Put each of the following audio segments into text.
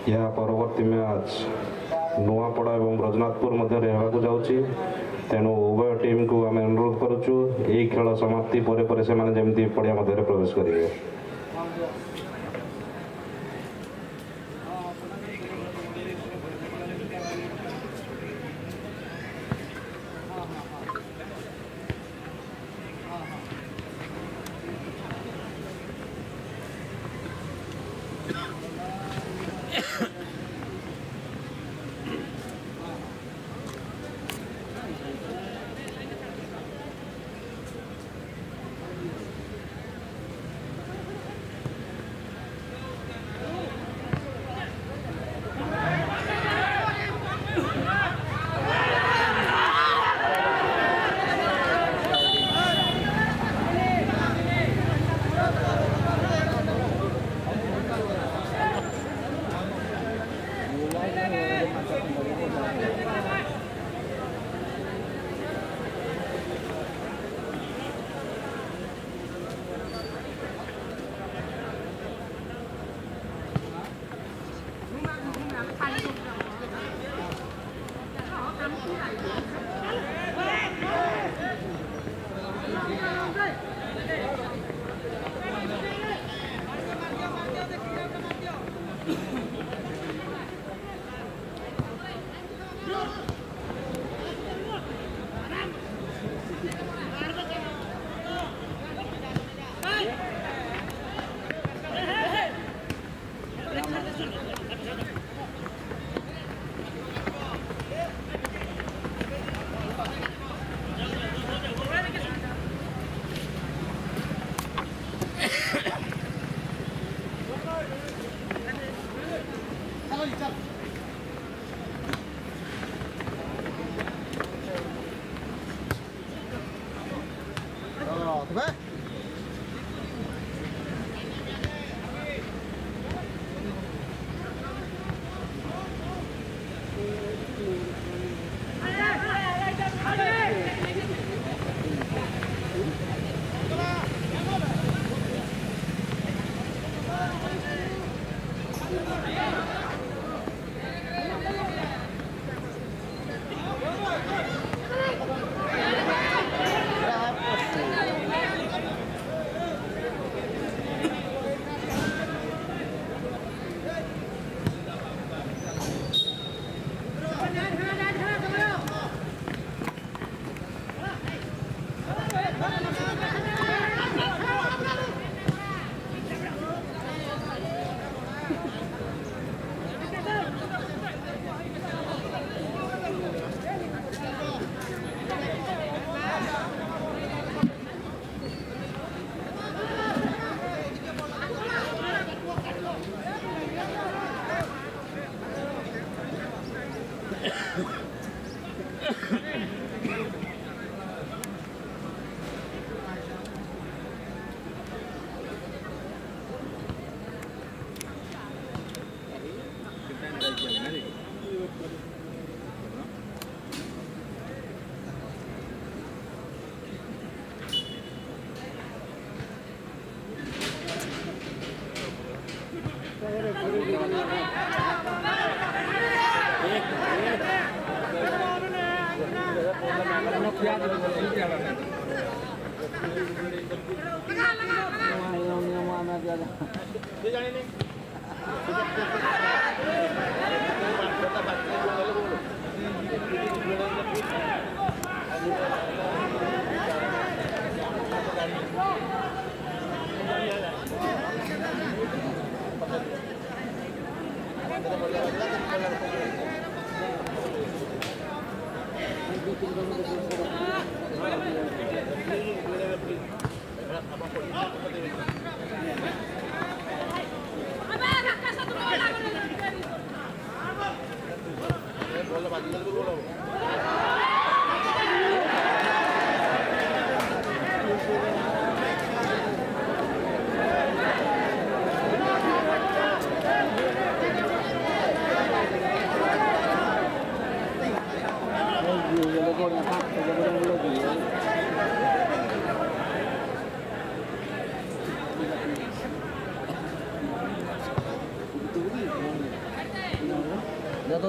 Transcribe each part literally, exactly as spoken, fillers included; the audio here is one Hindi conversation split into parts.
यह परवर्ती मैच नुआपड़ा और ब्रजनाथपुर मध्य होगा जाऊँगी तेणु उभय टीम को आम अनुरोध करुचु यही खेल समाप्ति पर पर से जमी पड़िया मध्य प्रवेश करेंगे।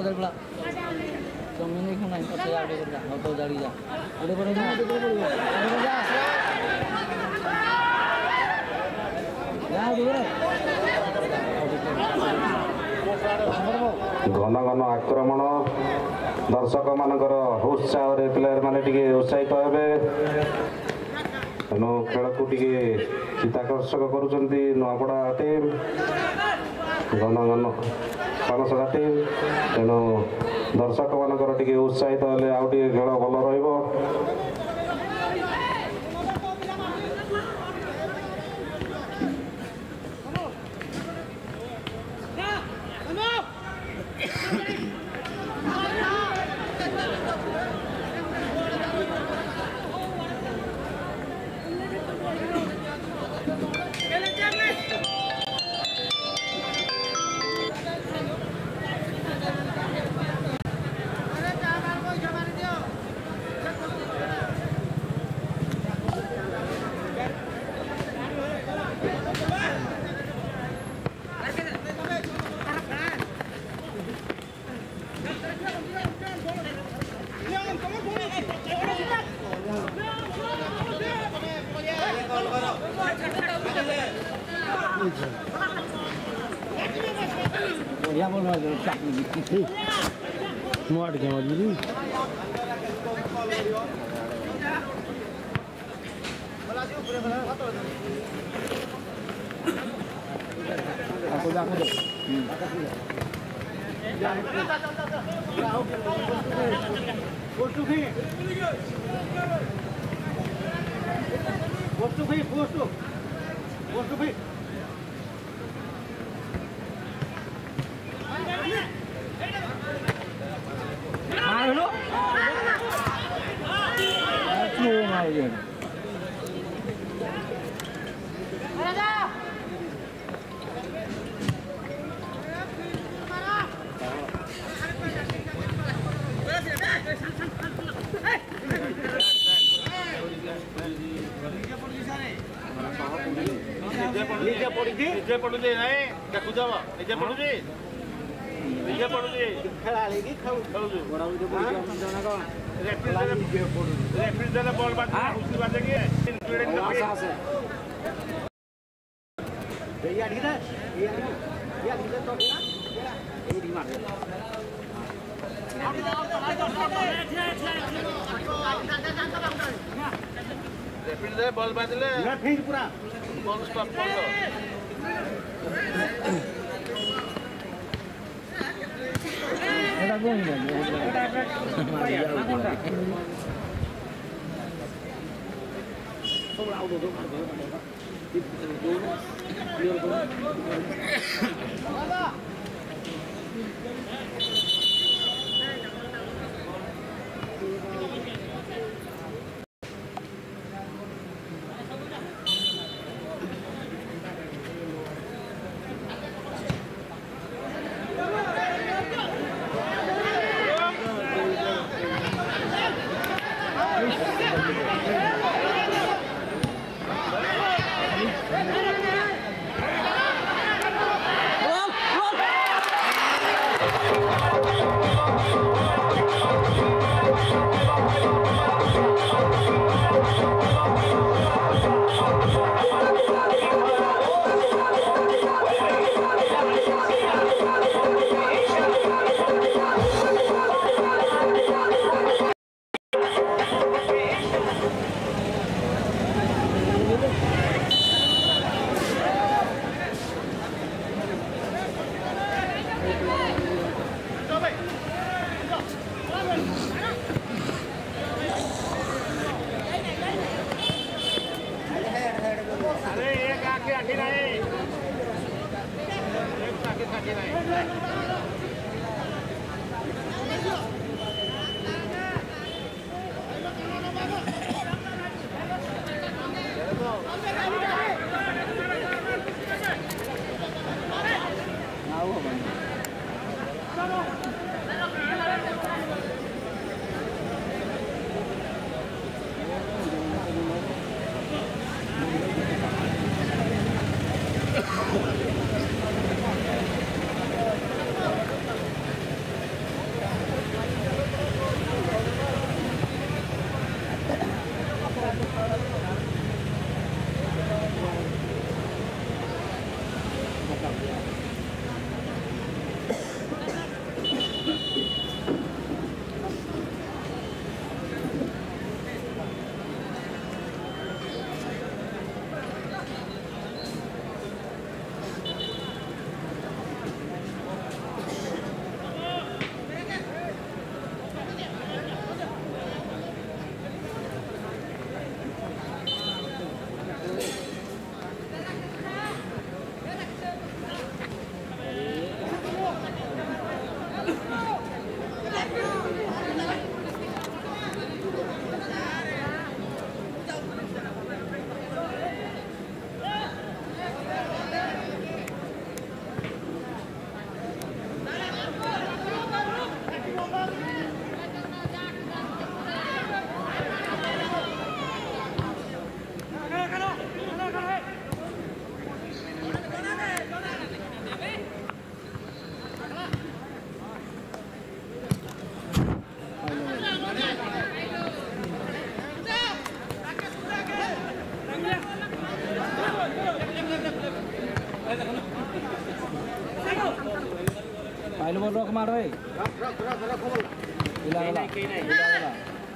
पड़ा जमीन नहीं नहीं तो जा आगे जा तो जाड़ी जा आगे बढ़े जा आगे बढ़े जा जा दूर घन घन आक्रमण दर्शक मानकर उत्साह प्लेयर माने टिके उत्साहित हेबे तेणु खेल को टिके चित्ताकर्षक करुचंती नुआपड़ा टीम घन घन पानसरा टीम तेणु दर्शक मानकर टिके उत्साहित हेले आउ टिके खेल भल रहिबो। बढ़िया बोल रहा है ठीक मोड़ के मोड़ ली आपको जाकर दो पोस्ट भी पोस्ट भी पोस्ट पोस्ट भी हेलो क्यों मार दिया राजा ନିଜେ ପଡୁଛି ନିଜେ ପଡୁଛି ନାଇଁ ଦେଖୁ ଯାବ ନିଜେ ପଡୁଛି ନିଜେ ପଡୁଛି ଖେଳା ଲାଗି ଖାଉ ଖେଳୁଛୁ ରେଫ୍ରି ଦେଲେ ବଲ୍ ବାଜେ ଉସି ବାଜେ କି ରେଫ୍ରି ଦେଲେ ବଲ୍ ବାଜିଲେ ପୁରା ବଲ୍ ଷ୍ଟପ୍ କରିବ এটা কোন সব আউট হতো বাবা ମାଡ଼ ଭାଇ ପିଲା ଗଲା ପିଲା ଗଲା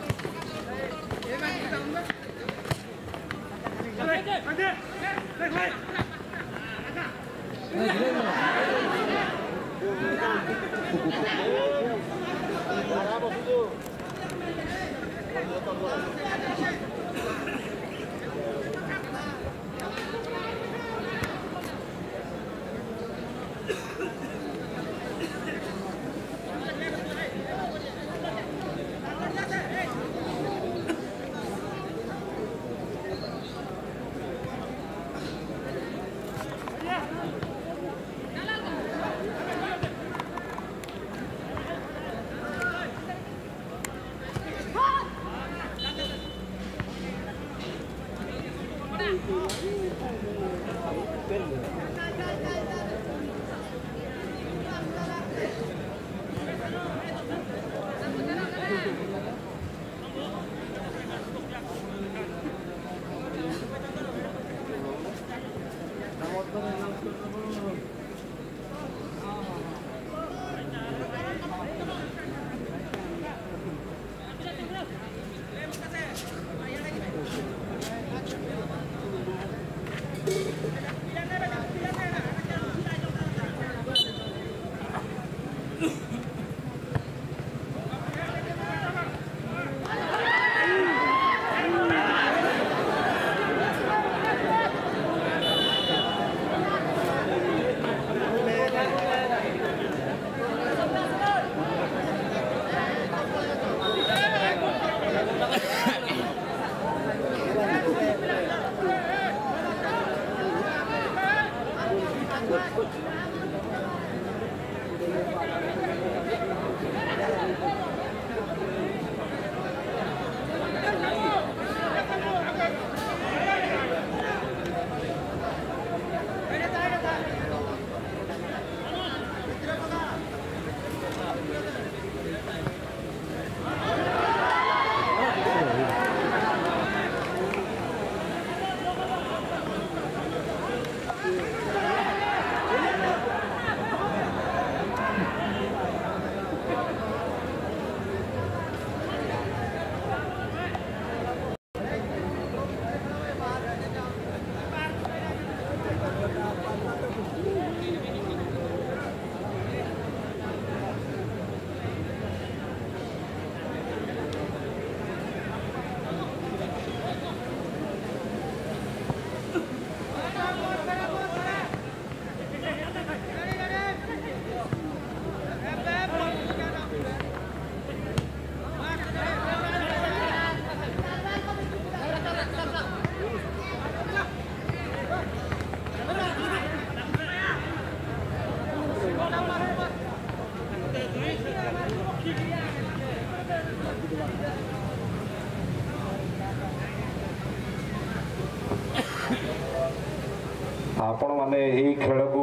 आपण माने यही खेल को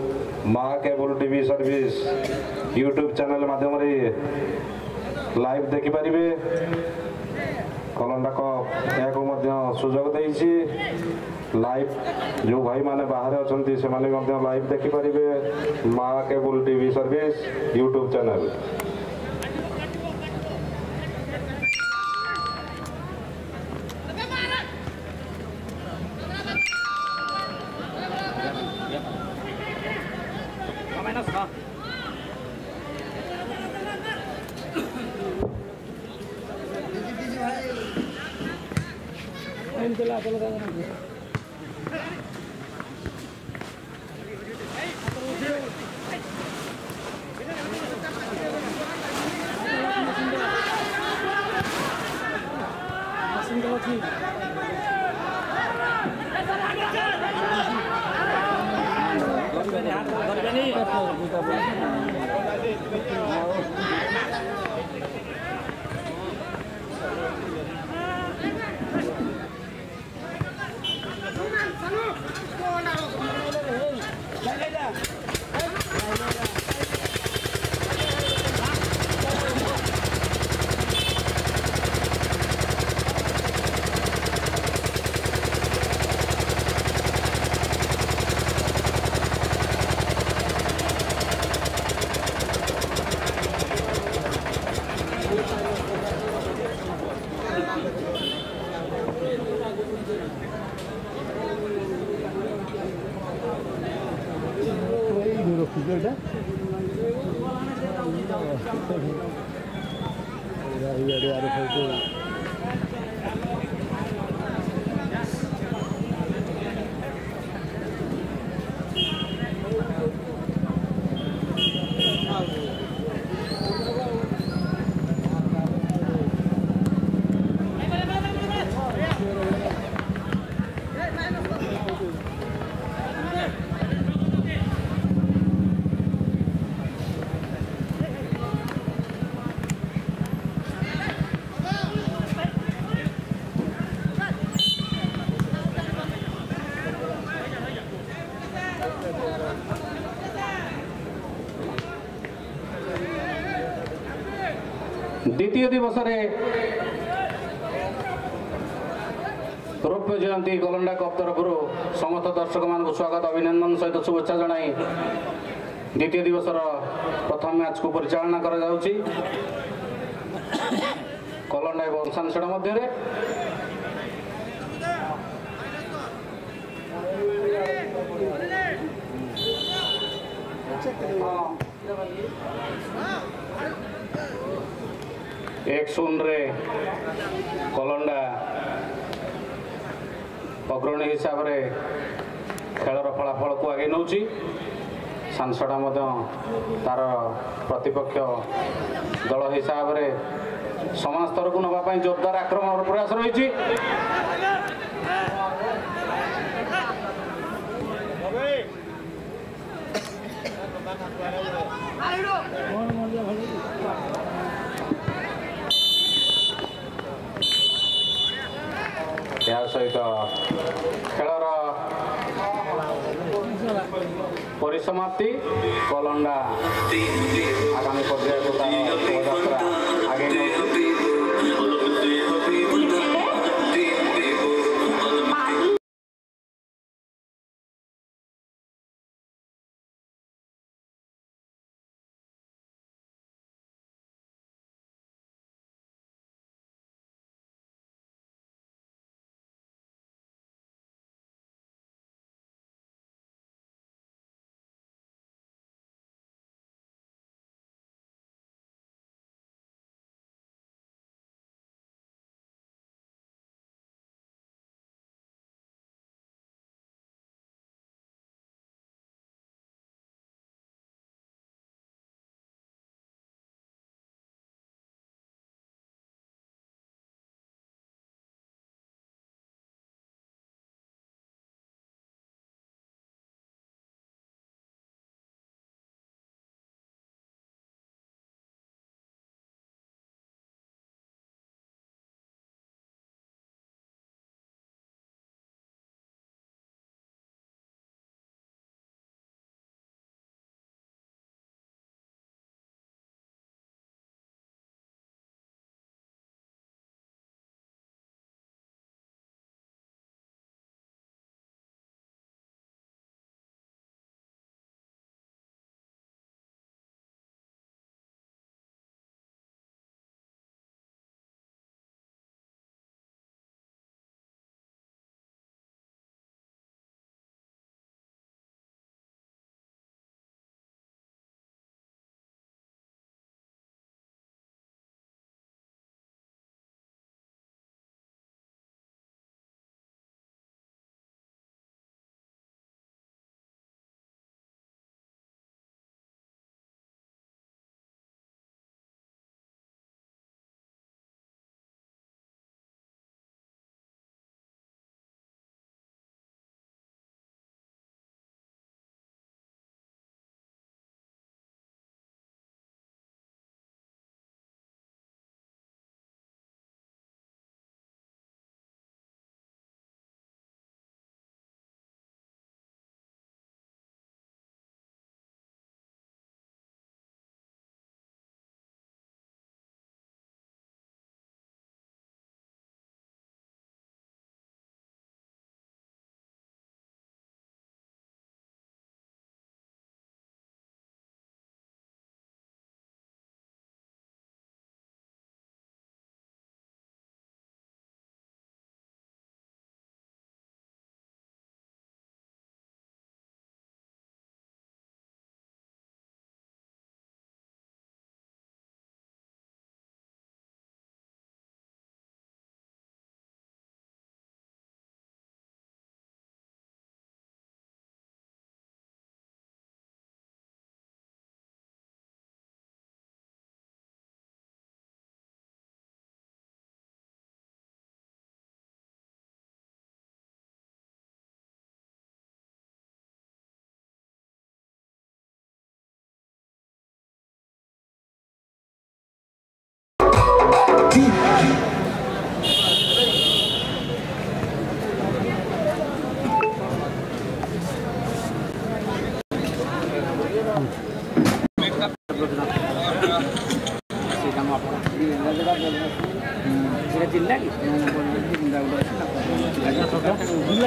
Maa cable TV service YouTube channel माध्यम लाइव देखि पारिबे। कलंडा कप सुजोग देइछि लाइव जो भाई माने बाहर अछंती से माने मध्य लाइव देखि पारिबे Maa cable TV service YouTube channel. द्वितीय दिवस रौप्य जयंती गोलंडा कप तरफ समस्त दर्शक मान स्वागत अभिनंदन सहित शुभेच्छा जनाई द्वितीय दिवस प्रथम मैच को परिचालना करा जाउची गोलंडा एवं सांसड़ा मध्य एक शून्य गोलंडा अग्रणी हिसाब से खेलर फलाफल को आगे नौ सांसड़ा तार प्रतिपक्ष दल हिसाब से समाज स्तर को नापी जोरदार आक्रमण प्रयास रही या सहित खेलर परिसमाप्ति गोलंडा आगामी पर्याय को आगे ସେଟା ଜିଲ୍ଲା କି ଜିଲ୍ଲା ଗୋଟେ ଅଛି ଜିଲ୍ଲା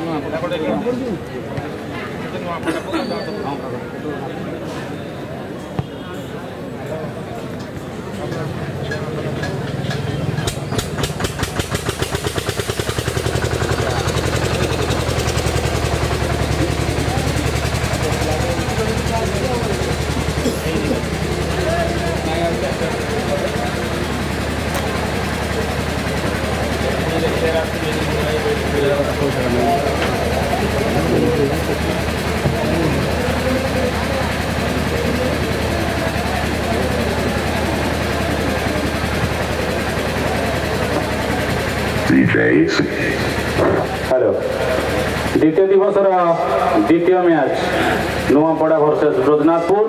हेलो द्वितीय दिवसर द्वितीय match Nuapada versus Brajnathpur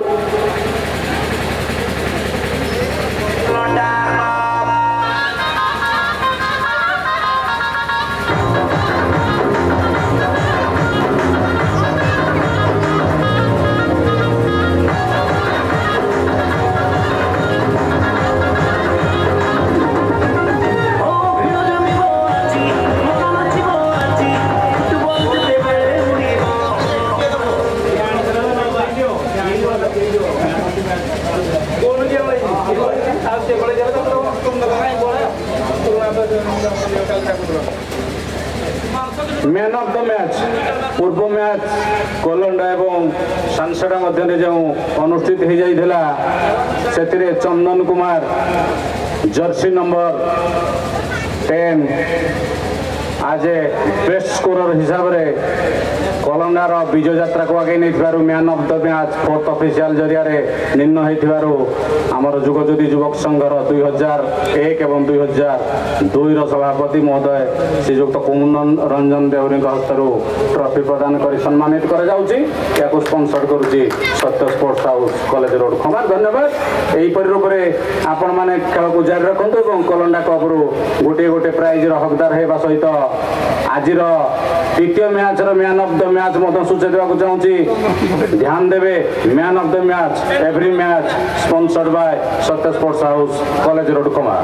man of the match पूर्व मैच कोलंडा एवं सांसड़ा मध्य जो अनुष्ठित हो जाइथिला सेतिरे Chandan Kumar jersey number ten आज बेस्ट स्कोरर हिसाब रे कोलंडार विजय यात्रा को आगे नहीं man of the match fourth official जरिया निर्णय होमर जुगज्योति युवक संघर दुई हजार एक एवं दुई हजार दुई सभापति महोदय श्रीजुक्त कुमुदन रंजन देवरी हस्तर ट्रॉफी प्रदान कर सम्मानित कर स्पॉन्सर करुच्ची Satya sports house college road Khamar धन्यवाद। यहीपरि रूप से आपण मैंने खेल को जारी रखुद और कोलंडा कप रु गोटे गोटे प्राइज हकदार होगा सहित आज द्वितीय match man of the match सूचय देवाक चाहूँगी ध्यान देवे man of the match every match sponsored by Satya sports house college road कमा।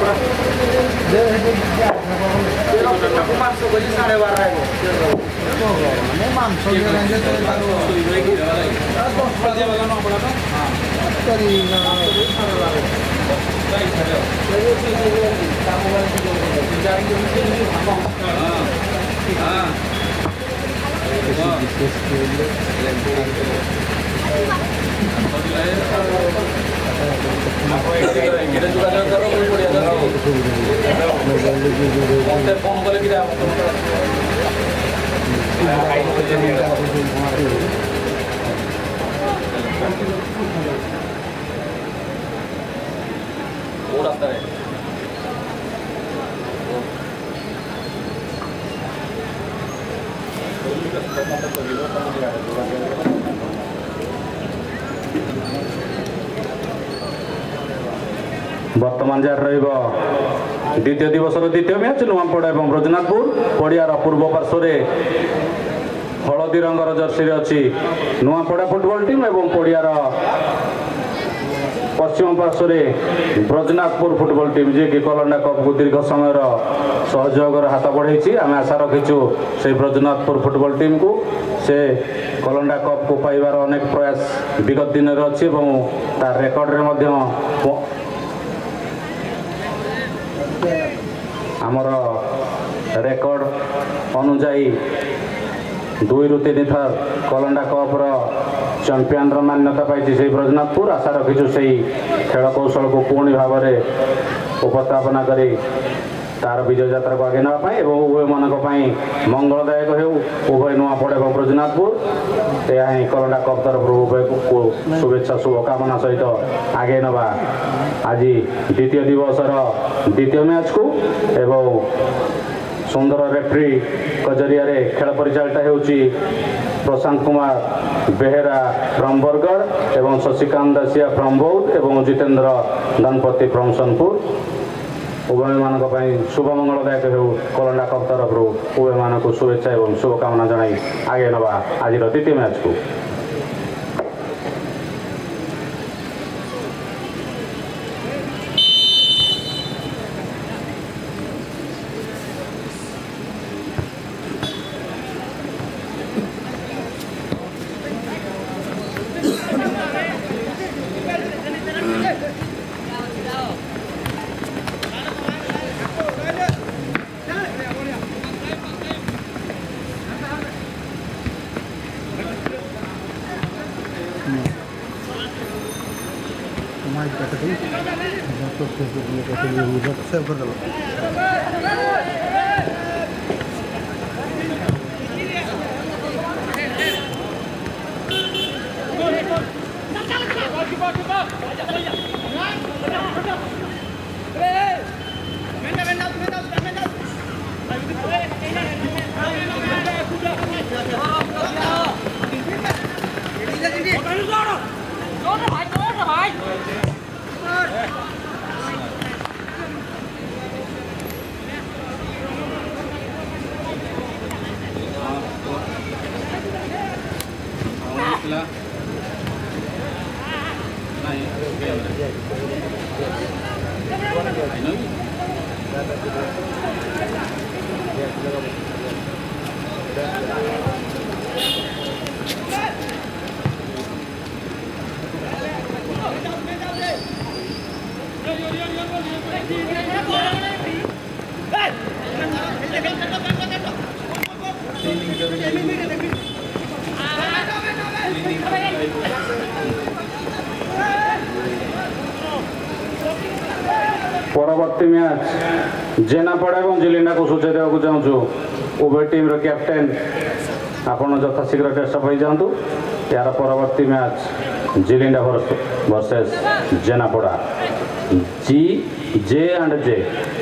फोन कले रास्ता है बर्तमान जार द्वितीय दिवस द्वितीय मैच नुआपड़ा और ब्रजनाथपुर पड़ियार पूर्व पार्श्व हलदी रंगर जर्सी अच्छी नुआपड़ा फुटबॉल टीम और पड़ियार पश्चिम पार्श्व ब्रजनाथपुर फुटबॉल टीम जी कि कोलंडा कप को दीर्घ समय सहयोग हाथ बढ़ाई आम आशा रखीचु से ब्रजनाथपुर फुटबॉल टीम को से कोलंडा कप को पाइबार अनेक प्रयास विगत दिन अच्छी तार रेकर्ड आमर रेकर्ड अनुजाई दुई रु तीन थर कोलंडा कपर चैंपियन मान्यता पाई से ब्रजनाथपुर आशा रखीचु से खेल कौशल को पुणी भाव में उपस्थापना करी तार विजय यात्रा को आगे नापी उभय मान मंगलदायक हो उभय नुआपड़ा और ब्रजनाथपुर यह ही कोलंडा कप तरफ उभय को शुभेच्छा शुभकामना सहित आगे नवा आज द्वितीय दिवसर द्वितीय मैच को एवं सुंदर रेफ्री जरिया खेल परिचालित होउची प्रशांत कुमार बेहेरा फ्रॉम बरगढ़ एवं शशिकांत दासिया फ्रॉम बौद्ध एवं जितेंद्र गणपति फ्रॉम सोनपुर उभय मान शुभ मंगलदायक हो कोलंडा कप तरफ उभय मान को शुभेच्छा और शुभकामना जनाई आगे नवा आज द्वितीय मैच को। सेव कर दो परवर्ती मैच जेनापड़ा और जिलिंडा को सूचाई देवाक चाहूँ उभय टीम कैप्टेन आपण यथाशीघ्र टेस्टअप हो जातु यार परवर्ती match Jilinda versus Jenapada G J and J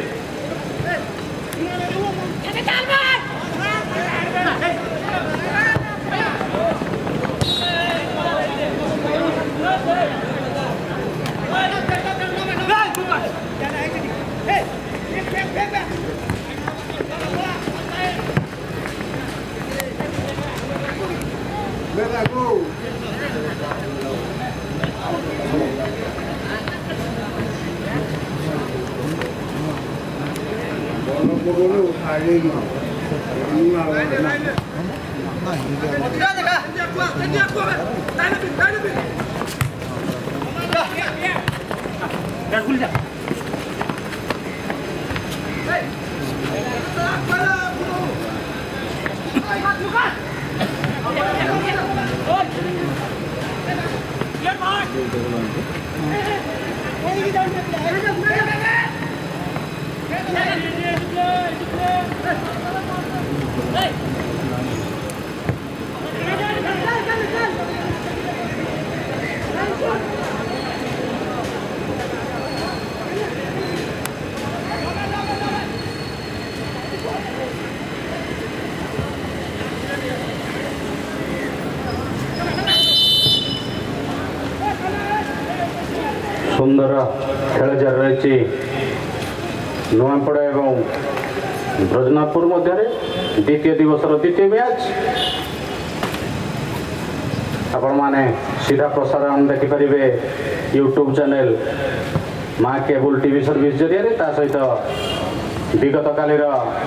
सुंदर खेल जारी रही नुआपड़ा एवं ब्रजनाथपुर मध्य द्वितीय दिवस द्वितीय मैच आपण माने सीधा प्रसारण देखिपारे YouTube channel Maa cable TV service जरिए ता सहित विगत कालीर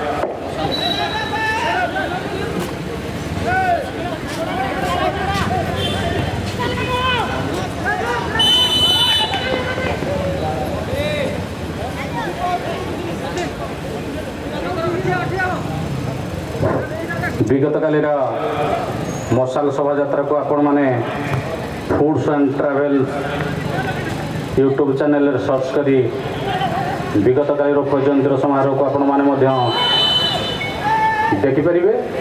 विगत कालीर मशाल शोभा यात्रा को आपण माने foods and travel YouTube channel search करी विगत कालीर प्रजयंतीर समारोह को आपण माने मध्य देखिपारे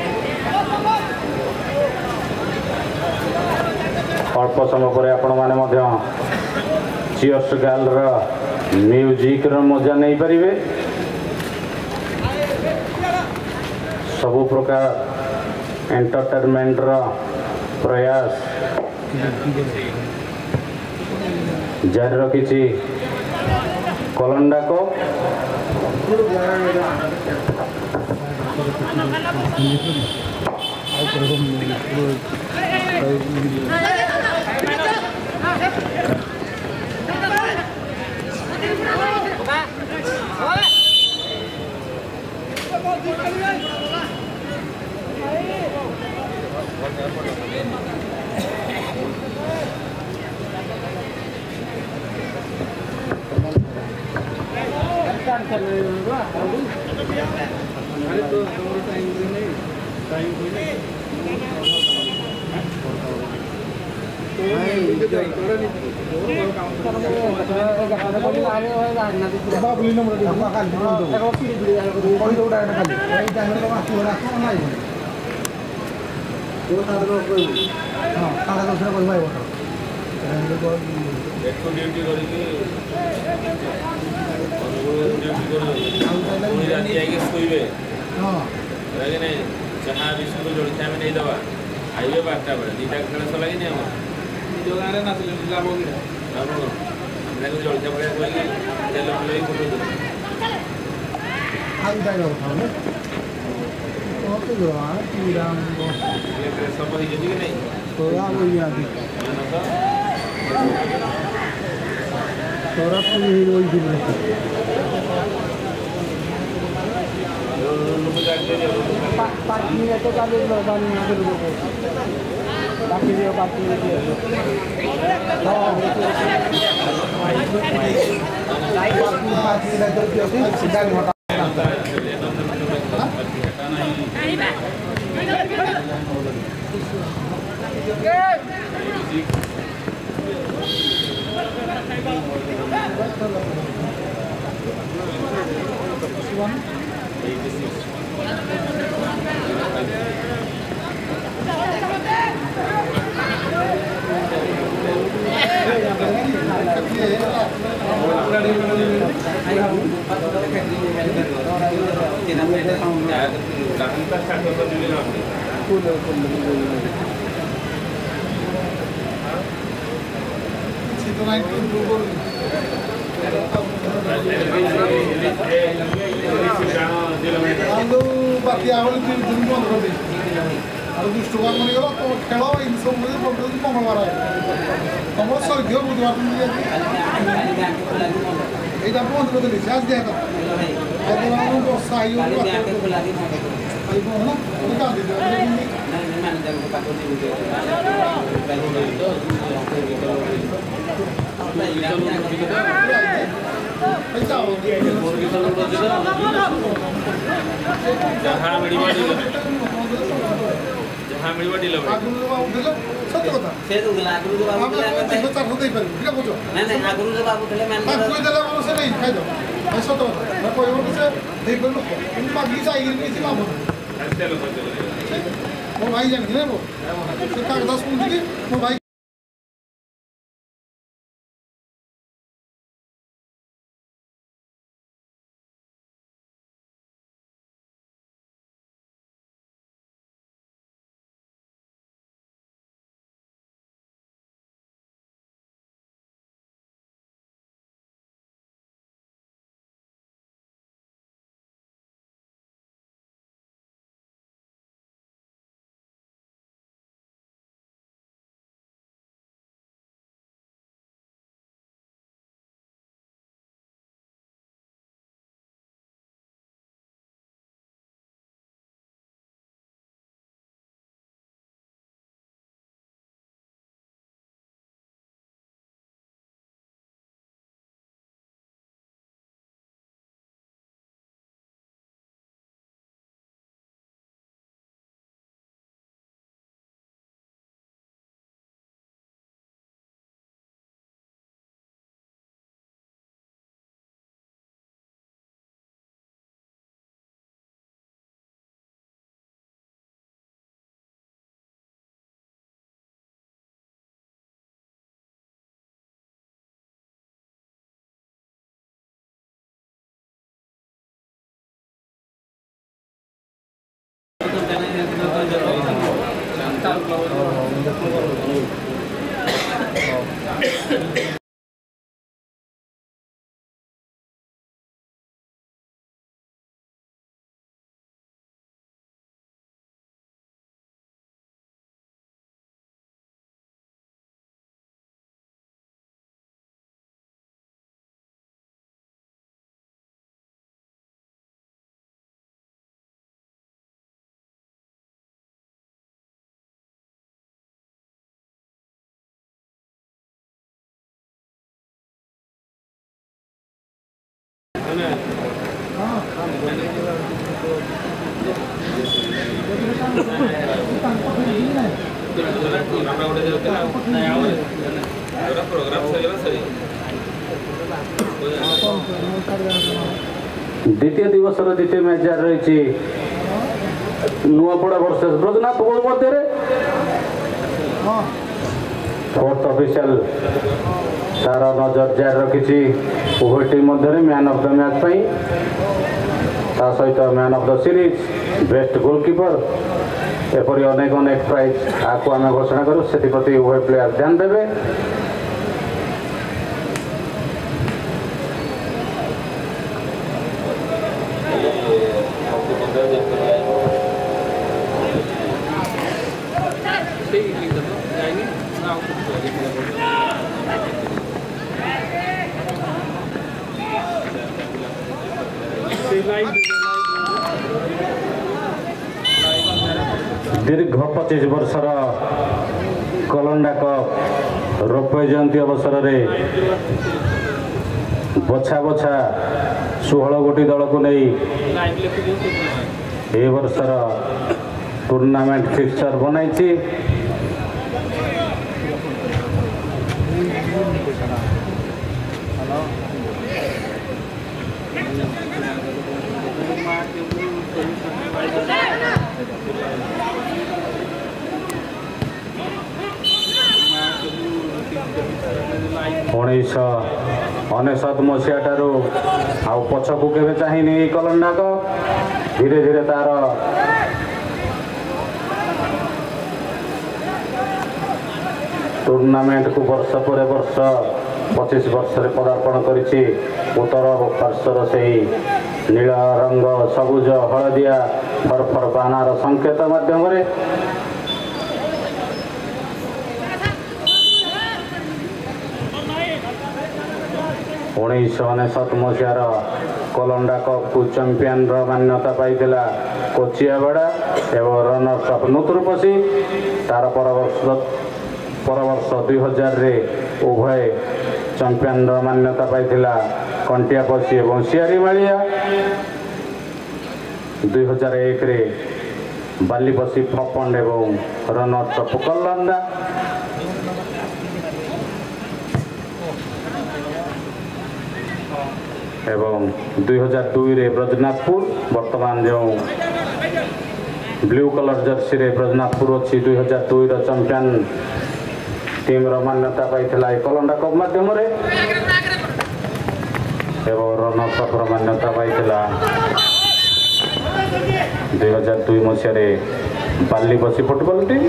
अल्प समय पर आपण माने मध्य चियर्स गर्ल म्यूजिक रो मजा नहीं पारिबे सबु प्रकार एंटरटेनमेंट रा प्रयास जारी रखी कलंडा को बाबुली नंबर दे हम खाली एक और पीड़ी पीड़ी कोई दौड़ा है खाली वही टाइम में वहां पूरा कौन आई दो सात लोग कोई हां सारा दूसरा कोई भाई बोलो देखो ड्यूटी करेगी ड्यूटी करो पूरी रात जाके सोइबे हां लगे नहीं चाहा बिस्कुट जलखिया में नहीं दवा आइबे बारटा बेले दीटा खेल सला कि नहीं हम जो गारे ना चले लाभ होगी लाभ हो हमने को जलखिया पड़े कोई तेल ले फोटो दे आई जाएगा उठाओ ओके जो आ पूरा को ये सब ही जदी कि नहीं तो आ गई आदि तोरा तो ही रोई दिन में पाँच मिनट तो काले बानी ना करो बाकी जो बाकी जो लाइक बाकी पाँच मिनट तो जो थी सीधा हटा बाकी आवल दिन दिन बंद कर दी और दुष्ट हुआ मन गला तो खेला इन सब में प्रॉब्लम मंगलवार है हमर स्वर्गीय बुधवार दिन एटा बंद कर देली आज दे तो अरे हम को सहयोग आई को ना निकाल दे मैनेजर को पाको दे जहाँ मिलवा दिलो जहाँ मिलवा दिलो आगुरु बाबू दिलो सत्य कथा से तो आगुरु बाबू हम तो चार होते ही पर क्या पूछो नहीं नहीं आगुरु बाबू थे मैं हां कोई दिला को से नहीं खाई दो मैं सत्य कथा मैं कोई और से देख लो इन बाकी चाहिए नहीं थी मामू चलो चलो वो भाई जान गए वो तो का दस मिनट की वो भाई प्रोग्राम सरिगला सरी द्वितीय दिवस द्वितीय मैच जारी रही नुआपड़ा वर्सेस ब्रजनाथपुर मध्य फोर्थ ऑफिशियल तार नजर जारी रखी उभय टीम मध्य मैन ऑफ द मैच सहित man of the series best goalkeeper एपरी अनेक अनेक प्राइज आपको आम घोषणा करूँ से प्रति उभय प्लेयर ध्यान देवे। दीर्घ पच्चीस वर्षर कलंडा कप रौप्य जयंती अवसर में बछा बछा षोहल गोटी दल को नहीं ए वर्षर टूर्नामेंट फिक्सचर बनाई उन्नीस अनेशत मसीहा ठारू आ पछकू केवे चाहिनी कलंडा कप धीरे धीरे तार टूर्नामेंट को वर्ष पर वर्ष पच्चीस वर्ष रे पदार्पण करिछि उत्तर पार्श्वर से नील रंग सबुज हलदिया फरफर बानार संकेत माध्यम उन्नीस अनेशत मसीहार कलंडा कप को चैंपियन मान्यता पाई कोचियावाड़ा एवं रनर्स अफ नूतुरपसी तार परवर्ष परवर्ष दुई हजार रे उभय चैंपियन मान्यता पाई कंटियापसी एवं सियारीमालिया दुई हजार एक रे बालीपसी फपंड एवं रनर्स अफ कलंडा एवं दुई हजार दुई रे ब्रजनाथपुर वर्तमान जो ब्लू कलर जर्सी रे ब्रजनाथपुर अच्छी दुई हजार दुई चैंपियन टीम मान्यता पाई कलंडा कप माध्यम एवं रनर्स अफ मान्यता पाई दुई हजार दुई मसीह बालीपसी फुटबॉल टीम।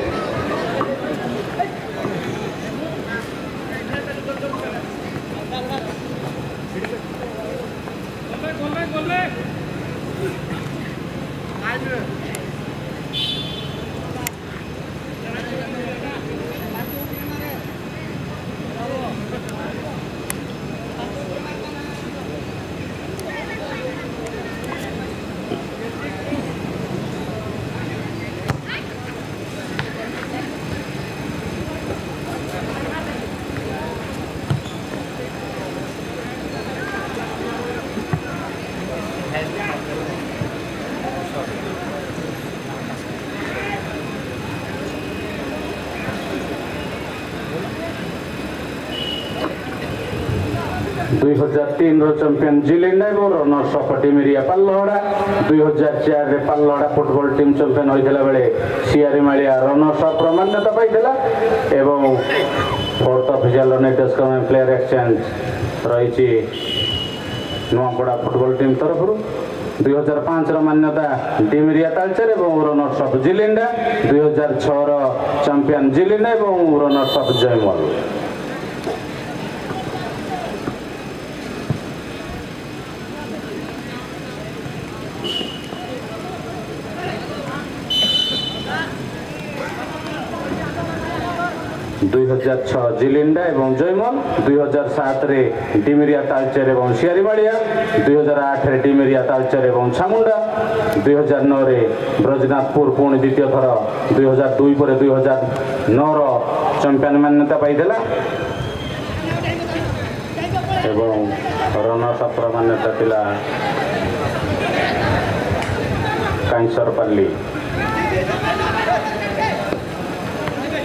दुई हजार तीन चैंपियन जिलेंडा और रनर्स अफ डिमेरिया पालहड़ा दुई हजार चार पालहड़ा फुटबॉल टीम चैंपियन होता बेले सियारीमालिया रनर्स अफ मान्यता पाई फोर्थ ऑफिशियल निर्देशक प्लेयर एक्सचेंज रही नुआपड़ा फुटबॉल टीम तरफ दुई हजार पाँच मान्यता डिमेरिया तालचेर और रनर्स अफ जिलेंडा दुई हजार छह चैंपियन जिलेंडा और रनर्स अफ जयमल। दुई हजार छह जिलेंडा एवं जयमल दुई हजार सात डिमेरिया तालचेर एवं सियारीमालिया दुई हजार आठ डिमेरिया तालचेर एवं छामुंडा दुई हजार नौ ब्रजनाथपुर पुणी द्वितीय थर दुई हजार दुई पर दुई हजार नौ चैंपियन मान्यता पाई एवं रनर्स अफ मान्यता थिला कांसरपल्ली।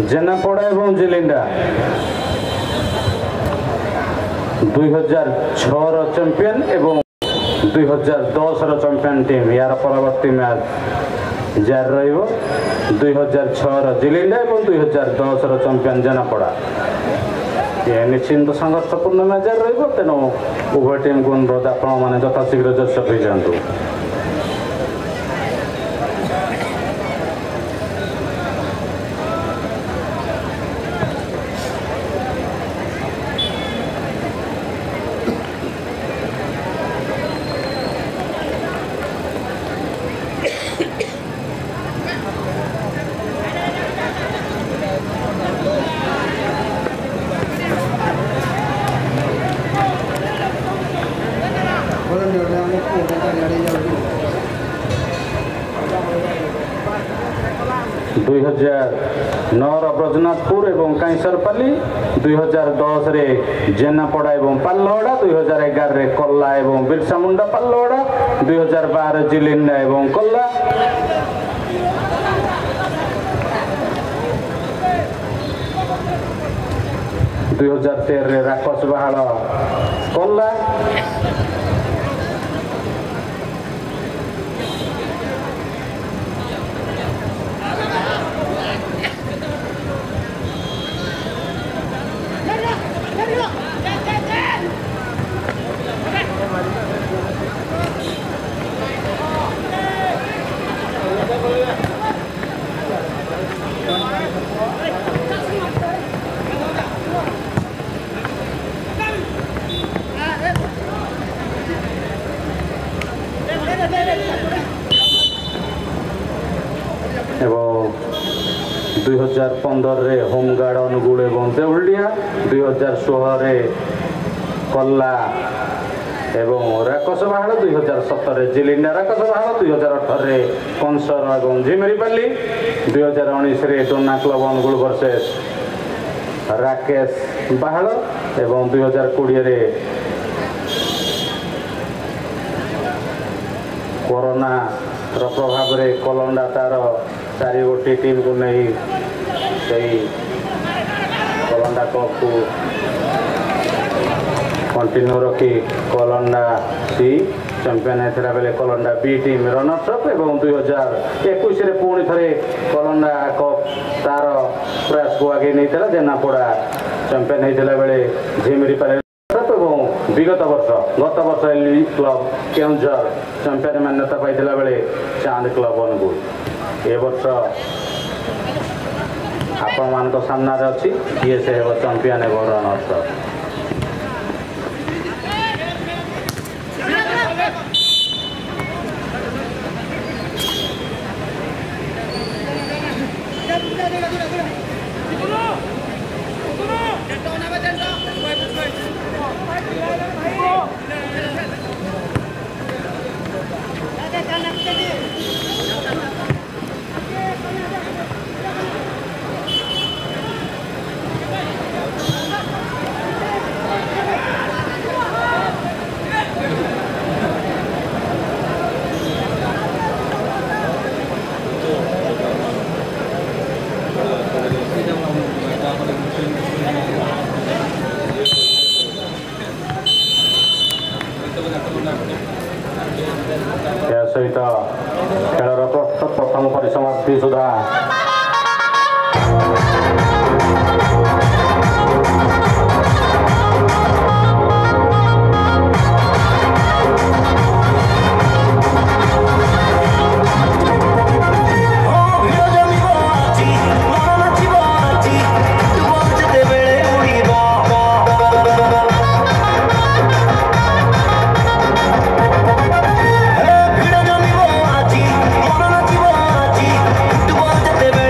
जेनापड़ा एवं जिलिंडा दुई हजार छर चैंपियन एवं दुई हजार दस चैंपियन टीम यार परवर्ती मैच जार रहिबो दुई हजार छर जिलिंडा एवं दुई हजार दस चैंपियन जेनापड़ा ये निश्चिंत संघर्षपूर्ण मैच जार रहिबो तेणु उभय टीम को अनुरोध आपण माने यथाशीघ्र जर्सप हो जातु। दुई हजार नौ ब्रजनाथपुर एवं काईसरपाली दुई हजार दस रे जेनापड़ा एवं पाल्लहड़ा दुई हजार एगार रे कल्ला एवं बिरसामुंडा पाल्लहड़ा दुई हजार बारह जिलिंडा एवं कल्ला दुई हजार तेरह रे राकस बाहाल कल्ला दुई हजार पंदर रे होमगार्ड अनुगुल एवं देउलिया दुई हजार सोलह रे कल्ला एवं राकसबाहाड़ दुई हजार सतर जिलिंडा राकसबाहाड़ दुई हजार अठर रे कंसर एवं झिमेरीपाली दुई हजार उन्नीस रे डोना क्लब अनुगुल वर्सेस राकेश बाहाड़ एवं दुई हजार कोड़े रे कोरोना प्रभाव रे कलंडा तार चारि गोटी टीम को नहीं सही कलंडा कप को कंटिन्यू रखी कलंडा सी चैंपियन होता बेले Kalanda B team runners up एवं दुई हजार इक्कीस पुणी थे कलंडा कप तार प्रयास को आगे नहीं था जेनापड़ा चैंपियन होता बेले झिमेरीपाली विगत वर्ष गत वर्ष एल क्लब केउझर चैंपियन मान्यता पाई बेले चांद क्लब अनुगुल ए वर्ष आपण मान सामने अच्छी किए से चैंपियन एवं रनर्स सहित खेलर प्रथम परिसमाप्ति सुधा Te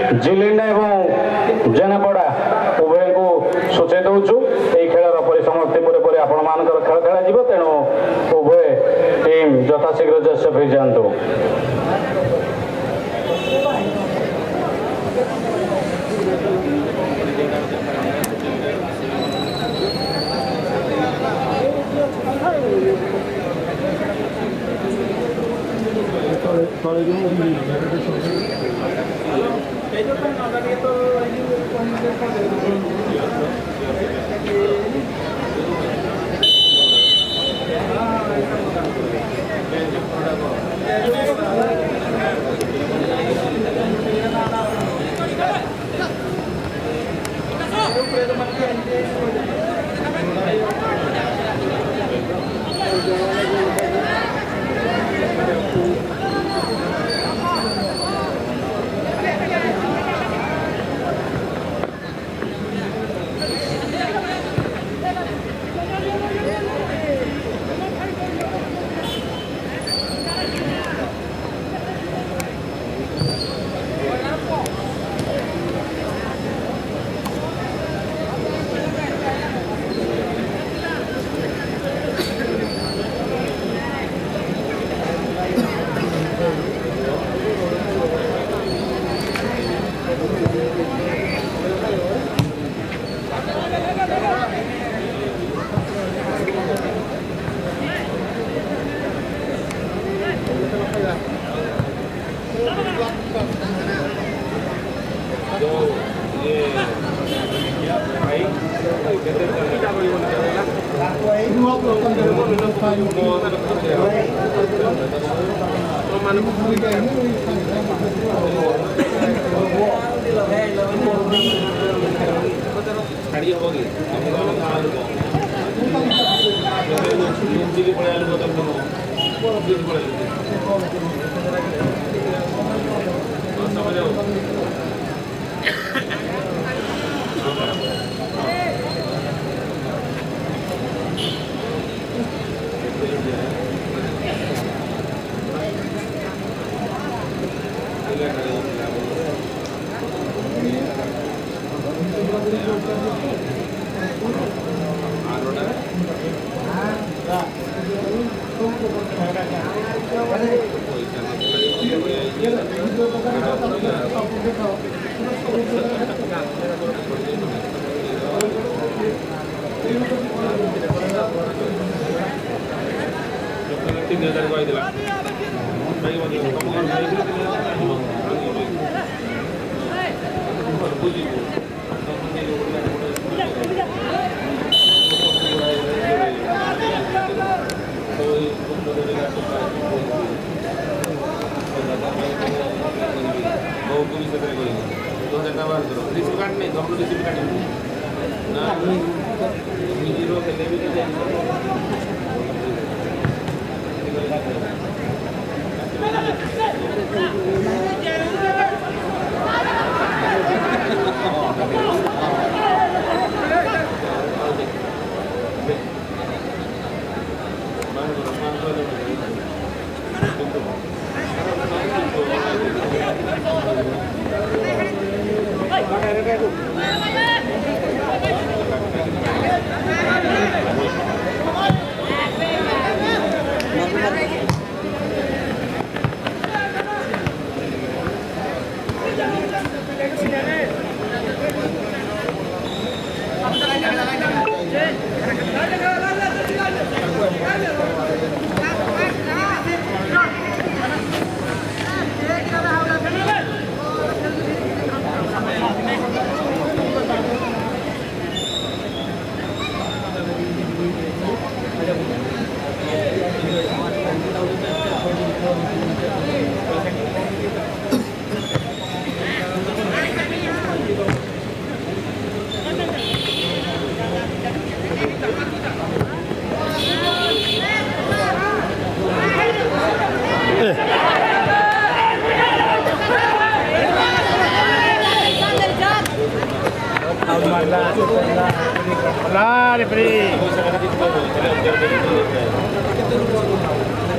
जिलिंडा एवं जेनापड़ा उभय को सूचय दौचु यही खेलर परिसमाप्ति पर आपण मान खेल खेल तेणु उभय टीम यथाशीघ्र जैसे फिर जातु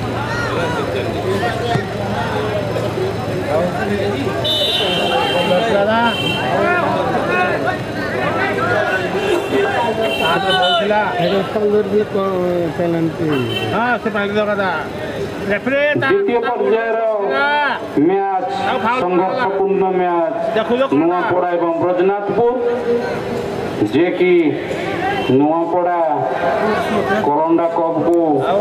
Gracias. द्वितीय पर्यायर मैच संघर्षपूर्ण मैच नुआपड़ा एवं ब्रजनाथपुर जे कि नुआपड़ा कलंडा कप को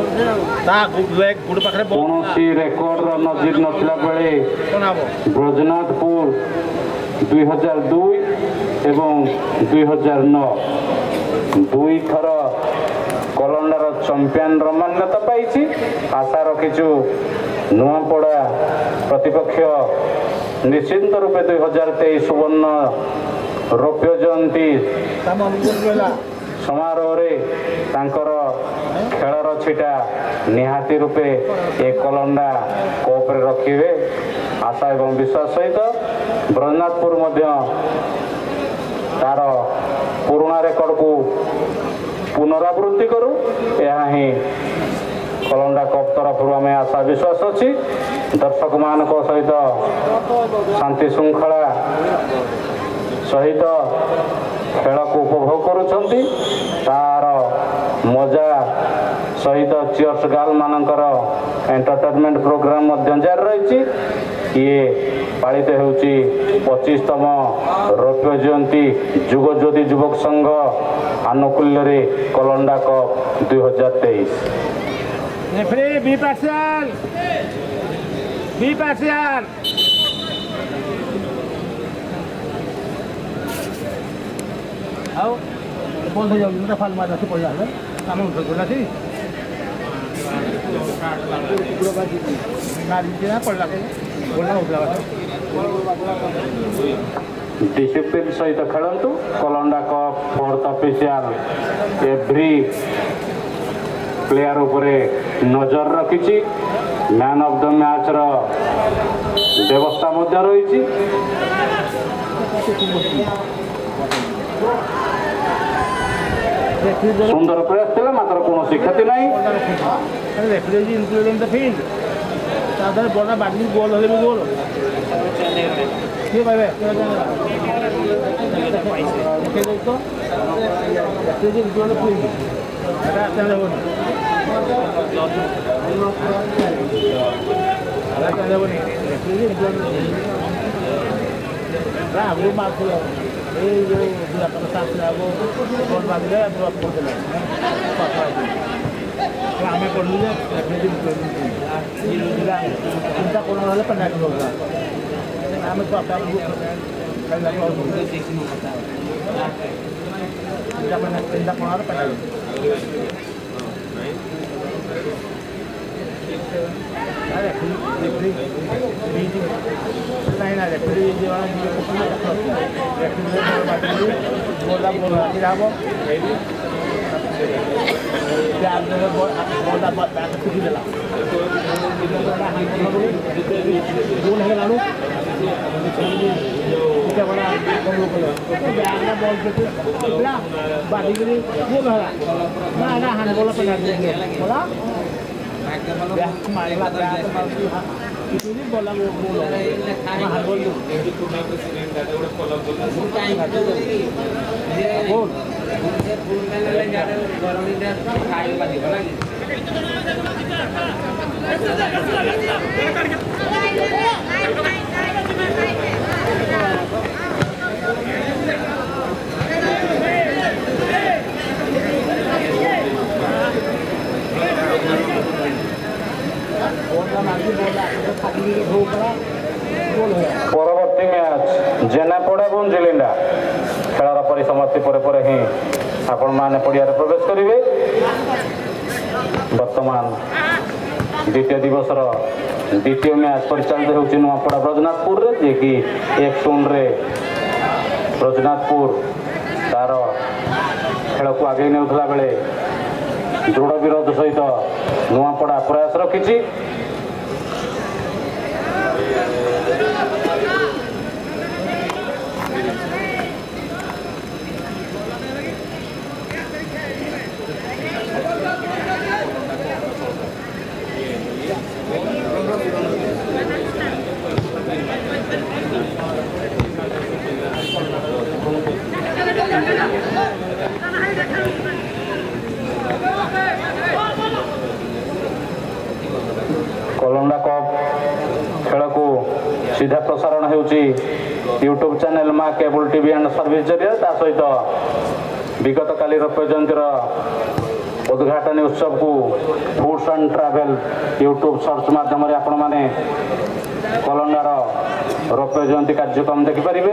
कौन रेकर्ड नजीर नथिला बेले ब्रजनाथपुर दुई हजार दुई एवं दुई हजार नौ दुई थर कलंडार चैंपियन मान्यता पाई। आशा रखीचु नुआपड़ा प्रतिपक्ष निश्चिंत रूपे दुई हजार तेईस सुवर्ण रौप्य जयंती समारोह खेलर छिटा निहाती रूपे एक कलंडा कप रखिए आशा एवं विश्वास सहित ब्रजनाथपुर तार पुराणा रेकर्ड को पुनरावृत्ति करू यह ही कलंडा कप तरफ आम आशा विश्वास अच्छी दर्शक मान सहित शांति श्रृंखला सहित खेल को उपभोग करुछंती तार मजा सहित चियर्स गर्ल मानकर एंटरटेनमेंट प्रोग्राम जारी रही। ये पालित होउची पच्चीसतम रौप्य जयंती जुग ज्योति युवक संघ आनुकूल्य रे कलंडा कप दुई हजार तेईस। बी पार्शियल बी पार्शियल आओ बंद हो जाऊंगी ना फाल मारना से पड़ जाए काम उठ गया थी ना पड़ला बोलना उठला डिसिप्लिन सहित खेलतु Kalanda cup fourth official every player उपरे नजर रखी मैन ऑफ द मैच रो व्यवस्था मध्य रही। सुंदर प्रयास था मात्र कौन क्षति ना बड़ा बाजी गोल हो गोल आम पढ़ू चिंता कौन पढ़ा आम चिंता कौन पढ़ा नहीं ना रेफ्री बोला बोला हम बोला बैट छुटी देला गोल है लालू क्या बड़ा कम लोग बैगना बॉल पे ना बाजी के लिए गोल है ना ना हां बोला पे देंगे बोला बैट मारेगा बैट मार कितनी बोला वो गोल है हां बोल दो गोल परवर्ती मैच जेनापड़ा और जिलिंडा खेलार परिसमाप्ति पर पर ही आपण माने पड़िया प्रवेश करेंगे। वर्तमान द्वितीय दिवस द्वितीय मैच परिचालित होउछि नुआपड़ा ब्रजनाथपुर रे जे कि एक शून्य रे ब्रजनाथपुर तार खेल को आगे नेउथला बेले दृढ़ विरोध सहित नुआपड़ा प्रयास रखिछि। सीधा प्रसारण होउची YouTube channel Maa cable TV and service जरिए ता सहित विगत काली रौप्य जयंतीर उद्घाटन उत्सव को foods and travel YouTube search माध्यम आपण माने कलंगार रौप्य जयंती कार्यक्रम देखिपारे।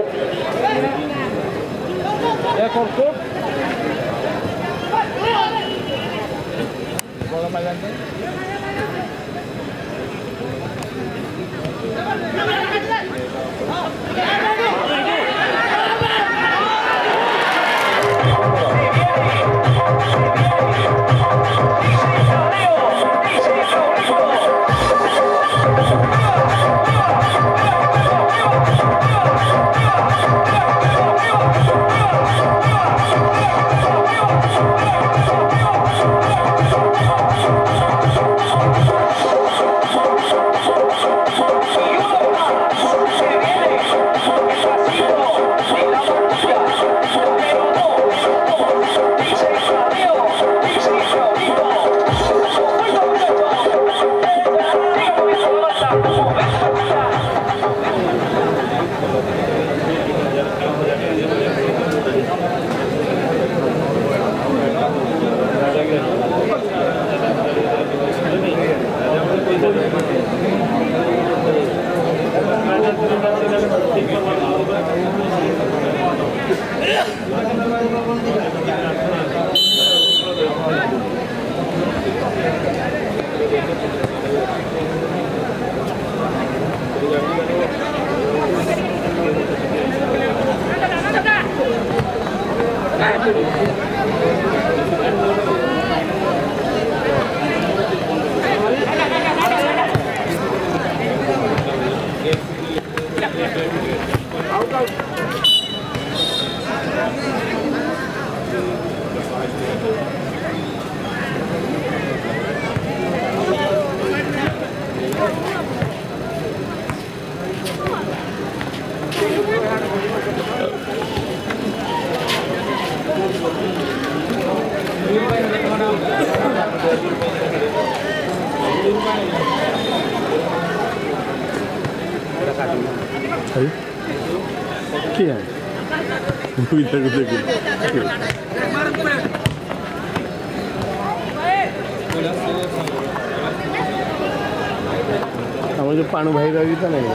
क्या इधर देखिए हम जो पाणु भाई रही था नहीं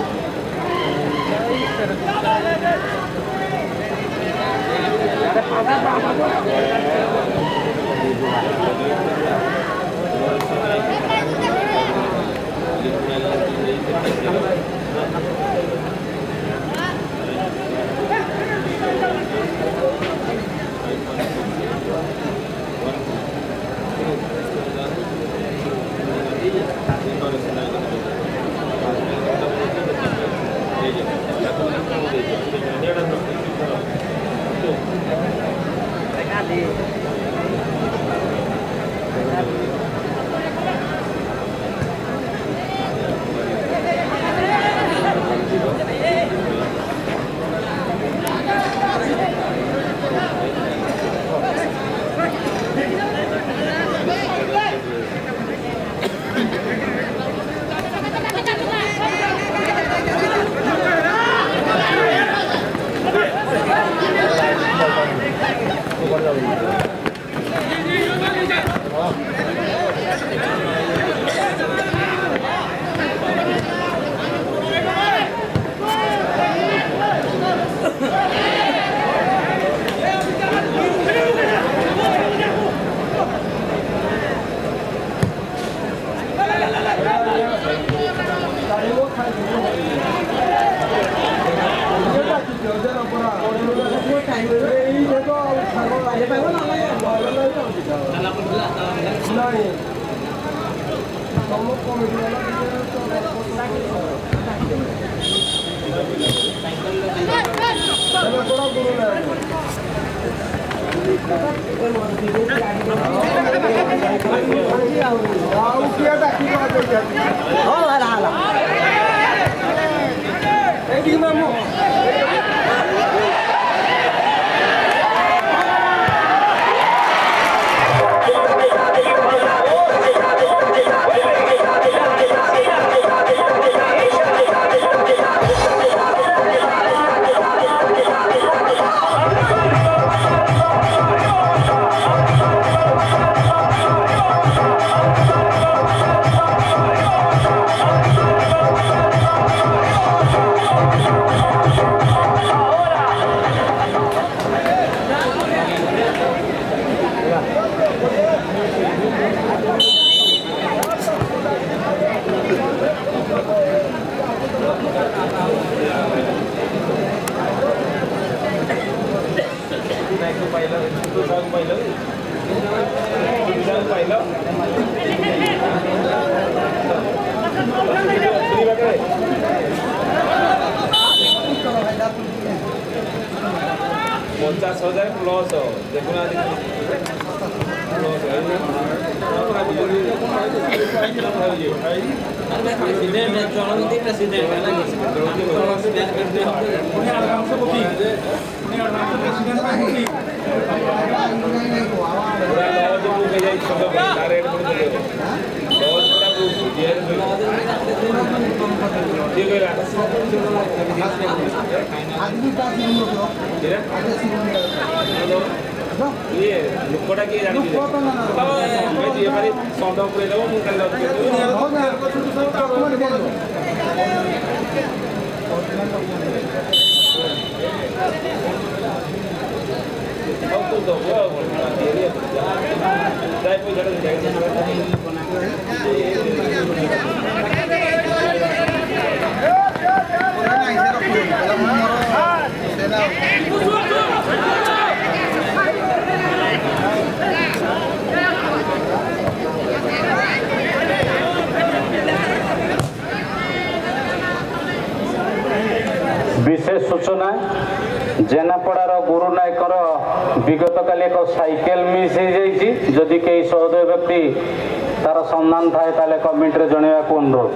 Thank you. ପଚାଶ ହଜାର ପ୍ଲସ୍ ଦେଖୁନାହାନ୍ତି प्रेसिडेंट चलती प्रेसिडेंट ये लुकटा किए जानते ये हमारी सौदा पूरे दबो मुंह कर लो अब तो दो वो ये जाए कोई जगह जाए विशेष सूचना जेनापड़ार गुरु नायकर विगत काली एक साइकेल मिस हो जाइए जदि कई सहृदय व्यक्ति तार संधान थाए ताले कमेंट रे जणेवा को अनुरोध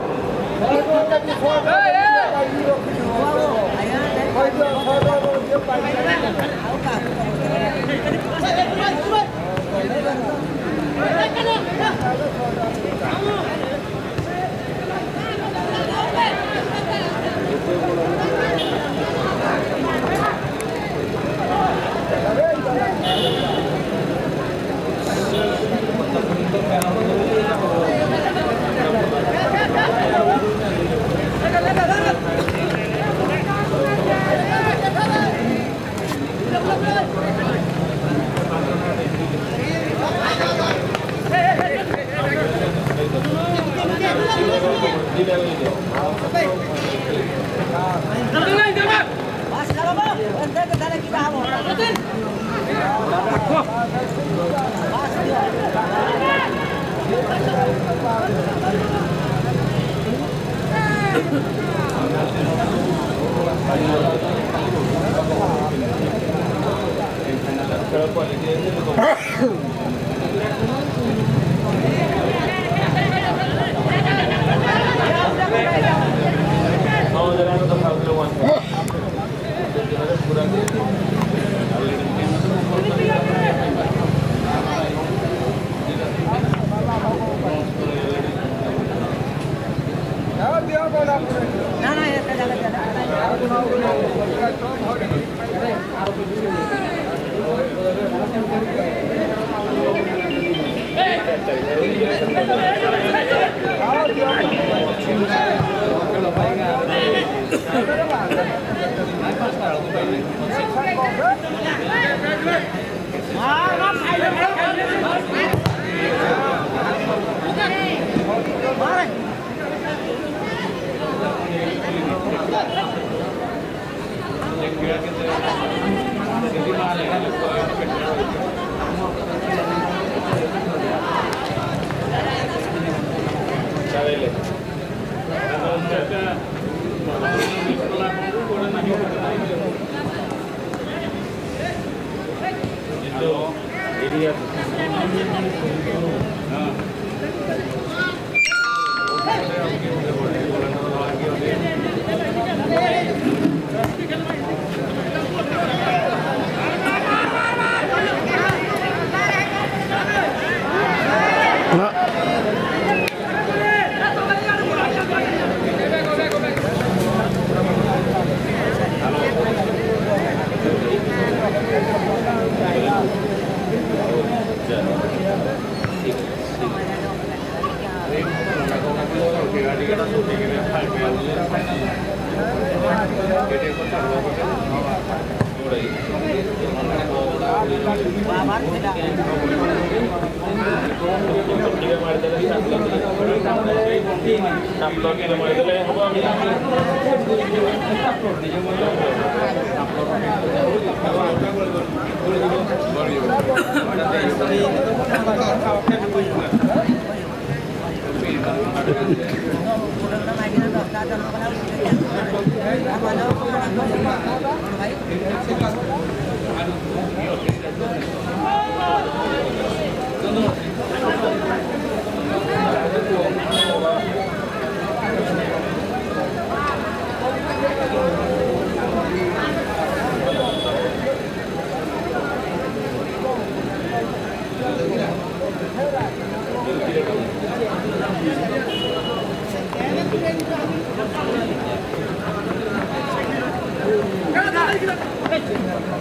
भाई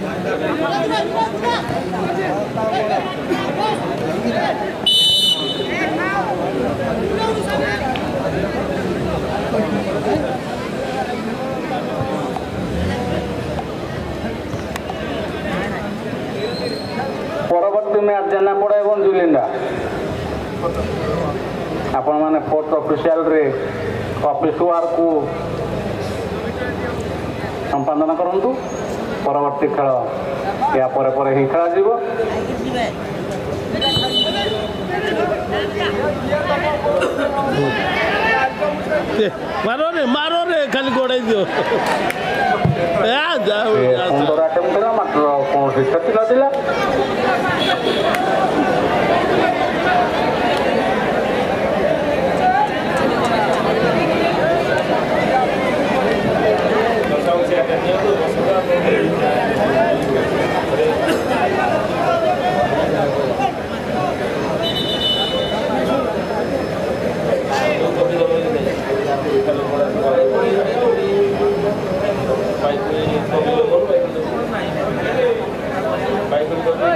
परवर्ती मैच जेनापड़ा एवं जुलिंडा आपण मैंने फोर्थ ऑफिशियल रे ऑफिस वार को संपादन करंतु परवर्ती खेल या परे परे ही खेला जीवो मारो रे मारो रे खाली गोड़ाई दियो सुंदर अटेम्प्ट करा मात्र कौन सी क्षति नथिला बाइक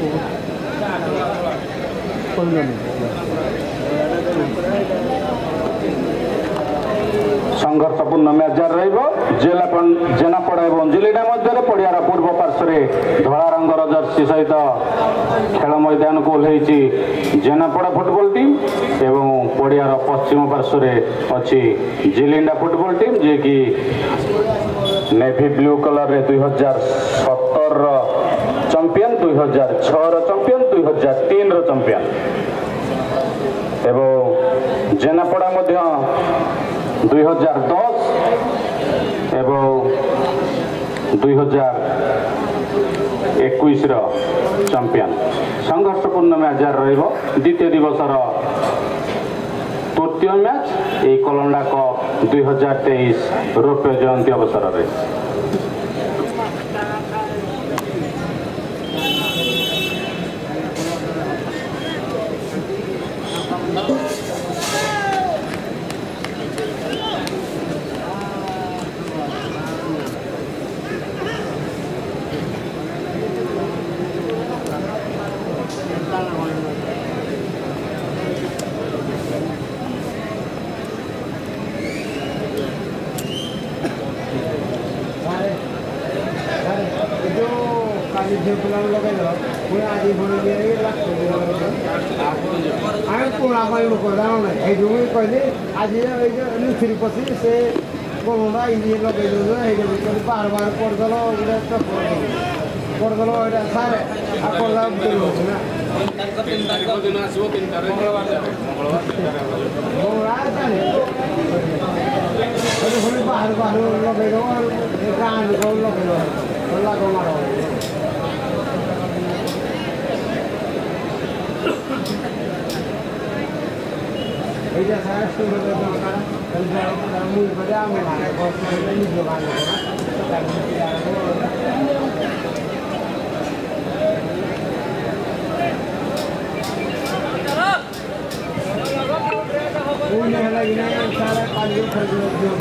संघर्षपूर्ण मैच जारी रहा जेनापड़ा और जिलीडा मध्य पड़ियार पूर्व पार्श्व धला रंगर जर्सी सहित खेल मैदान को ओह्लैची जेनापड़ा फुटबॉल टीम एवं पड़ियार पश्चिम पार्श्व अच्छी जिलीडा फुटबॉल टीम जे कि नेवी ब्लू कलर रे दुई हजार सतर चंपियन दुई हजार छर चंपियन दुई हजार तीन चंपियन एवं जेनापड़ा मध्य दुई हजार दस एवं दुई हजार इक्कीस चंपियन संघर्षपूर्ण मैच जारी द्वितीय दिवसर तृतीय मैच ये कलंडा कप दुई हजार तेईस रौप्य जयंती अवसर में कहले आज लुचुरी पशि से गंगा इंजीन लगे बार बार करदल करदल सारे करदा बाहर बाहर लगे गाँव लोग लगे लग मार Ella sabe que no te toca, el trabajo muy para me va a costar el mismo gano, una de las guineas sabe cuál es el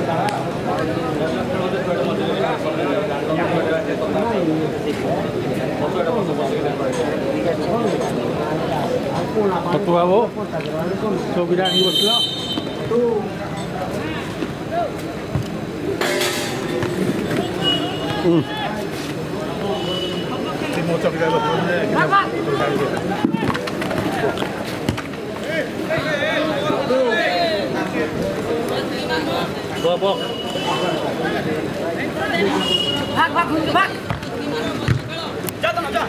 Satu babu, so bilang ni boslah. Hmm. Timur cak dah lepas ni. Bawa bawa. Pak pak pak. Jatuh jatuh.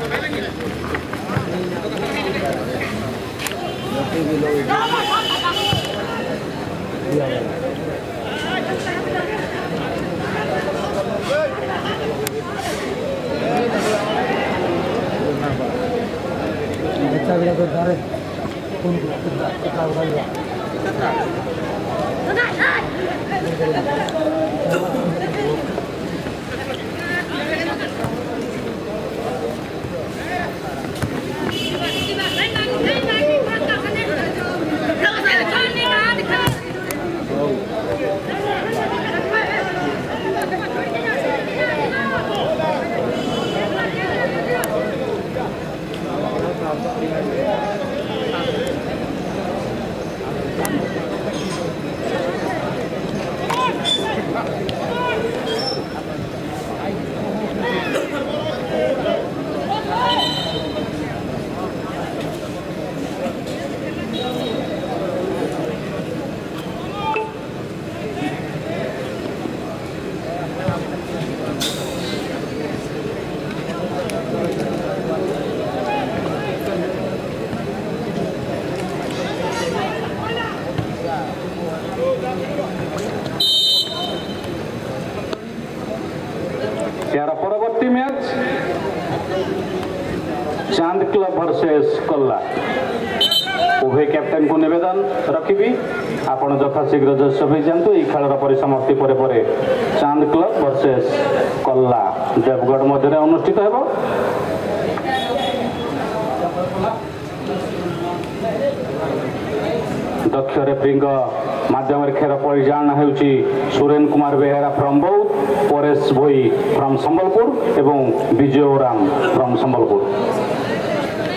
बच्चा भी लगता है कौन कितना उड़ा लिया यार परवर्ती मैच चांद क्लब वर्सेस कल्ला उभय कैप्टेन को निवेदन रखी आपण यथाशीघ्र जश्य हो जातु ये खेल परिसमाप्ति पर परे चांद क्लब वर्सेस कल्ला देवगढ़ मध्य अनुष्ठित हो दक्ष रेफ्री माध्यम खेल परिचालना होउची Suren Kumar Behera from Boudh, Paresh Bhoi from Sambalpur एवं विजय राम फ्रॉम संबलपुर।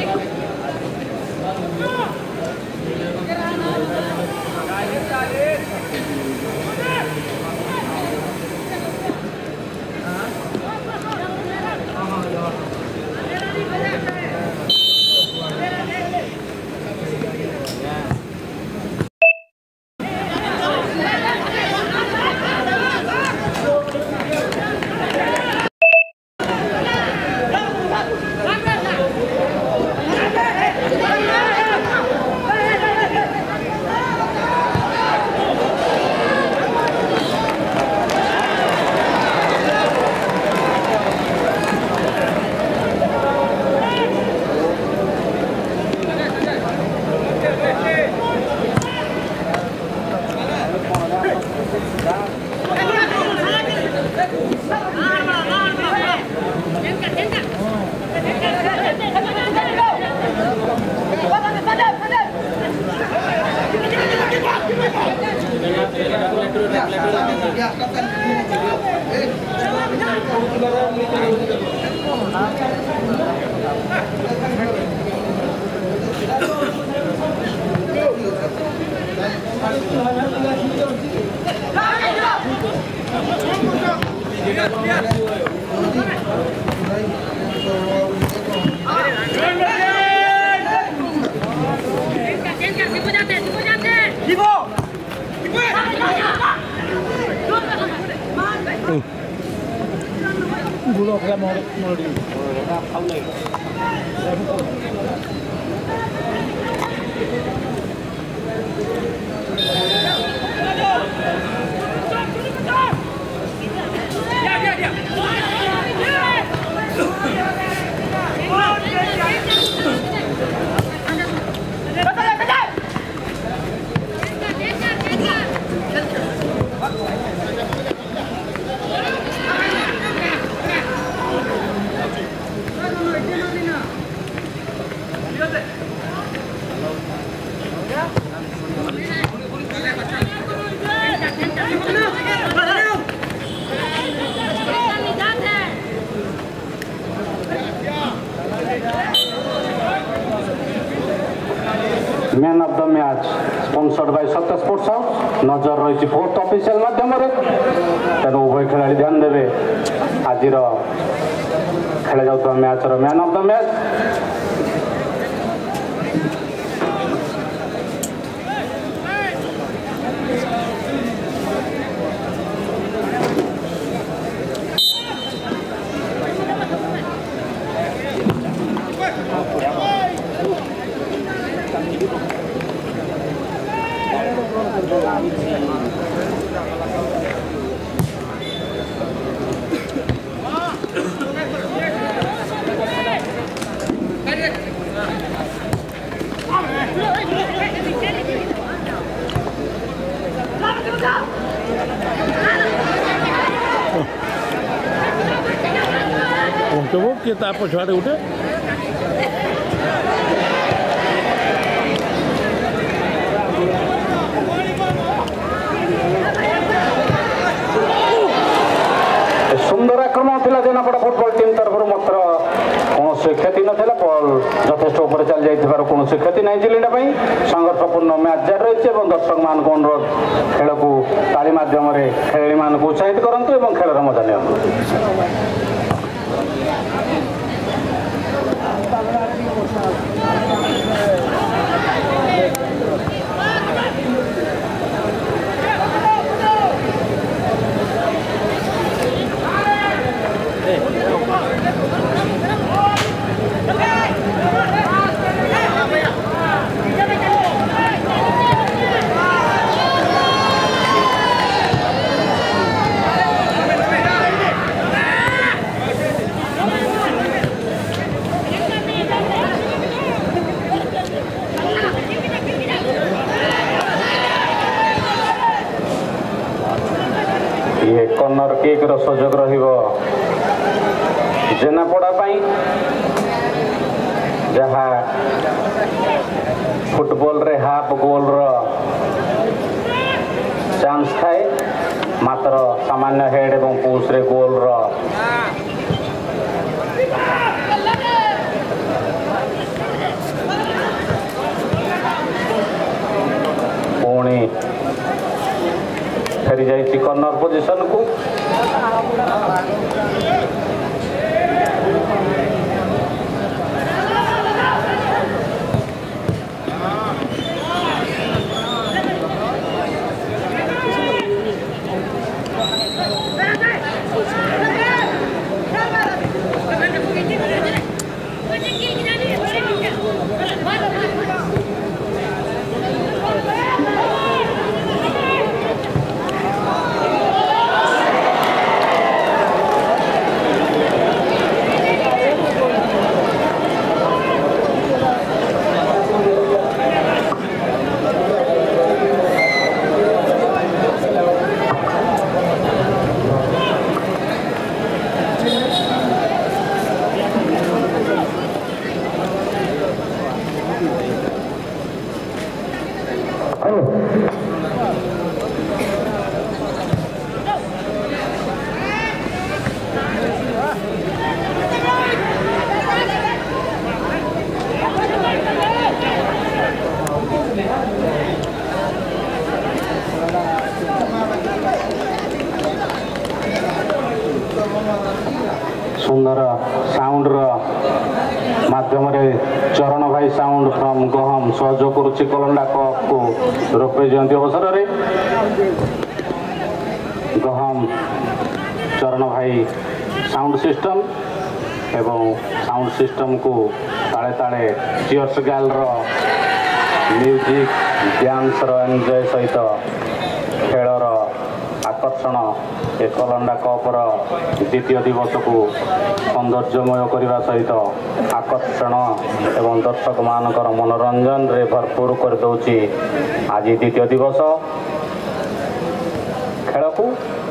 ରଖିଲା ମୋର ମୋର ଖାଉ ଲାଗି man of the match sponsored by Satya sports house नजर रही फोर्थ ऑफिशियल माध्यम तेणु उभय खिलाड़ी ध्यान देवे आज खेल जाऊा match man of the match ପହଞ୍ଚବ କିଏ ତା ପଛଆଡ଼େ ଗୋଟେ सुंदर आक्रमण थिला जेनापड़ा फुटबॉल टीम तरफ मात्र कौन क्षति नाला बल यथेष ऊपर चल जाइबार कौन क्षति नहीं जिलेटा संघर्षपूर्ण मैच जारी रही है दर्शक मान अनुरोध खेल को ताली मध्यम खेलाड़ी मान उत्साहित करूँ और खेल मजा नि ये कर्नर किक रो सुजोग रहिबो जेनापड़ा जहाँ फुटबॉल रे हाफ गोल रो चांस थाए मात्र सामान्य हेड एवं पुश रे गोल रो पुणी फेरी जाइए कर्नर पोजिशन को सुंदर साउंड माध्यम चरण भाई साउंड फ्रॉम गहम सहयोग करुच्ची कलंडा कप को रोपे जयंती अवसर में गहम चरण भाई साउंड सिस्टम एवं साउंड सिस्टम को ताले ताले चियर्स गाल रो म्यूजिक डांस रो एंजॉय सहित खेलर आकर्षण एकलंडा कपर द्वितीय दिवस को सौंदर्यमय करने सहित आकर्षण एवं दर्शक मानकर मनोरंजन रे भरपूर कर दौची आज द्वितीय दिवस खेल को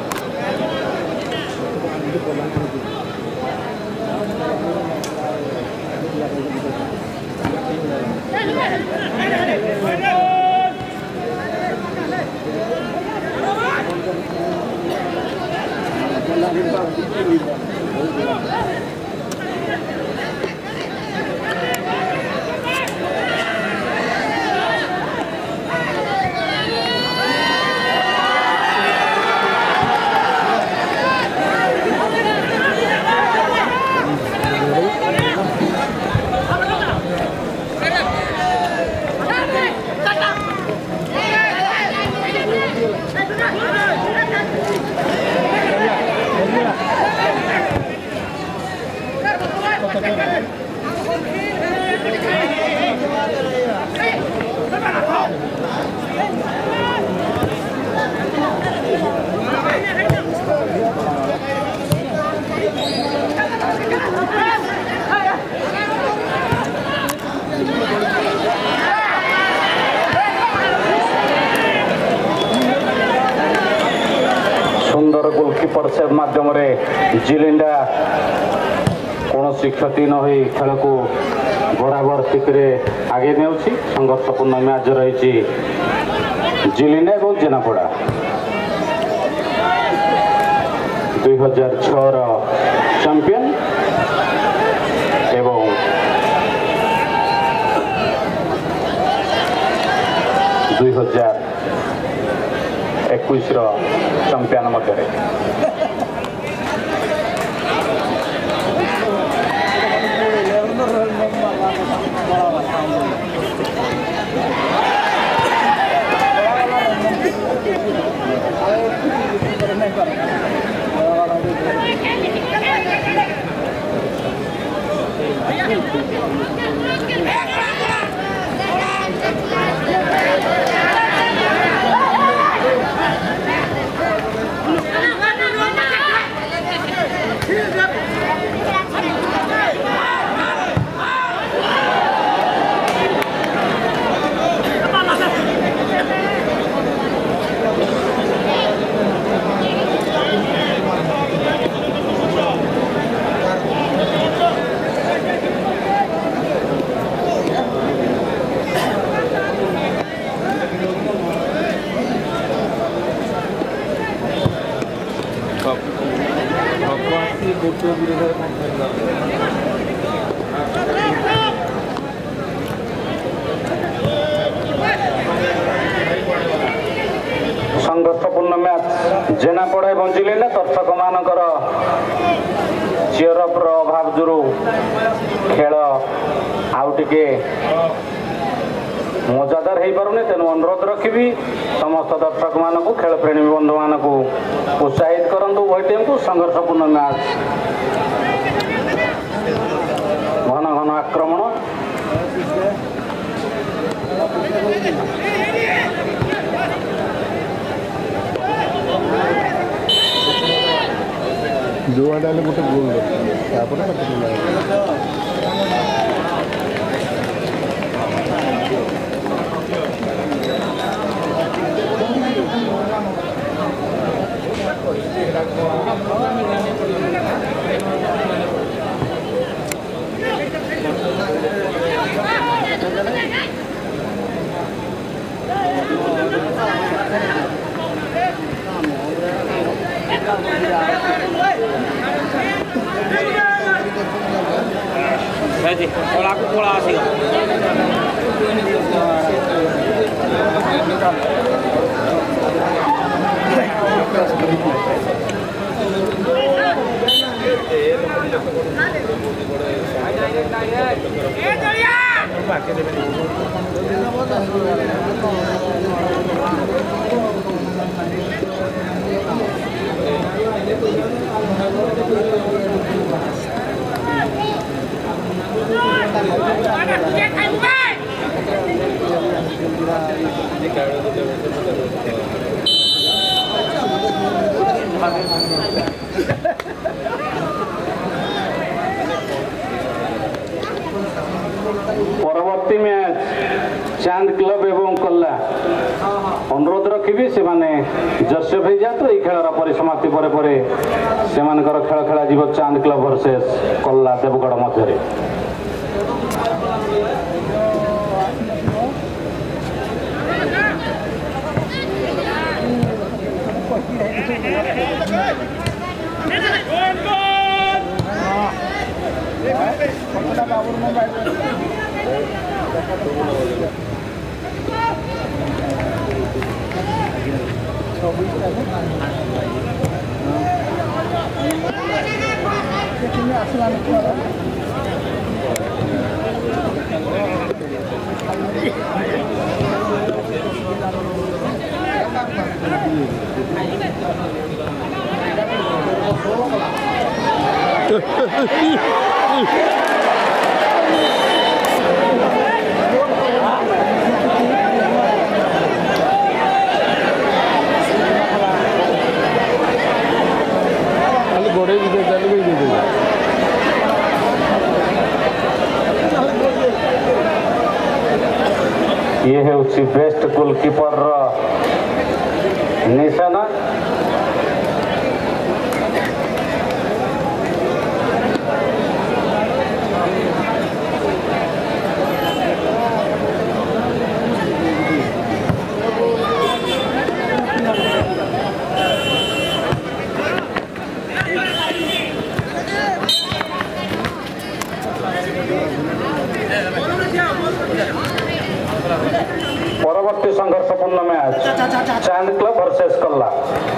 सुंदर गोलकीपर सेव माध्यम जिलिंडा कौन क्षति न हो खेल को बराबर स्थित आगे ने संघर्षपूर्ण मैच रही जिलिंडा और जेनापड़ा दुई हजार छर चैंपियन एवं दुई हजार एक चैंपियन मध्य संघर्षपूर्ण मैच जेनापड़ा और जिलिंडा दर्शक मानकर चीयरअप अभाव जो खेल आउ टिके मजादार हो पारे तेणु अनुरोध रखी समस्त दर्शक मान खेल प्रेमी बंधु मान उत्साहित करूँ वही टीम को संघर्षपूर्ण मैच घन घन आक्रमण जो आड़े गोटे goal Jadi, kalau aku pola sih. परवर्ती मैच चांद क्लब एवं कल्ला अनुरोध रखी से जर्सी हो जातु ये खेल परिसमाप्ति पर से खेल खेला जीव चांद क्लब वर्सेस कल्ला देवगढ़ मध्य ये है उसी बेस्ट गोलकीपर निशाना परवर्ती संघर्षपूर्ण मैच चांद क्लब वर्सेस कल्ला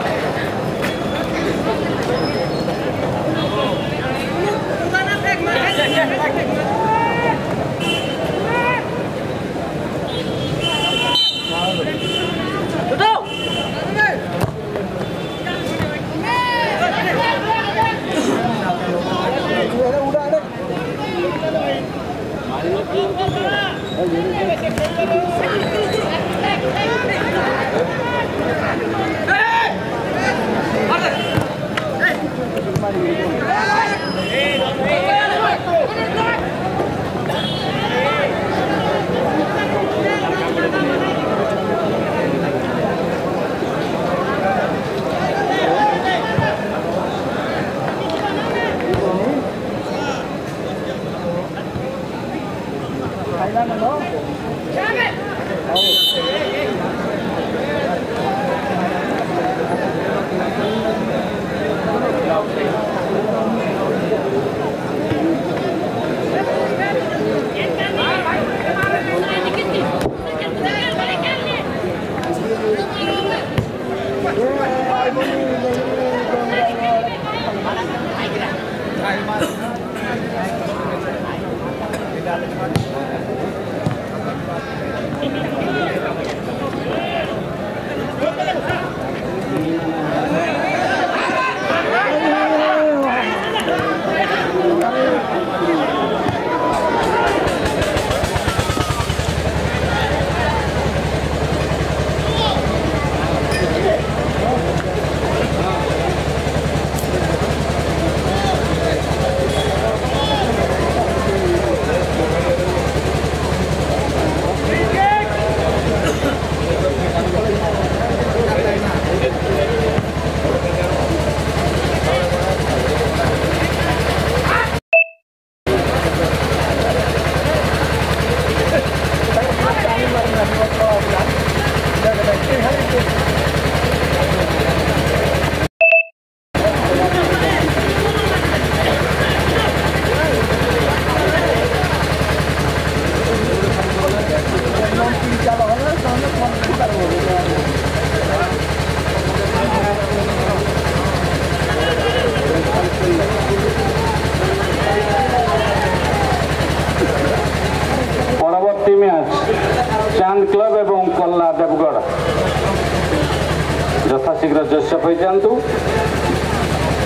चांद क्लब एवं कल्ला देवगढ़ यथाशीघ्र जश्यप हो जातु।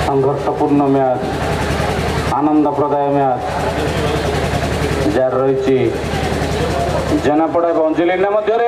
ସଂଘର୍ଷପୂର୍ଣ୍ଣ ମ୍ୟାଚ୍ ଆନନ୍ଦପ୍ରଦାୟ ମ୍ୟାଚ୍ ଯାହାର ରହିଛି ଜେନାପଡ଼ା ଏବଂ ଅଞ୍ଜଲିନା ମଧ୍ୟରେ।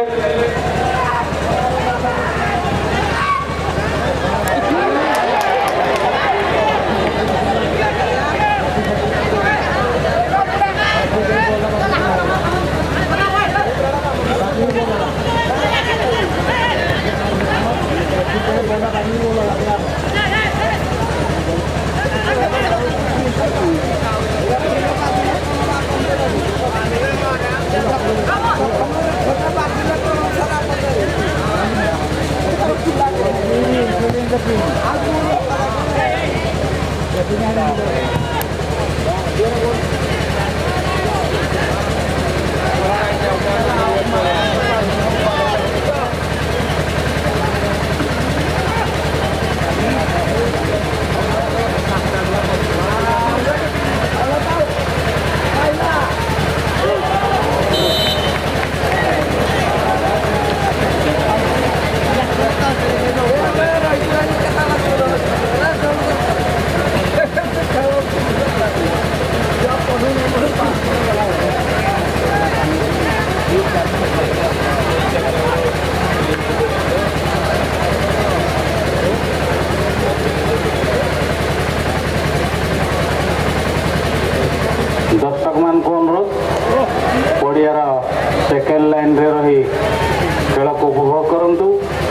दर्शक मान को अनुरोध पड़ियार सेकेंड लाइन रे रही खेल को उपभोग करंतु।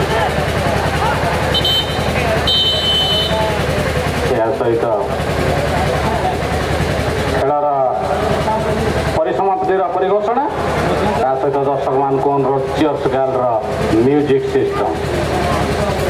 या सहित खेलर परिसमाप्तिर परिघोषणा सहित दर्शक मान को अनुरोध चियर्स गाल म्यूजिक सिस्टम।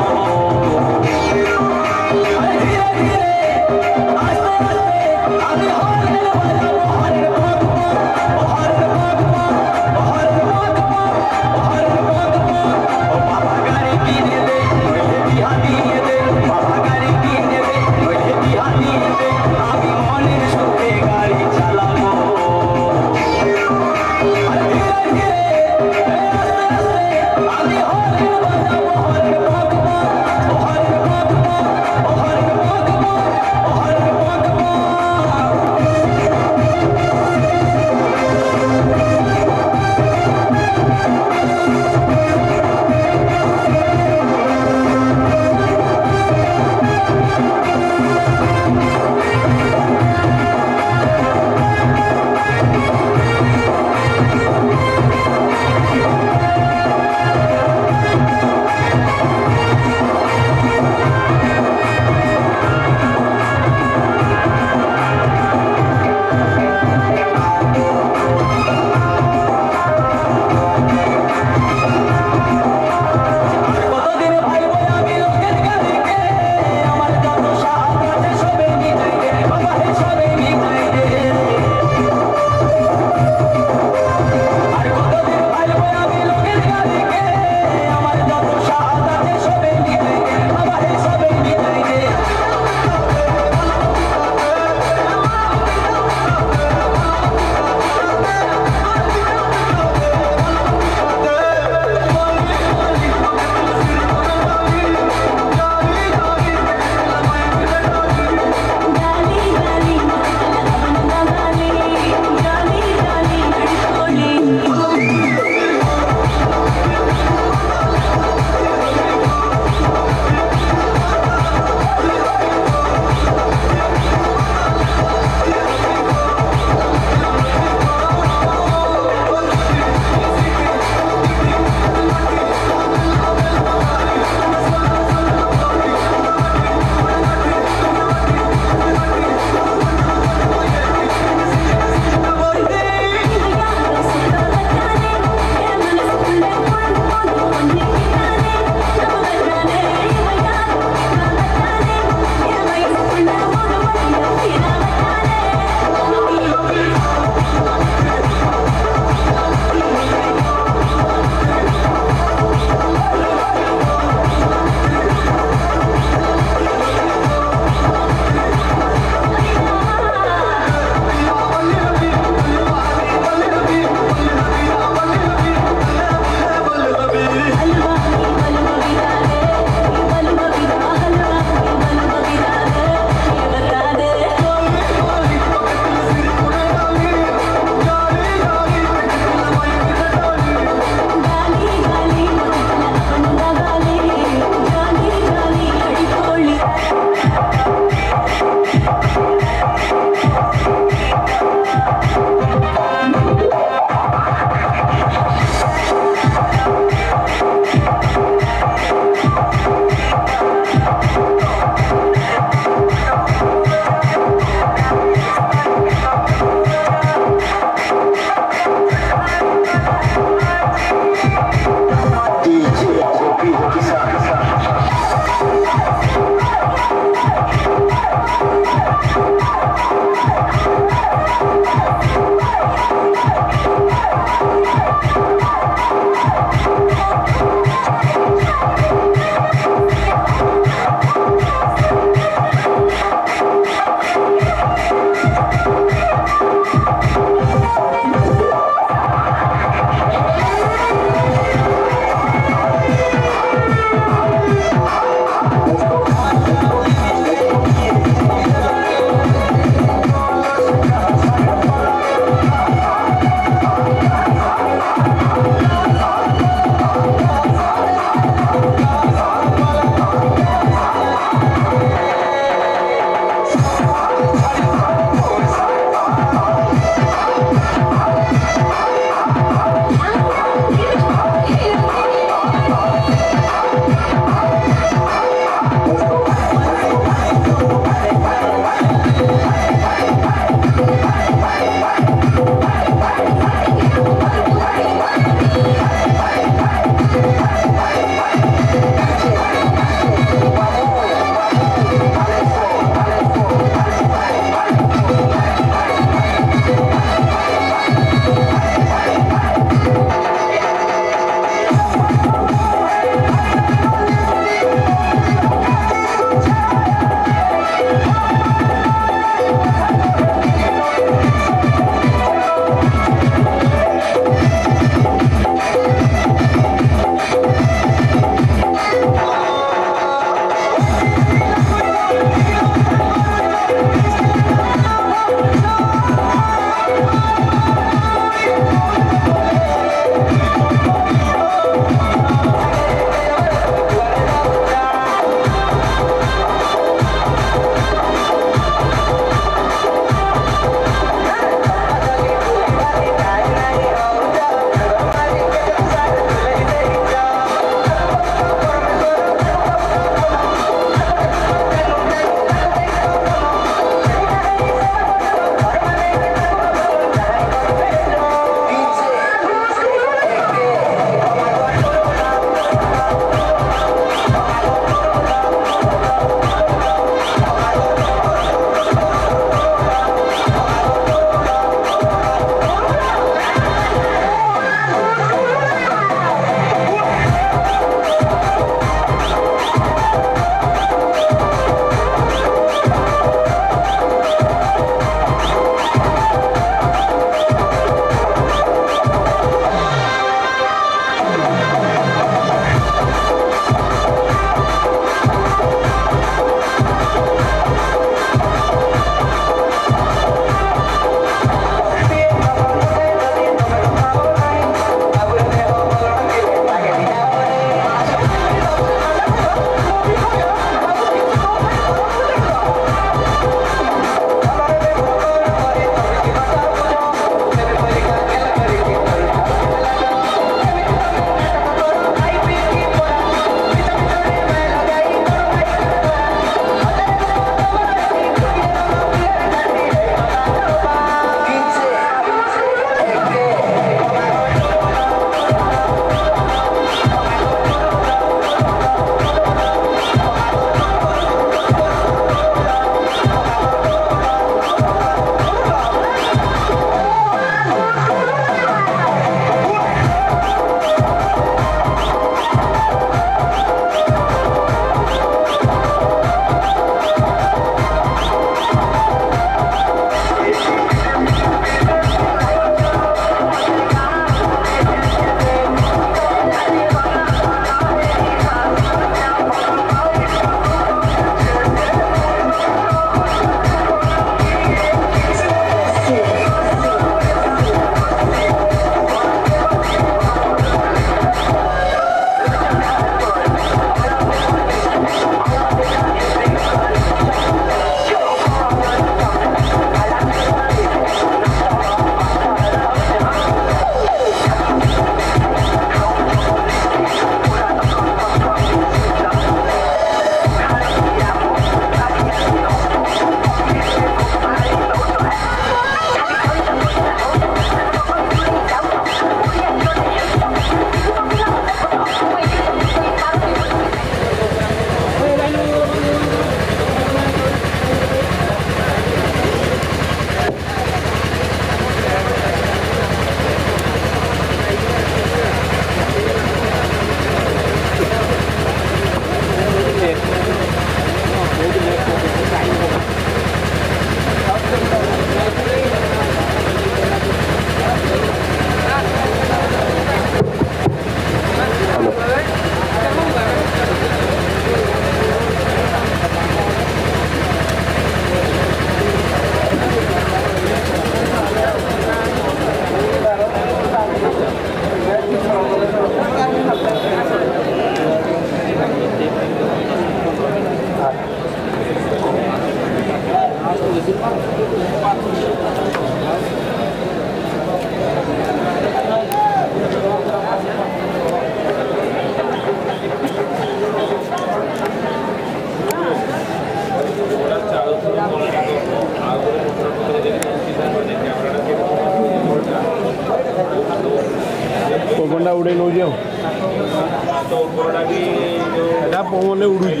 ପବନଟା ଉଡ଼େଇ ନେଉଛି ଆଉ ତ ଉପରଟା ବି ଯେଉଁ ଏଇଟା ପବନରେ ଉଡ଼ୁଛି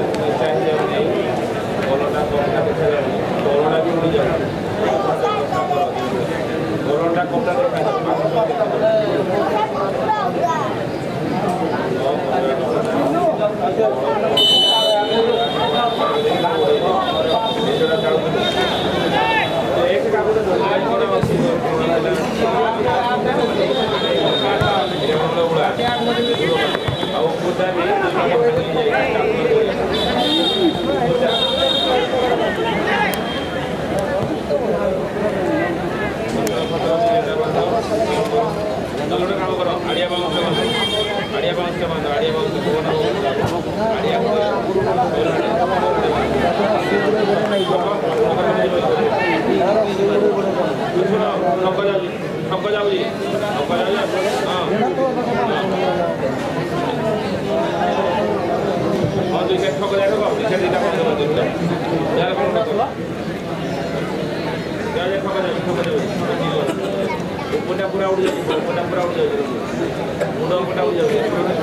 ଭଲଟା ତଳଟା ଦେଖାଯାଉଛି ତଳଟା ବି ଉଡ଼ି ଯାଉଛି ତଳଟା କପଡ଼ା काम करो आड़िया बाउंस आड़िया बाउंस के बांधो आड़िया बाउंस आड़िया ठक जाऊँ ठक जाऊँ ठक हाँ दुई साइड ठक जाए दुई साइड दुईटा बंद कर यार कौन ठक यार ठक जाए ठक जाए उपरटा पूरा उड़ जाए उपरटा पूरा उड़ जाए मुंड उपरटा उड़ जाए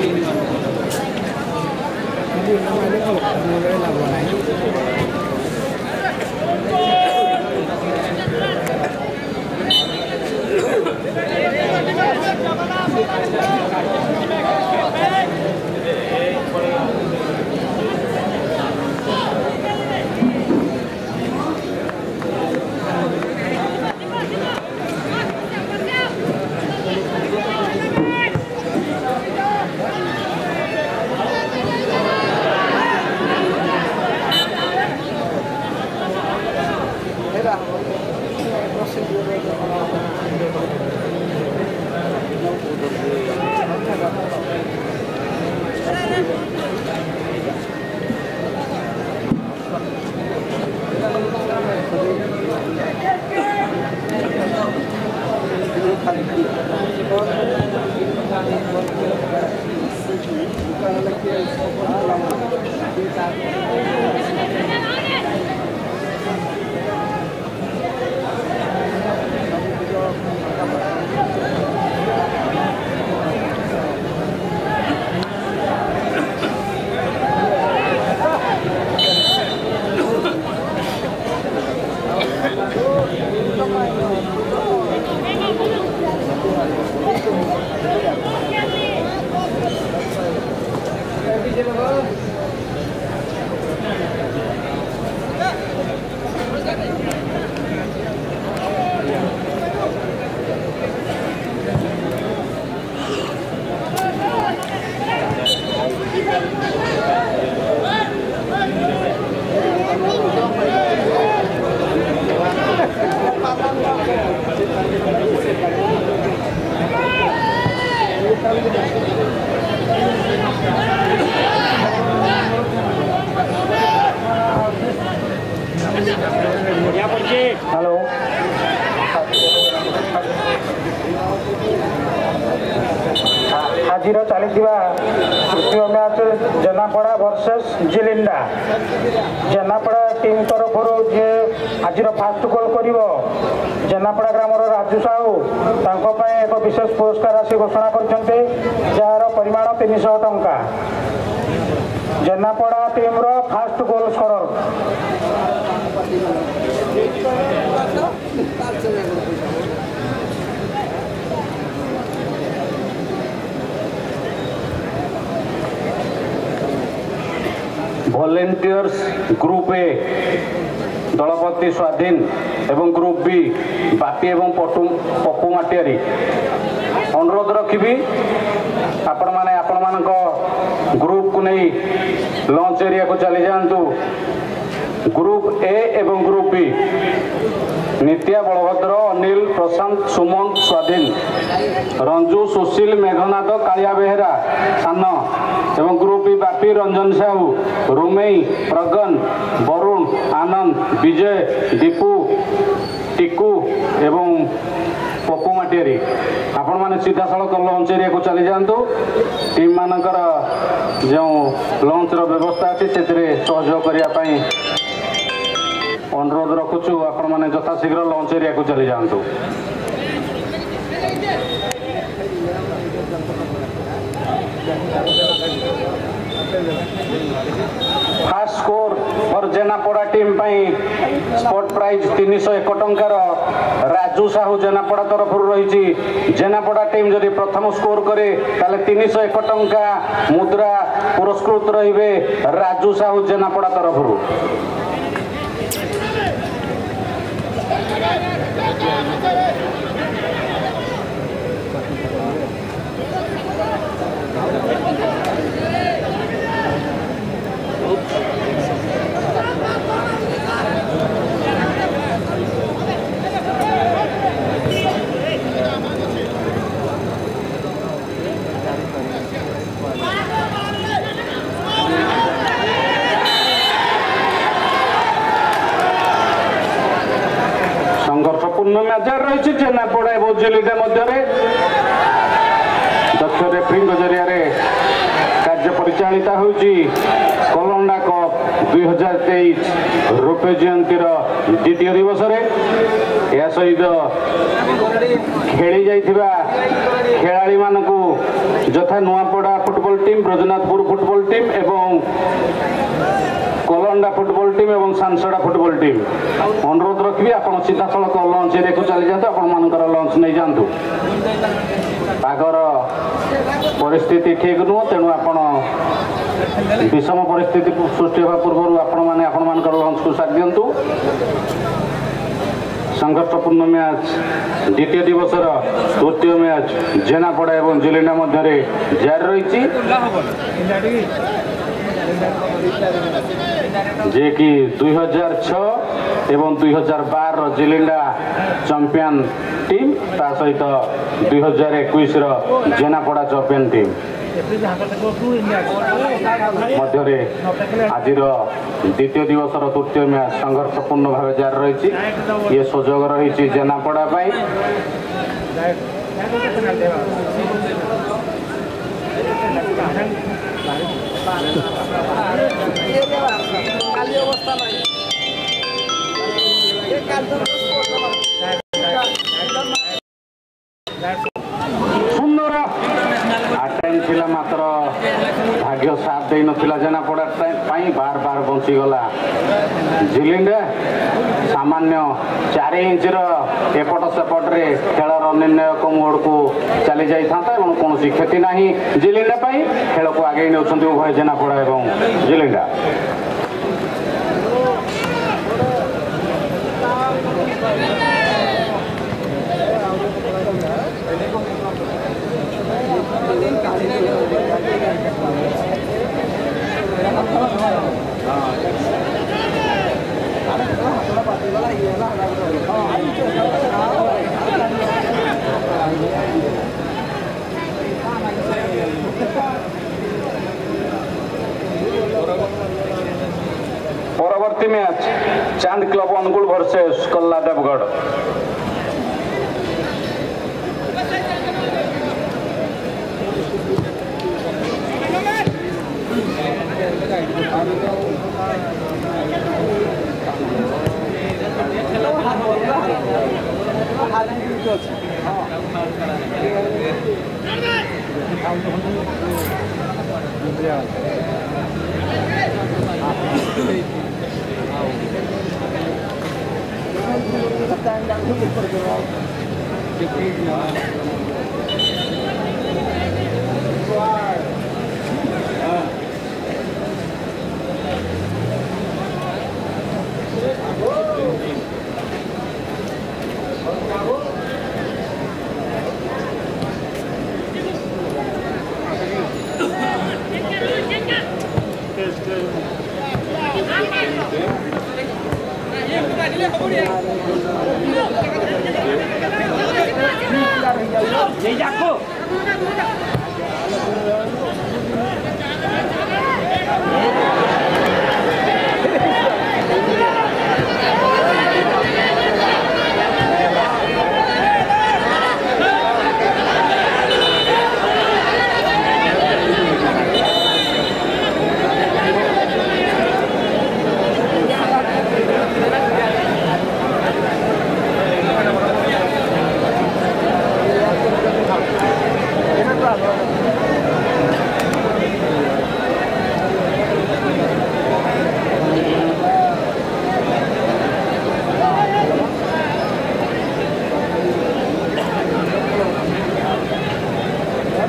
हेलो आज चली तृतीय match Jenapada versus Jilinda Jenapada team तरफ जे आज फास्ट गोल कर जेनापड़ा ग्राम राजू साहू एक विशेष पुरस्कार राशि घोषणा करते जार परिमाण तीन सौ टंका जेनापड़ा टीम रो fast goal scorer volunteers group A दलपति स्वाधीन एवं ग्रुप बी बापी एवं पटु पप्पू माटियारी अनुरोध रखी आपण माने आपण मानक ग्रुप को नहीं लॉन्च एरिया को चली जातु ग्रुप ए एवं ग्रुप बी नित्या बलभद्र अनिल प्रशांत सुमंत स्वाधीन रंजू सुशील मेघनाथ कालिया बेहेरा सान एवं ग्रुप बी बापी रंजन साहू रुमेई प्रगन वरुण आनंद विजय दीपू टिकू एवं पप्पू माटियारी आपण माने सीधा सड़क लॉन्च एरिया को चली जातु टीम मानकर जो लॉन्च रो व्यवस्था अच्छी से सहयोग करने अनुरोध रखुचु आपण माने यथाशीघ्र लॉन्च एरिया को चली जातु। जेनापड़ा टीम स्पोर्ट प्राइज तीन सौ एक टंकार राजू साहू जेनापड़ा तरफ रही जेनापड़ा टीम जदि प्रथम स्कोर करे ताले तीन सौ एक टंका मुद्रा पुरस्कृत रहिबे राजू साहू जेनापड़ा तरफ संघर्षपूर्ण मैच रही जेनापड़ा और जिलिटा मध्य दक्ष रेफ्री जरिया कार्य परिचालित होती कलंडा कप दुई हजार तेईस रुपे जयंती द्वितीय दिवस या सहित खेली जाइथिबा खेलाड़ी मानकू यथा Nuapada football team Brajanathpur football team एवं कलंडा फुटबॉल टीम एवं सांसड़ा फुटबॉल टीम अनुरोध रखी आप सीधा सड़क लंच एरिया को चली जातु आपर लंच नहीं जातु आगर परिस्थिति ठीक नुह तेणु आप विषम परिस्थिति सृष्टि होगा पूर्व आपण मैंने आपण मान लंच को साथ दिंतु संघर्षपूर्ण मैच द्वितीय दिवस तृतीय मैच जेनापड़ा और जिलिंडा मध्य जारी रही जे कि दुई हजार छः एवं दुई हजार बार जिलिंडा चैंपियन टीम ता सहित दुई हजार इक्कीस जेनापड़ा चैंपियन टीम मध्य आज द्वितीय दिवस तृतीय मैच संघर्षपूर्ण भाव जारी रही ये सुजोग रही जेनापड़ा सुंदर अटेम्प्ट थिला मात्र भाग्य साथ दे नथिला जेनापड़ा बार बार बंचीगला जिलिंडा सामान्य चार इंच एपट सेपटे खेलर निर्णायक मोड़ को चली जाता कौन क्षति ना जिलिंडा खेल को आगे ने उभय जेनापड़ा और जिलिंडा परवर्ती match Chand club Angul versus Kalla Deogarh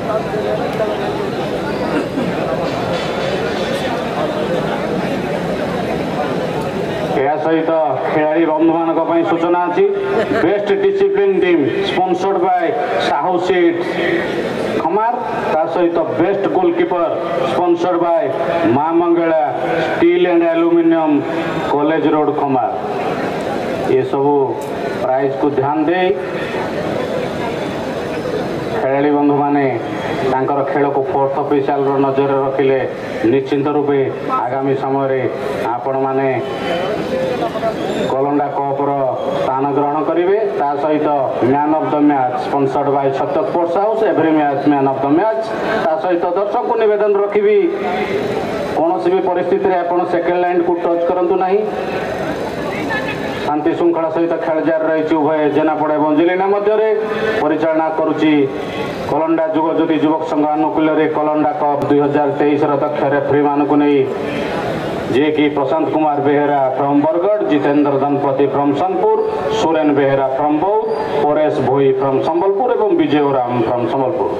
या सहित खेलाड़ी बंधु मान सूचना अच्छी best discipline team sponsored by Sahu seeds Khamar ता सहित best goalkeeper sponsored by Maa Mangala steel and aluminium college road Khamar ये सबू प्राइज को ध्यान दे खेलाड़ी बंधु माने तांकर खेल को फोर्थ ऑफिशियल नजर रखिले निश्चिंत रूपे आगामी समय आपण माने कोलंडा कप स्थान ग्रहण करेंगे ता सहित man of the match sponsored by Satya sports house every match man of the match ता सहित दर्शक को निवेदन रखी कौन भी परिस्थिति में आप सेकेंड लाइन को टच करूँ ना शांति श्रृंखला सहित खेल जारी रही उभय जेनापड़ा और जिलेना मध्य परिचालना करुच्ची कोलंडा युग ज्योति युवक संघ आनुकूल्य कोलंडा कप दुई हजार तेईस दक्ष रेफ्री मान को नहीं जे कि प्रशांत कुमार बेहेरा फ्रॉम बरगढ़ जितेंद्र दंपति from Sonepur Suren Behera from Boudh Paresh Bhoi from Sambalpur और विजय राम फ्रॉम संबलपुर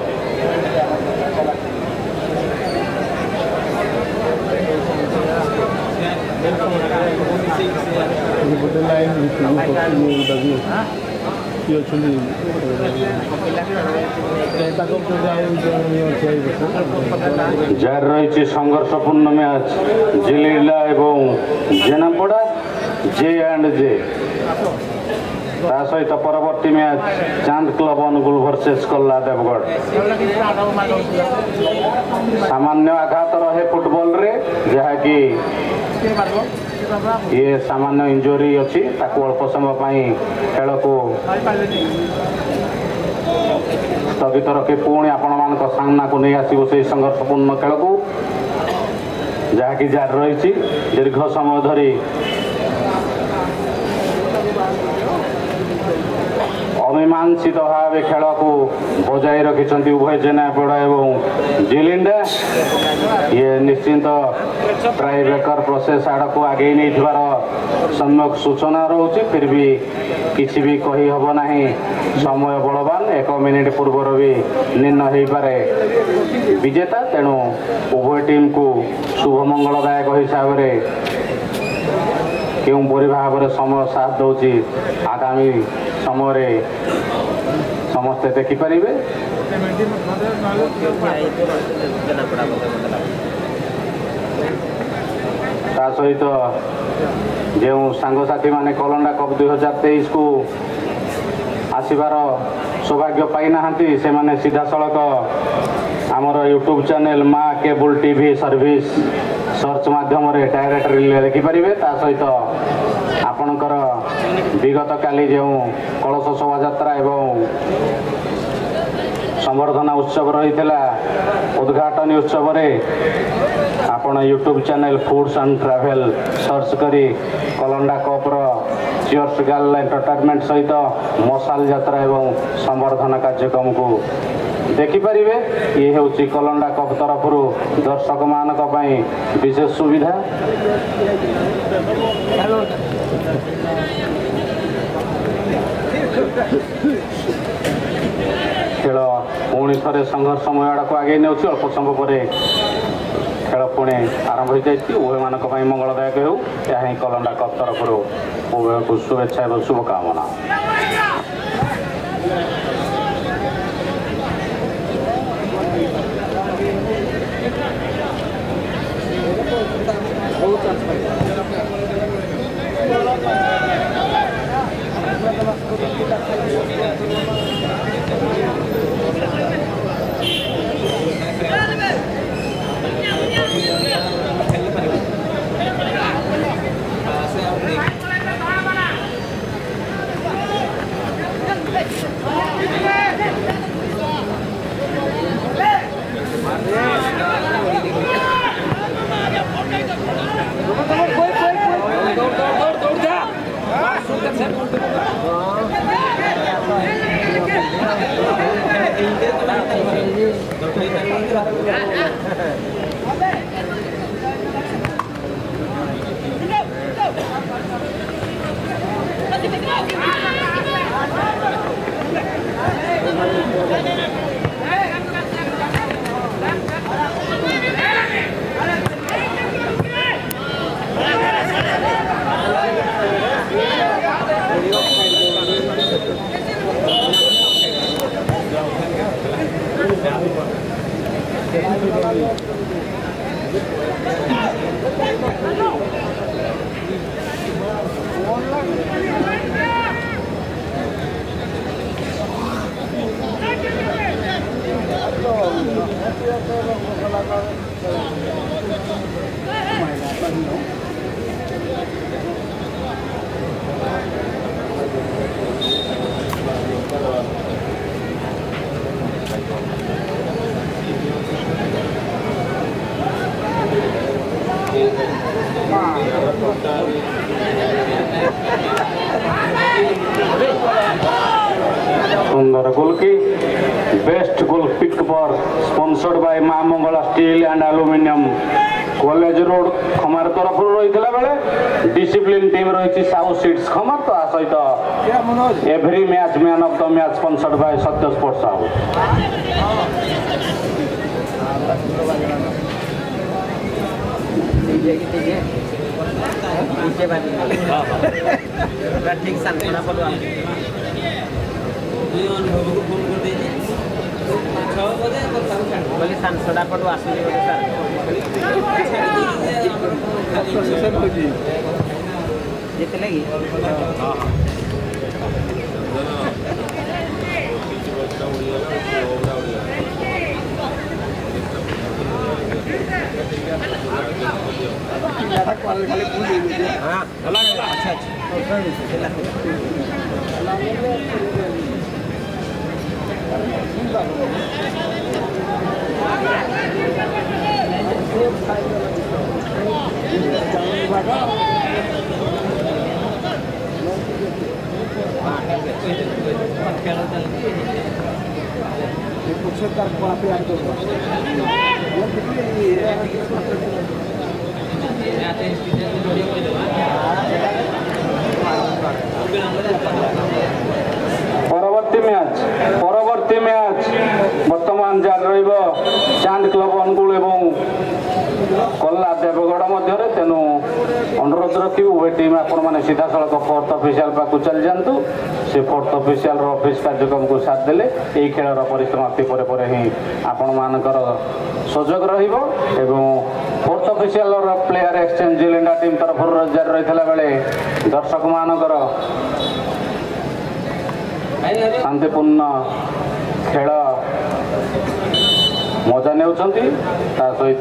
जारी रही संघर्षपूर्ण मैच जिलेला एवं जेनापड़ा जे एंड जे ता सहित परवर्ती match Chand club Angul versus Kalla Deogarh सामान्य आघात रहे फुटबॉल रे जहाँ कि ये सामान्य इंजुरी अच्छी ताकू अल्प समय खेल को स्थगित रखी पुणी आपण मान सामना को नहीं आसो से संघर्षपूर्ण खेल को जहाँकि जारी रही दीर्घ समय धरी अमीमांसित भाव खेल को बजाय रखिंट उभय जेनापड़ा और जिलिंडा ये निश्चिंत ट्राई ब्रेकर प्रोसेस आड़ को आगे नहीं सम्यक सूचना रोचे फिर भी किसी भी कही हब ना समय बलवान एक मिनिट पूर्वर भी निर्णय हो पारे विजेता तेणु उभय टीम को शुभ मंगलदायक हिसाब से क्यों भाव में समय साथ दौर आगामी समय समस्ते देखिपारे ता सहित जो सांगसाथी माने कोलंडा कप दुई हजार तेईस को आसबार सौभाग्य पाई नाहांती से माने सीधा सड़क आमर YouTube channel Maa cable TV service search माध्यम डायरेक्ट देखिपारे ता सहित आपणकर विगत काली जो कलश शोभा यात्रा एवं संवर्धना उत्सव रही उद्घाटन उत्सव रे आपण YouTube channel foods and travel search करी Kolanda cup cheers girl entertainment सहित मशाल यात्रा एवं संवर्धना कार्यक्रम को देखिपारे ये हूँ कोलंडा कप तरफ दर्शक मान विशेष सुविधा खेल पुणी थे संघर्षमय आड़ को आगे नहीं अल्प समय पर खेल पुणी आरंभ हो जाए उभय मान मंगलदायक हो यह कोलंडा कप तरफ उभय को शुभेच्छा और शुभकामना। सुंदर गोल की बेस्ट गोल पिक पर sponsored by Maa Mangala steel and aluminium college road Khamar तरफ रही बेले डिसिप्लिन टीम रही साउथ सीड्स खमार तो आ सहित every match man of the match sponsored by Satya sports house ठीक सांत्वना पड़वा बोले सांसदा पड़वा आसली जिते लगी हाँ अच्छा अच्छा परवर्ती मैच परवर्ती मैच बर्तमान जार चांद क्लब अनुकूल एवं कला देवगढ़ मध्य तेणु अनुरोध रखी उभय टीम आपण मैंने सीधा सड़क फोर्थ ऑफिशियल पाक चल जातु से फोर्थ ऑफिशियल ऑफिस कार्यक्रम को साथ देले यही खेलर परिसमाप्ति पर पर ही आपण मानकर सुजोग रहिबो एवं fourth official player exchange Jilinda team तरफ जार रही बेले दर्शक मानकर शांतिपूर्ण खेल मजा ने सहित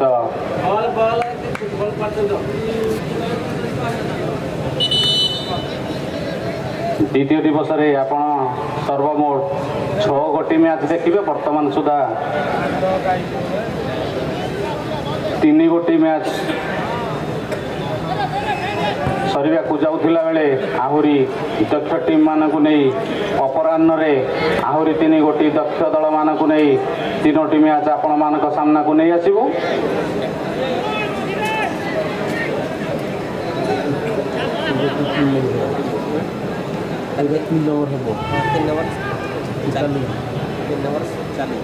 द्वितीय दिवस रे आपण सर्वमोट छह गोटी मैच देखिए वर्तमान सुधा तीन गोटी मैच सरिया को जाउथिला बेले आहुरी दक्ष टीम मानकु नहीं अपराह्न रे आहुरी तीन गोटी दक्ष दल मानकु नहीं तीनोटी मैच आपण मानक सामना को नहीं आसीबु अलग तीन नंबर हबो तीन नंबर चालू तीन नंबर चालू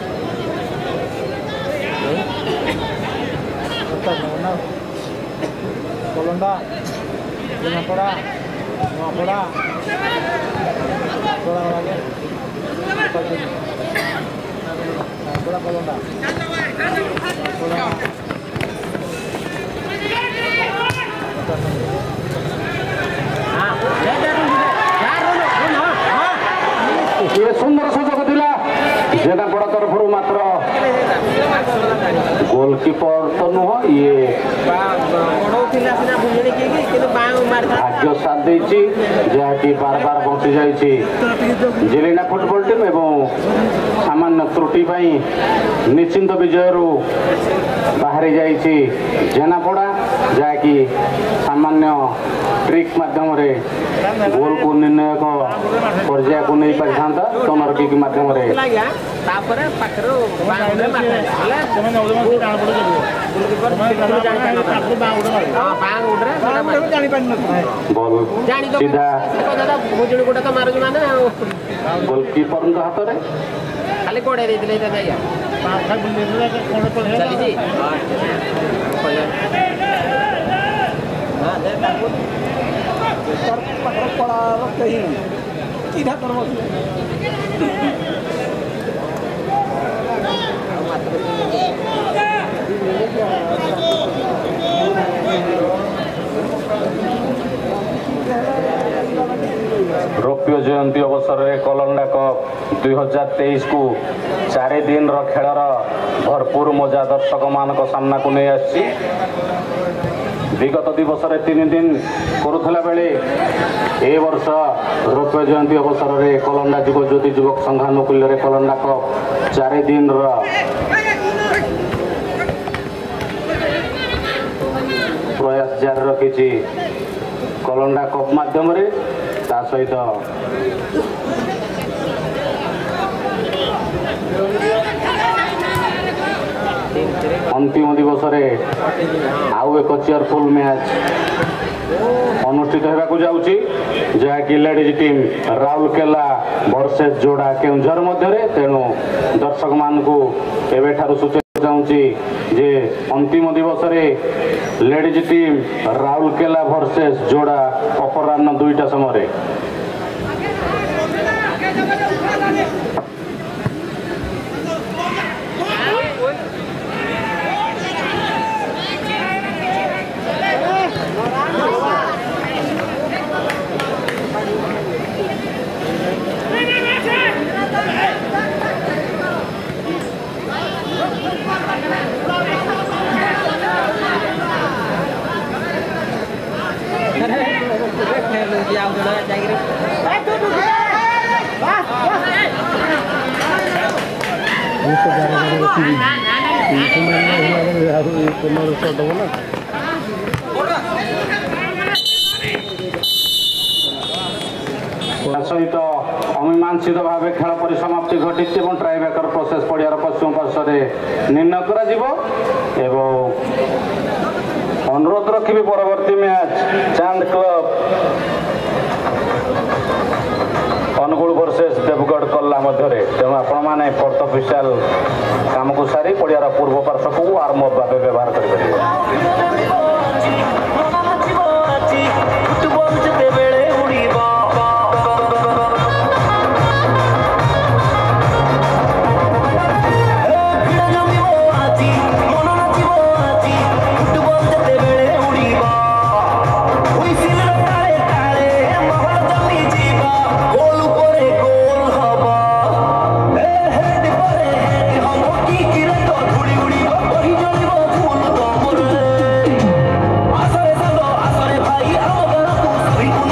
ना कोलंडा नपड़ा नपड़ा थोड़ा आगे थोड़ा कोलंडा ये सुंदर सुजोग दिला जेना बड़ तरफ मात्र गोलकीपर तो नुह ये भाग्य साथ देछि जहाँकि बार बार बंटी जाइछि जिलेना फुटबॉल टीम एवं सामान्य त्रुटि पाई निश्चिंत विजयरू बाहरी जाइछि जेनापड़ा जहाँकि सामान्य ट्रिक माध्यम रे गोल को निर्णायक पर्याय को नहीं पारि था कमर किक माध्यम रे तापरे पाखरो बाउंडे मारले ସେମାନେ ଓଡିଆ ଜାଣି ପଡେ ଗୋଲकीपर ଜାଣି ପାରୁନଥାଏ हां बांग उडरे ସେମାନେ ଜାଣି ପାରୁନଥାଏ बॉल ଜାଣି ତ सीधा ଦାଦା ଭୁଜୁଳି ଗୋଟା ତ ମାରୁଛି ମାନେ गोलकीपर के हाथ रे खाली कोड़े ଦେଇଥିଲେ ଏଟା ଯାଇଆ ପାଖା ବୁଲିଲେ କୋଣ ପଡେ ଚାଲିଛି हां दे ତାକୁ तर पाखर पड़ा कहीं सीधा करबो दुई हजार तेईस को चार दिन खेलर भरपूर मजा दर्शक मान सामना को नहीं आसी विगत दिवस तीन दिन करुला बेले ए वर्ष रौप्य जयंती अवसर में कलंडा जुग ज्योति युवक संघानुकूल्य कलंडा कप चार दिन प्रयास जारी रखी कलंडा कप माध्यम सहित अंतिम दिवस आउ एक चेयरफुल मैच अनुष्ठित होगा जाऊँगी जहाँकि लेडीज टीम राउरकेला वर्सेस जोड़ा केउझर मध्य तेणु दर्शक मान एवं सूचना चाहूँगी जे अंतिम दिवस लेडीज टीम राउरकेला वर्सेस जोड़ा अपराह्न दुईटा समय सहित अमीमांसित भाव खेल परिसमाप्ति घटी ट्राइब्रेकर प्रोसेस पड़ियार पश्चिम पार्श्व निर्णय कर अनुरोध रखी परवर्ती match Chand club Angul versus Deogarh Kalla मध्य तेणु आपण मैंने फोर्थ ऑफिशियल काम को सारी पड़ियार पूर्व पार्श्व को वार्म अप भाव व्यवहार कर Asare sando, asare bhai, amo gana tu sabhi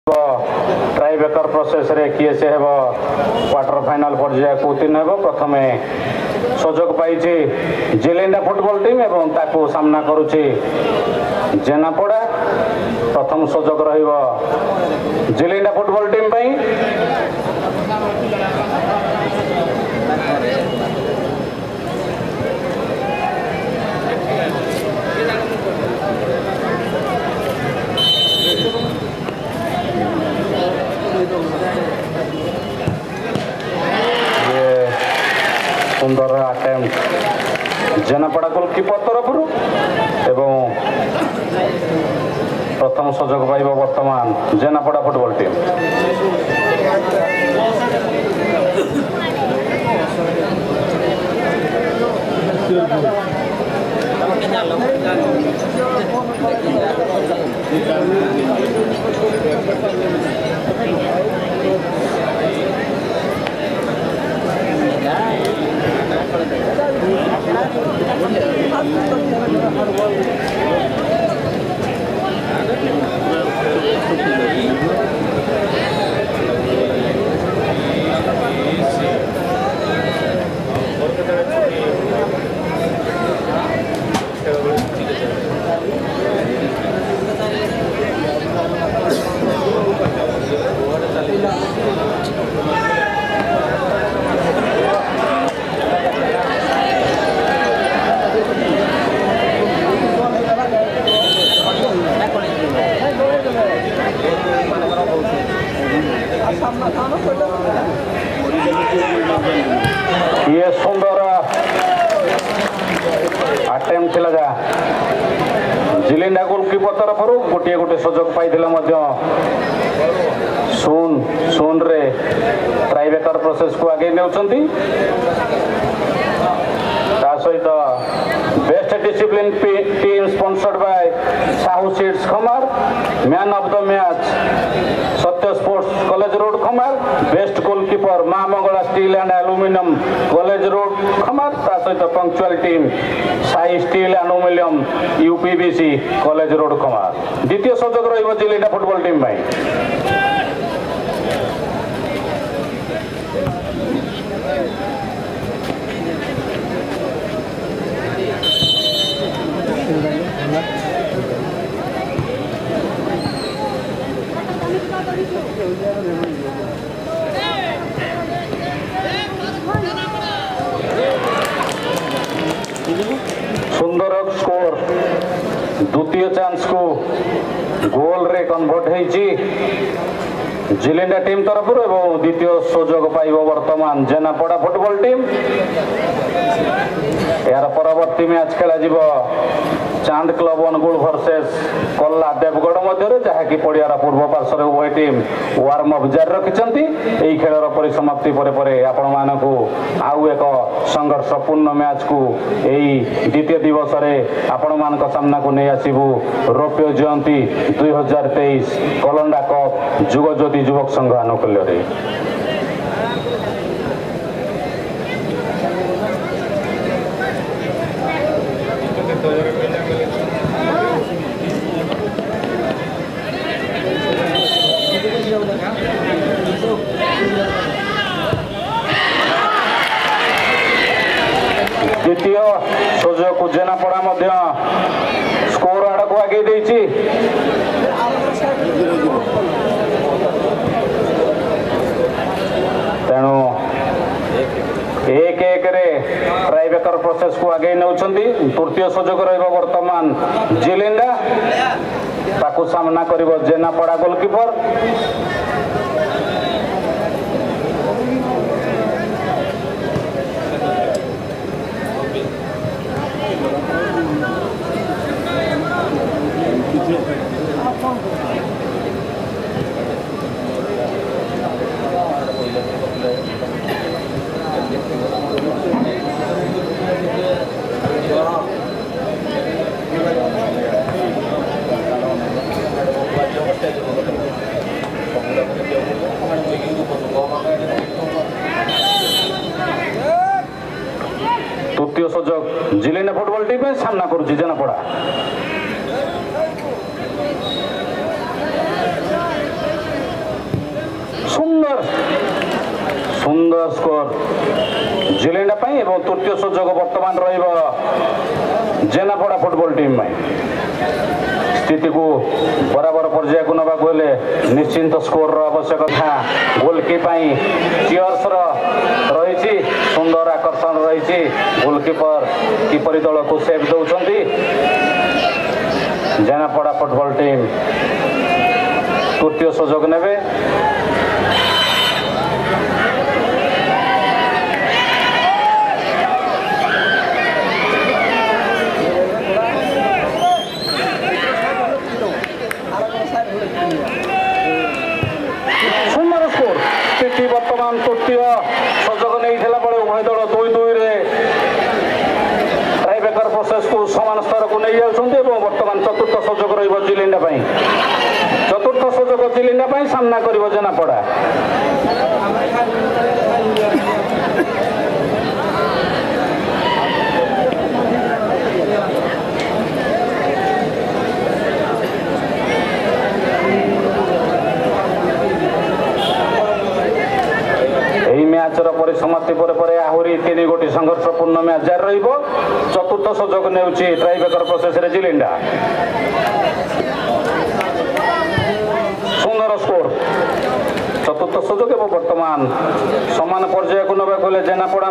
try बेकर प्रोसेस रे किए से हेब क्वार्टर फाइनल पर्याय को उत्तीर्ण हेब। प्रथमे सुजोग पाई जिलेंडा फुटबॉल टीम एवं ताकू सामना करुछि जेनापड़ा। प्रथम सुजोग रहिबो जिलेंडा फुटबॉल टीम पई। सुंदर अटेम्प्ट जेनापड़ा गोलकीपर तरफ एवं प्रथम सुजोग पाइब वर्तमान जेनापड़ा फुटबॉल टीम। ये सुंदर अटेम्प्ट थिला जा जिलेंडा गोलकीपर तरफ गोटे गोटे सुजोग पाई सुन सुन रे ट्राइबेकर प्रोसेस को आगे नेउछंती। ता सहित best discipline team sponsored by Sahu seeds Khamar. Man of the match Satya sports college road Khamar. Best goalkeeper Maa Mangala steel and aluminium college road Khamar. ता सहित punctual team Sai steel and aluminium UPVC college road Khamar. द्वितीय सुजोग रहिबो जिलेंडा फुटबॉल टीम भाई। सुंदर स्कोर द्वितीय चांस को गोल रे कन्वर्ट होईची जिलेंडा टीम तरफ एवं द्वितीय सुजोग पाइब वर्तमान जेनापड़ा फुटबॉल टीम। यार परवर्ती मैच खेला जीव चांद क्लब अनुगुल वर्सेस कल्ला देवगढ़ मध्य जहाँकि पड़ियार पूर्व पार्श्वर उभय टीम वार्म अप जारी रखिंट। यही खेलर परिसमाप्ति पर परे आपण मानकु आउ एक संघर्षपूर्ण मैच को यही द्वितीय दिवस रे आपण मानक सामना को नहीं आसबू रौप्य जयंती दुई हजार तेईस कलंडा कप जुग ज्योति युवक संघ आनुकूल्य। द्वितीय सुजोग को जेनापड़ा मध्य स्कोर आड़ को आगे देछि। तेणु एक एक रे ट्राइबेकर प्रोसेस को आगे नौछंती। तृतीय सुजोग रहिबो वर्तमान जिलेंडा ताकू सामना करिबो जेनापड़ा गोलकीपर। तृतीय सुजोग जिलेंडा फुटबॉल टीम में सामना करुछि जेनापड़ा। सुंदर सुंदर स्कोर जिलेंडा पाई एवं तृतीय सुजोग वर्तमान रहिब जेनापड़ा फुटबॉल टीम में स्थिति को बराबर पर्याय को नवा गले निश्चिंत स्कोर आवश्यकता गोलकीपाई चियर्स रही सुंदर आकर्षण रही गोलकीपर किपरि दल को सेव दौरान जेनापड़ा फुटबॉल टीम तृतीय सुजोग नेबे सुंदर स्कोर स्थिति वर्तमान तृतीय सुजोग नहीं बेले उभय दल दुई दुई टाइब्रेकर प्रोसेस को समान स्तर को नहीं जाऊँगी वर्तमान चतुर्थ सुजोग रही जिलेंडा चतुर्थ सुजोग जिलेंडा सामना कर जेनापड़ा मैचर परिसमाप्ति पर आहरी तीन गोटी संघर्षपूर्ण मैच जारी चतुर्थ सुजोग ने टाइब्रेकर प्रोसेस रे जिलेंडा सुंदर स्कोर चतुर्थ सुजोग एवं वर्तमान समान पर्याय को नवा गले जेनापड़ा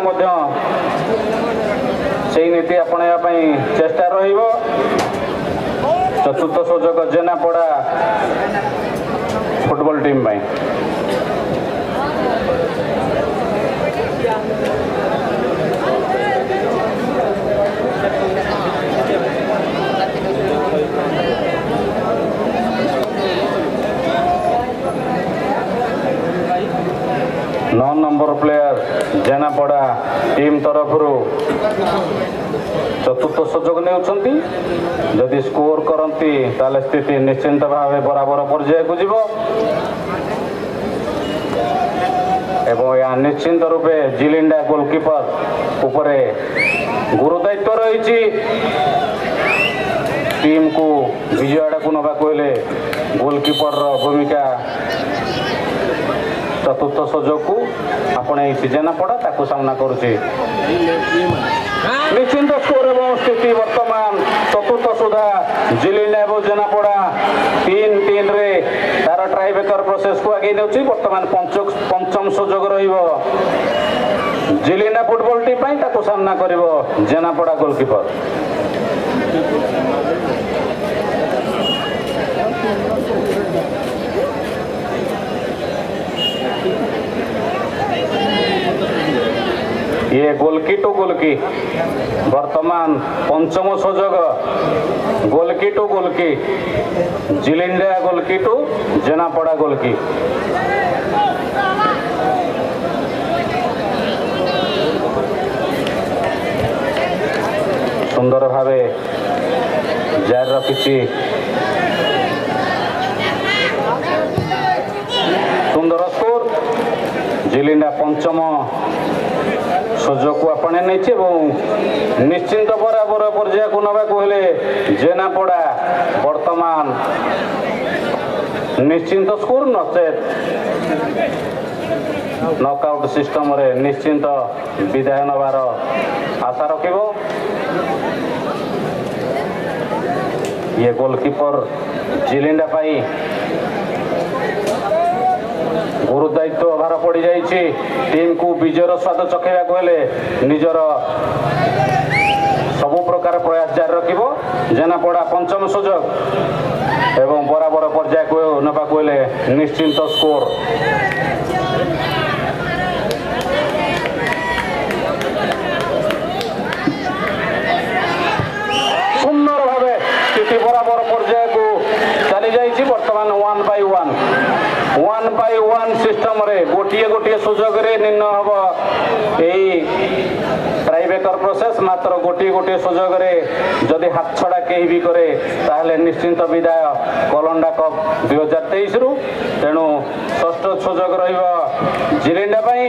से नीति आपणाइवाई चेष्टा रहिबो चतुर्थ सुजोग जेनापड़ा फुटबॉल टीम में नौ नंबर प्लेयर जेनापड़ा टीम तरफ चतुर्थ सुजोग ने जदि स्कोर करती ताले स्थिति निश्चिंत भाव बराबर पर्याय को जीव एवं या निश्चिंत रूपे जिलेंडा गोलकीपर उपरे गुरुदायित्व रही टीम को विजय आड़ को नवा कहले गोलकीपर भूमिका चतुर्थ सुजोग को आपणे जेनापड़ा ताकू सामना करुच्ची निश्चिंत स्कोर एवं स्थिति वर्तमान चतुर्थ सुधा जिलेंडा एवं जेनापड़ा तीन तीन रे तार टाइब्रेकर प्रोसेस को आगे नौची वर्तमान पंचम सुजोग रहिबो जिलेंडा फुटबॉल टीम पाई ताकू सामना करिवो जेनापड़ा गोलकीपर ये गोलकी टू गोलकी वर्तमान पंचम सुजोग गोलकी टू गोलकी जिलेंडा गोलकी टू जेनापड़ा गोलकी सुंदर भावे जारी रखी सुंदर स्कोर जिलेंडा पंचम सुजोग को आपणे नहीं निश्चिंत बराबर पर्याय को नवा कहले जेनापड़ा वर्तमान निश्चिंत स्कोर नचेत नॉकआउट सिस्टम रे निश्चिंत विदाय नवार आशा रखिबो ये गोलकीपर जिलेंडा पाई गुरुदायित्व भार पड़ जाइए टीम को विजयर स्वाद चखेवा कहले निजर सबु प्रकार प्रयास जारी रखिबो जेनापड़ा पंचम सुजोग एवं बराबर पर्याय को नवा कहले निश्चिंत स्कोर सुंदर भावे स्थिति बराबर पर्याय को चली जाइए वर्तमान one by one one by one system रे गोटिए गोटिए सुजोग रे निर्णय हम यही टाइब्रेकर प्रोसेस मात्र गोटिए गोटिए सुजोग रे जदि हाथ छड़ा कहीं भी करे ताहले निश्चिंत विदाय कलंडा कप दुई हजार तेईस रु तेणु षष्ठ सुजोग रहिबो जिलेंडा पाई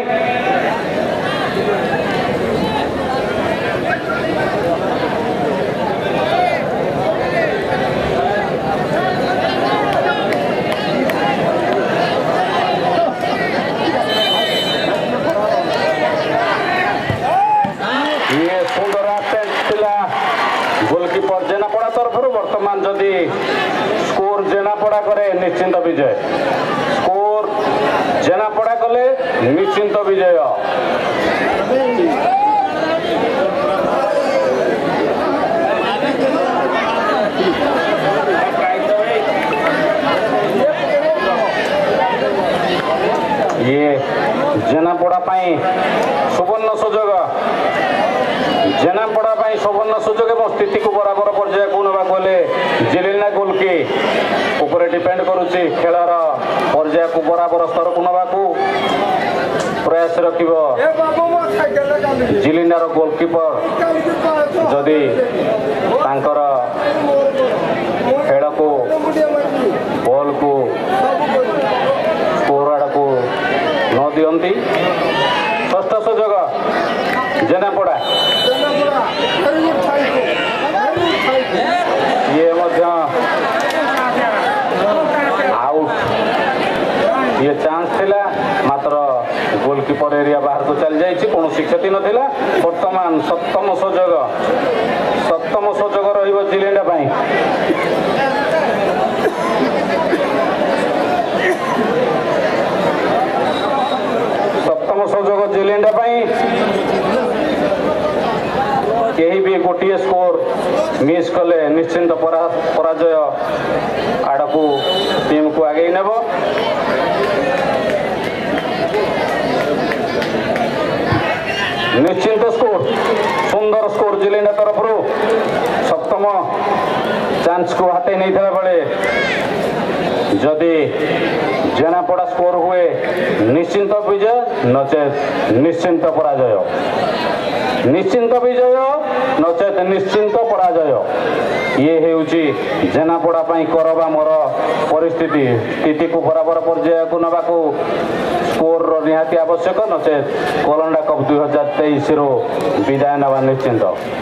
निश्चिंत विजय स्कोर जेनापड़ा कले निश्चिंत विजय ये जेनापड़ा सुवर्ण सुजोग जेनापड़ा सुवर्ण सुजोग और स्थिति को बराबर पर्याय को नाक गले जिलिना गोलकी ऊपर डिपेंड करुच्ची खेलर पर्याय को बराबर स्तर को नाक प्रयास रख जिलिनार गोलकीपर जदि तांकर खेल को बॉल को स्कोर आड़ को न दियंती षष्ठ सुजोग जेनापड़ा ये आउट ये चांस थिला मात्र गोलकीपर एरिया बाहर को चल जाइए कौन क्षति नाला बर्तमान सप्तम सुजोग सप्तम सुजोग रहिबो जिलिंडा पाई सप्तम सुजोग जिलिंडा पाई कहीं भी गोटे स्कोर मिस कले निश्चिंत पराजय आड़ को टीम को आगे नेब निश्चिंत स्कोर सुंदर स्कोर जिलिंडा तरफ सप्तम चांस को हाथे नहीं बेले जदि जेनापड़ा स्कोर हुए निश्चिंत विजय नचेत निश्चिंत पराजय निश्चिंत विजय नचेत निश्चिंत पराजय ये हेउची जेनापड़ा करवा मोर परिस्थिति स्थिति को बराबर पर्याय को नवा को स्कोर निहाती आवश्यक नचेत कलंडा कप दुई हजार तेईस रो विदाय नवा निश्चिंत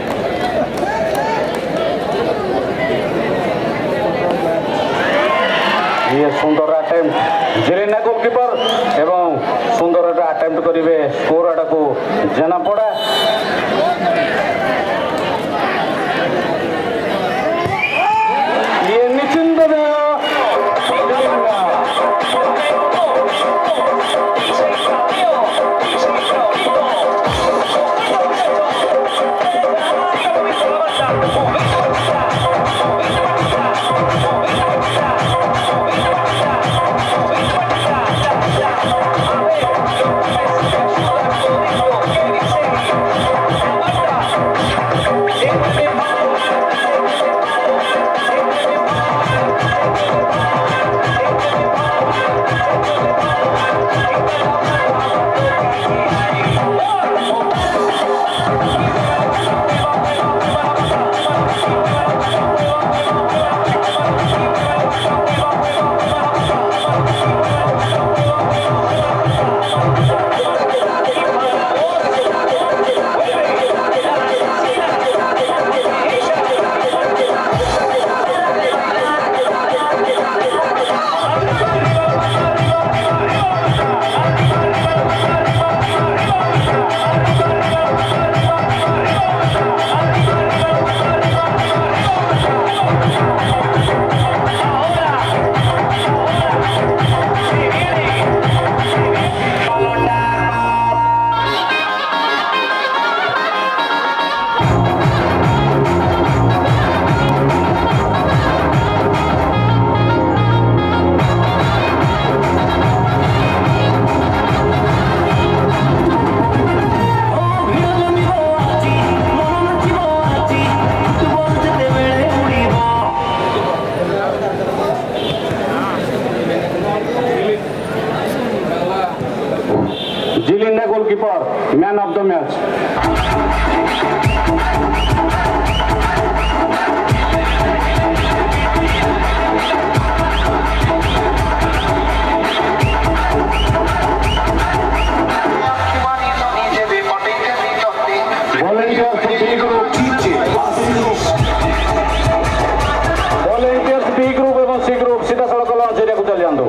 ये सुंदर अटेम्प्ट जिलिना गोलकीपर एवं सुंदर अटेम्प्ट करेंगे स्कोर आड़ को जेनापड़ा ये निश्चिंत Jilinda goalkeeper man of the match volunteers B group एवं सी ग्रुप सीधा सड़क लॉन्च एरिया को चल जाओ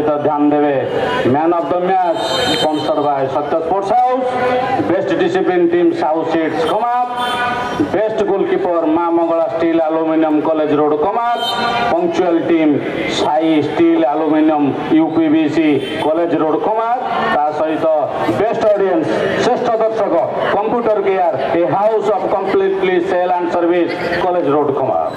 सहित ध्यान देवे man of the match sponsored by Satya sports house best discipline team south seeds कमाप best goalkeeper Maa Mangala steel aluminium college road कमाप punctual team Sai steel aluminium UPVC college road कमाप ता सहित बेस्ट ऑडियंस श्रेष्ठ दर्शक computer care a house of completely sale and service college road कमाप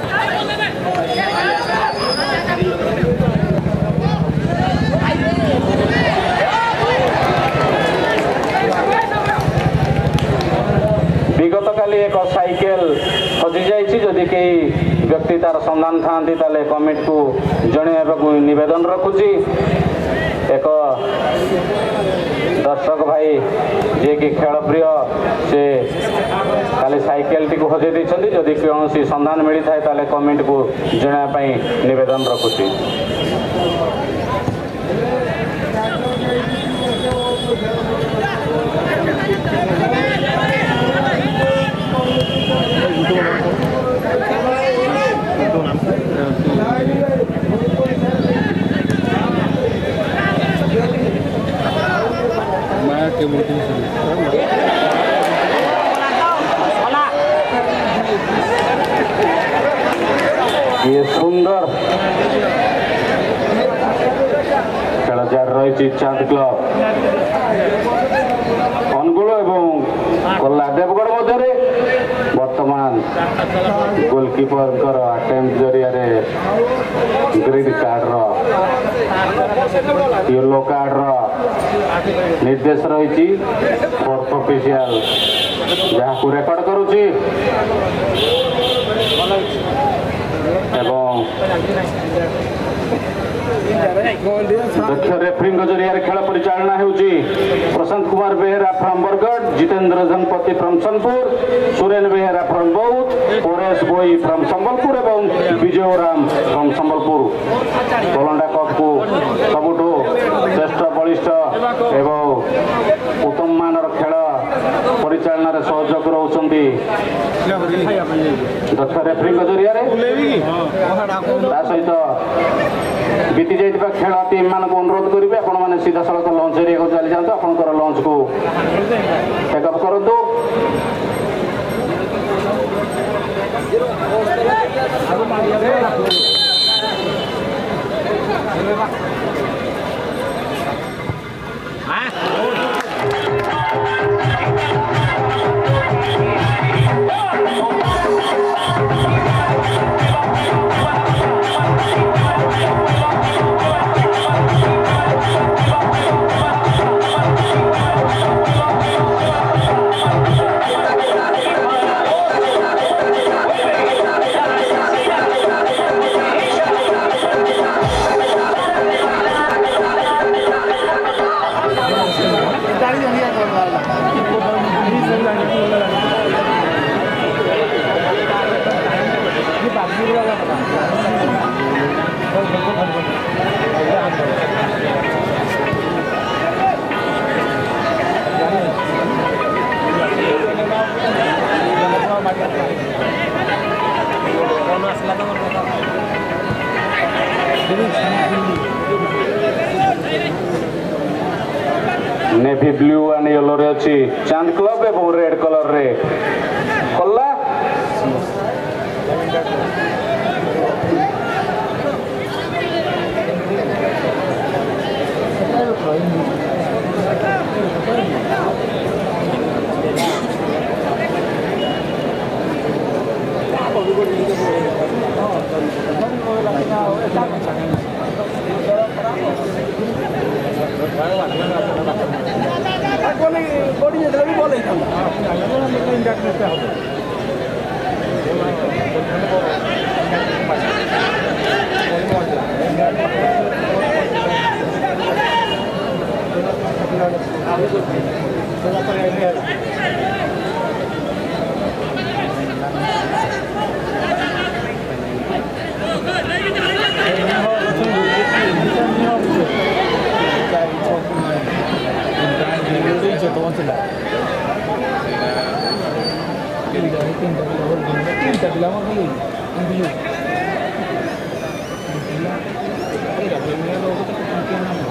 विगत काली एक साइकेल हजि जाइछि जदि कई व्यक्ति तार संधान थांती ताले कमिटी को जणेबाकू निवेदन रखुछि एक दर्शक भाई जे कि खेल प्रिय से खाली साइकेल टी को हजै देइछन्ति जदि कोनोसी संधान मिली थाए ताले कमिटी को जणा पई निवेदन रखुछि ये सुंदर खेल जार रही चांद क्लब अनुगुल एवं कला देवगढ़ मध्य वर्तमान गोलकीपर अटेम्प्ट जरिया ग्रीन कार्ड येलो कार्ड निर्देश रही फोर्थ ऑफिशियल जहाँ को रेकर्ड करुच्ची एवं दक्ष रेफरी जरिया खेल परिचालना होउची प्रशांत कुमार बेहेरा फ्रॉम बरगढ़ जितेंद्र जनपति from Sonepur Suren Behera from Boudh Paresh Bhoi from Sambalpur एवं विजय राम फ्रॉम संबलपुर कोलंडा कप को सबुठू श्रेष्ठ बलिष्ठ एवं उत्तम मानर खेल परिचालन सहयोग रोचंती दक्ष रेफरी जरिया सहित बीती जाइए खेल टीम मान को अनुरोध करेंगे आपण मैंने सीधा सड़क लंच एरिया चली जातु आपंकर लंच को टेकअप करूँ नेवी ब्लू एंड येलो रे अच्छी चांद क्लब एवं रेड कलर रे कला Tidak,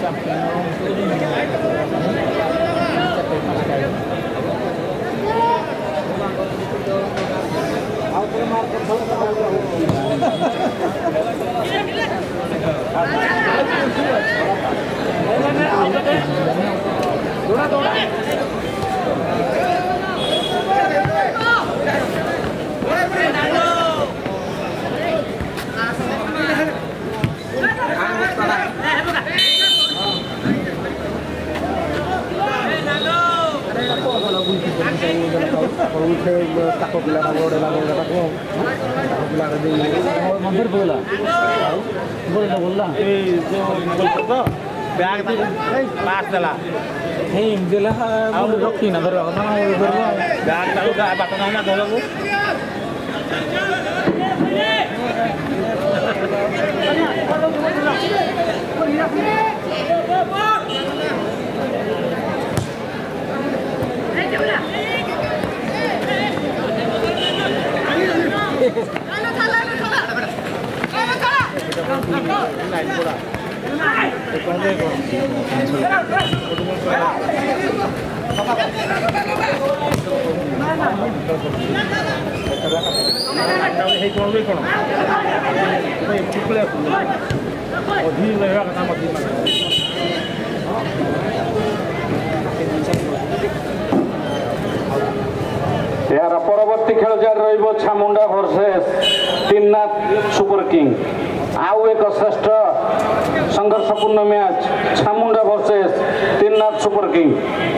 ତାକୁ ପିଲାଟା ଗୋଡ଼େ ଲାଗେ ତାକୁ ପିଲାଟା ଦେଇ ମନ୍ଦିର ବୋଲା ବୋଲା ବୋଲା ଏଇ ଯେଉଁ ତ ବ୍ୟାଗ୍ ପାସ୍ ଦେଲା ହେଇ ଦେଲା ଆଉ ରଖି ନା ଧର ବ୍ୟାଗ୍ ତାକୁ ବାଟ ନାହିଁ ନା ଧରକୁ यार परवर्ती खेल जारी रहिबो Chamunda versus Trinath super king आउ एक श्रेष्ठ संघर्षपूर्ण match Chamunda versus Trinath super king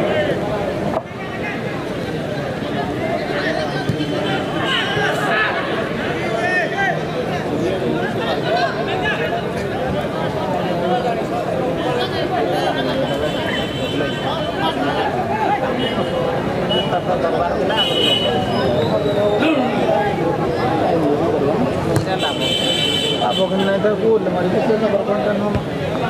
Apa kena itu pun, mari kita nak berkonten nama.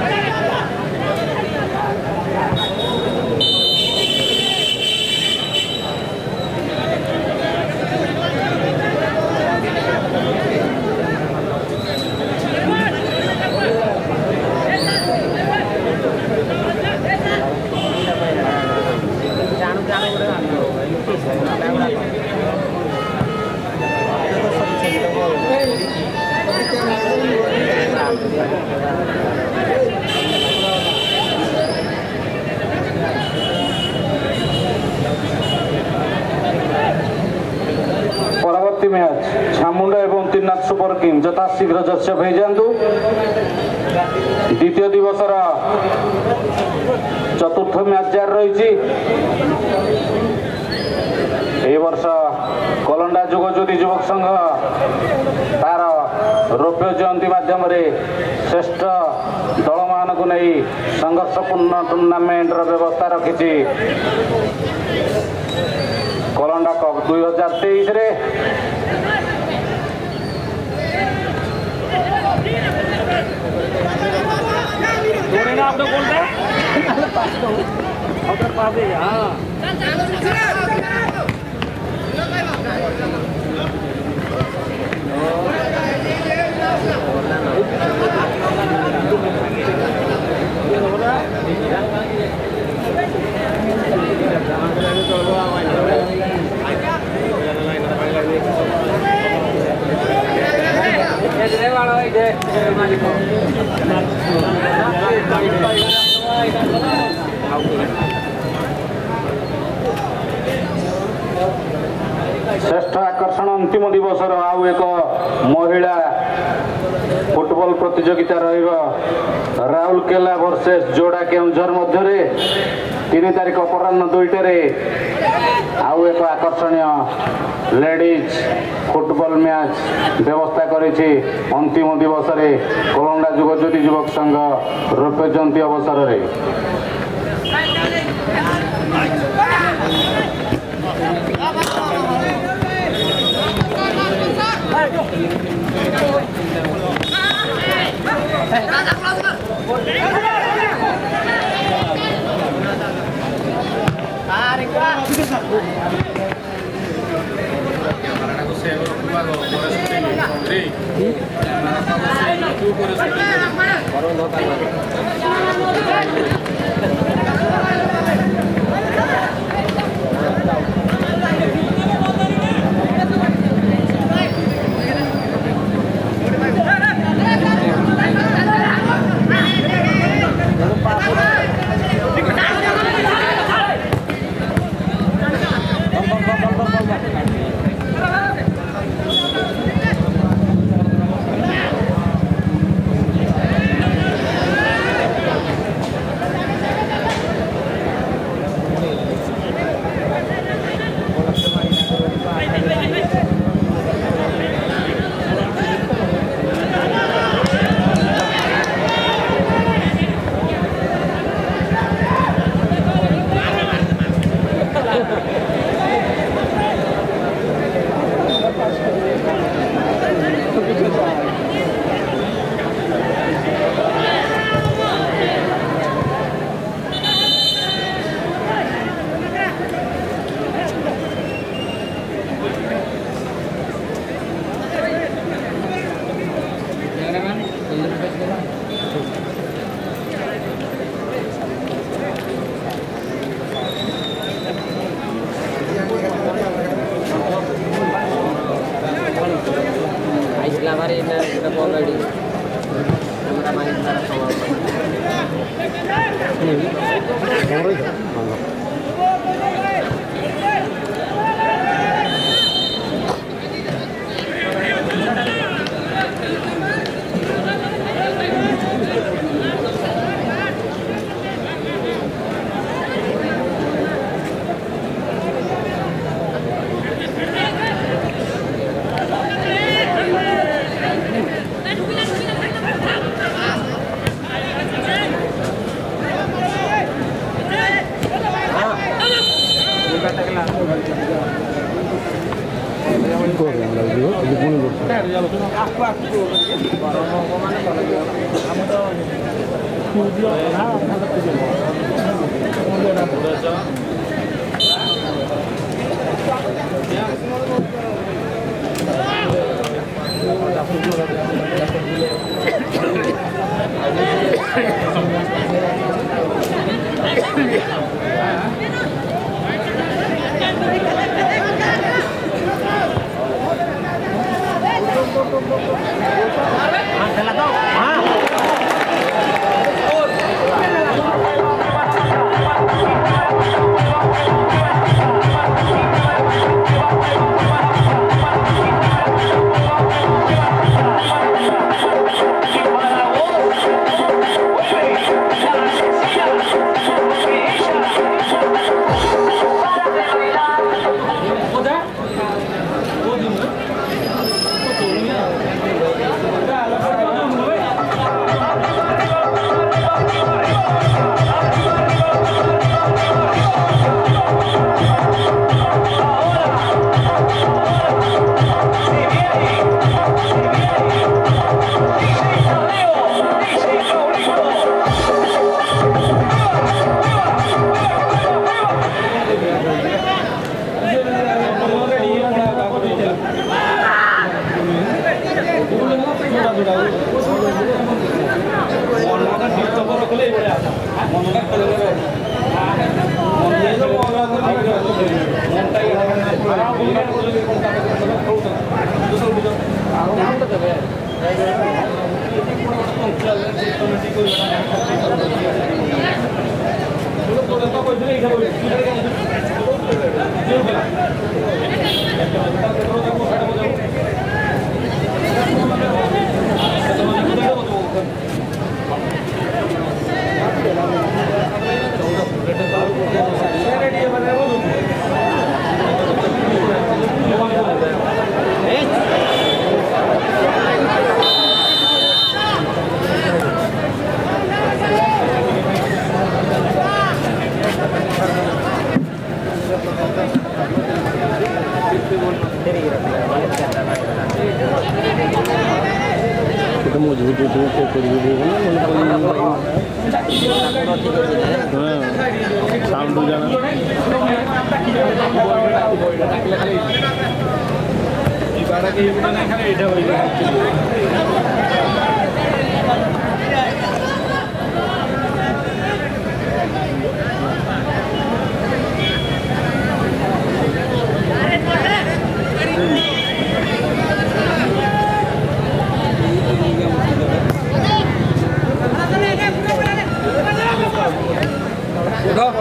परवर्ती मैच छामुंडा एवं तीननाथ सुपर किंग यथाशीघ्र जस्य हो जातु द्वितीय दिवस चतुर्थ मैच जारी रही वर्ष कलंडा जुगज्योति युवक संघ तार रौप्य जयंती माध्यम श्रेष्ठ दल मान को नहीं संघर्षपूर्ण टूर्नामेंट व्यवस्था रखी कलंडा कप दुई हजार तेईस श्रेष्ठ आकर्षण अंतिम दिवस आउ एक महिला फुटबॉल प्रतियोगिता राउरकेला वर्सेस जोड़ा केउंझर मध्य तीन तारीख अपराह्न दुईटे आउ एक आकर्षणीय लेडीज फुटबॉल मैच व्यवस्था करिछि अंतिम दिवस कलंडा जुगज्योति युवक संघ रौप्य जयंती अवसर रे Three.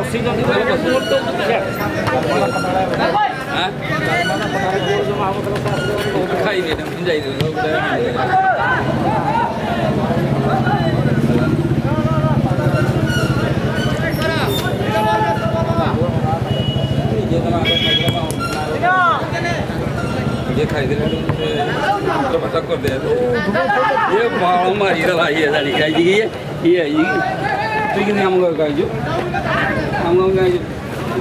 ଖାଇଲେ ଯାଇଥିଲୁ ये खाई दे तो पता कर दे ये बाल मारी रहा है सारी खाई दी है ये है ये तो कि हम लोग खाई जो हम लोग खाई जो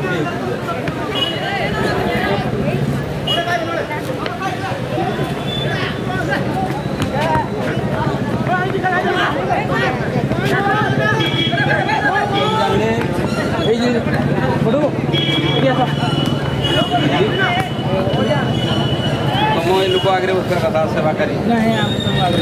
तुम ये लोग आगे उसका कथा सेवा करी नहीं हम तुम आगे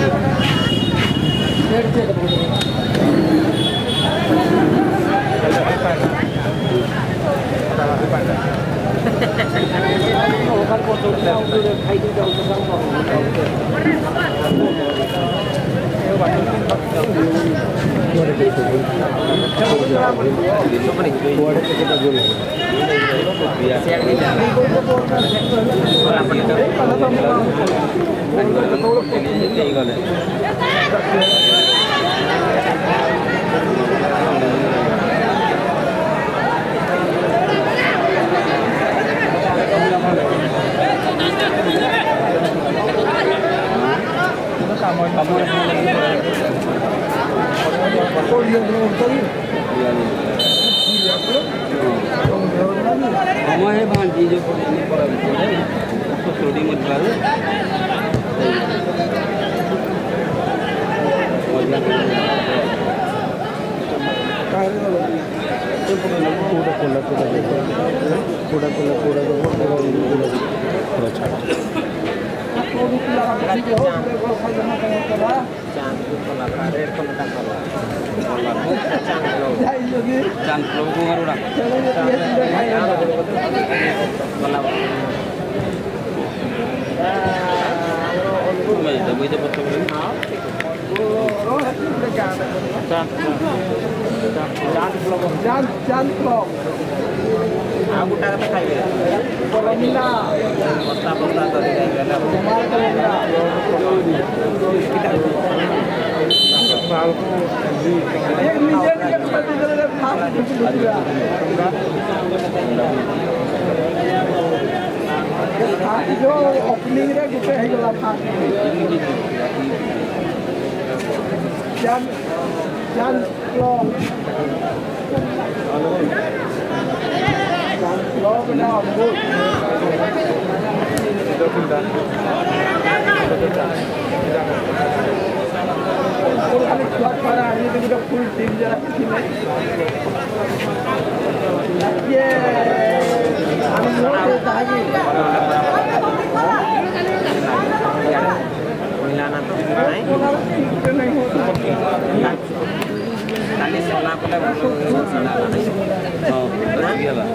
हमारे भांजी जो पढ़ने पड़ा तो थोड़ी मत डालो पूरा कोला पूरा पूरा कोला पूरा पूरा छाट चांद लोग को मारूड़ा मैं तो मुझे पता नहीं चांद चांद लोग चांद चांद लोग आ गुटा का खाइबे कोलमिला पत्ता पत्ता तो खाइबे ना कुमार कोलमिला एक नीचे के पत्ते जरा खा जो ओपनिंग रे गुटे है गला था चांद चांद लोग लोग ना अमूल फुल खाली क्लॉक para ini juga full tim jalan sini ये हम लोग lagi मिलाना तो नहीं खाली सोना को लगा सोना हां बढ़िया बा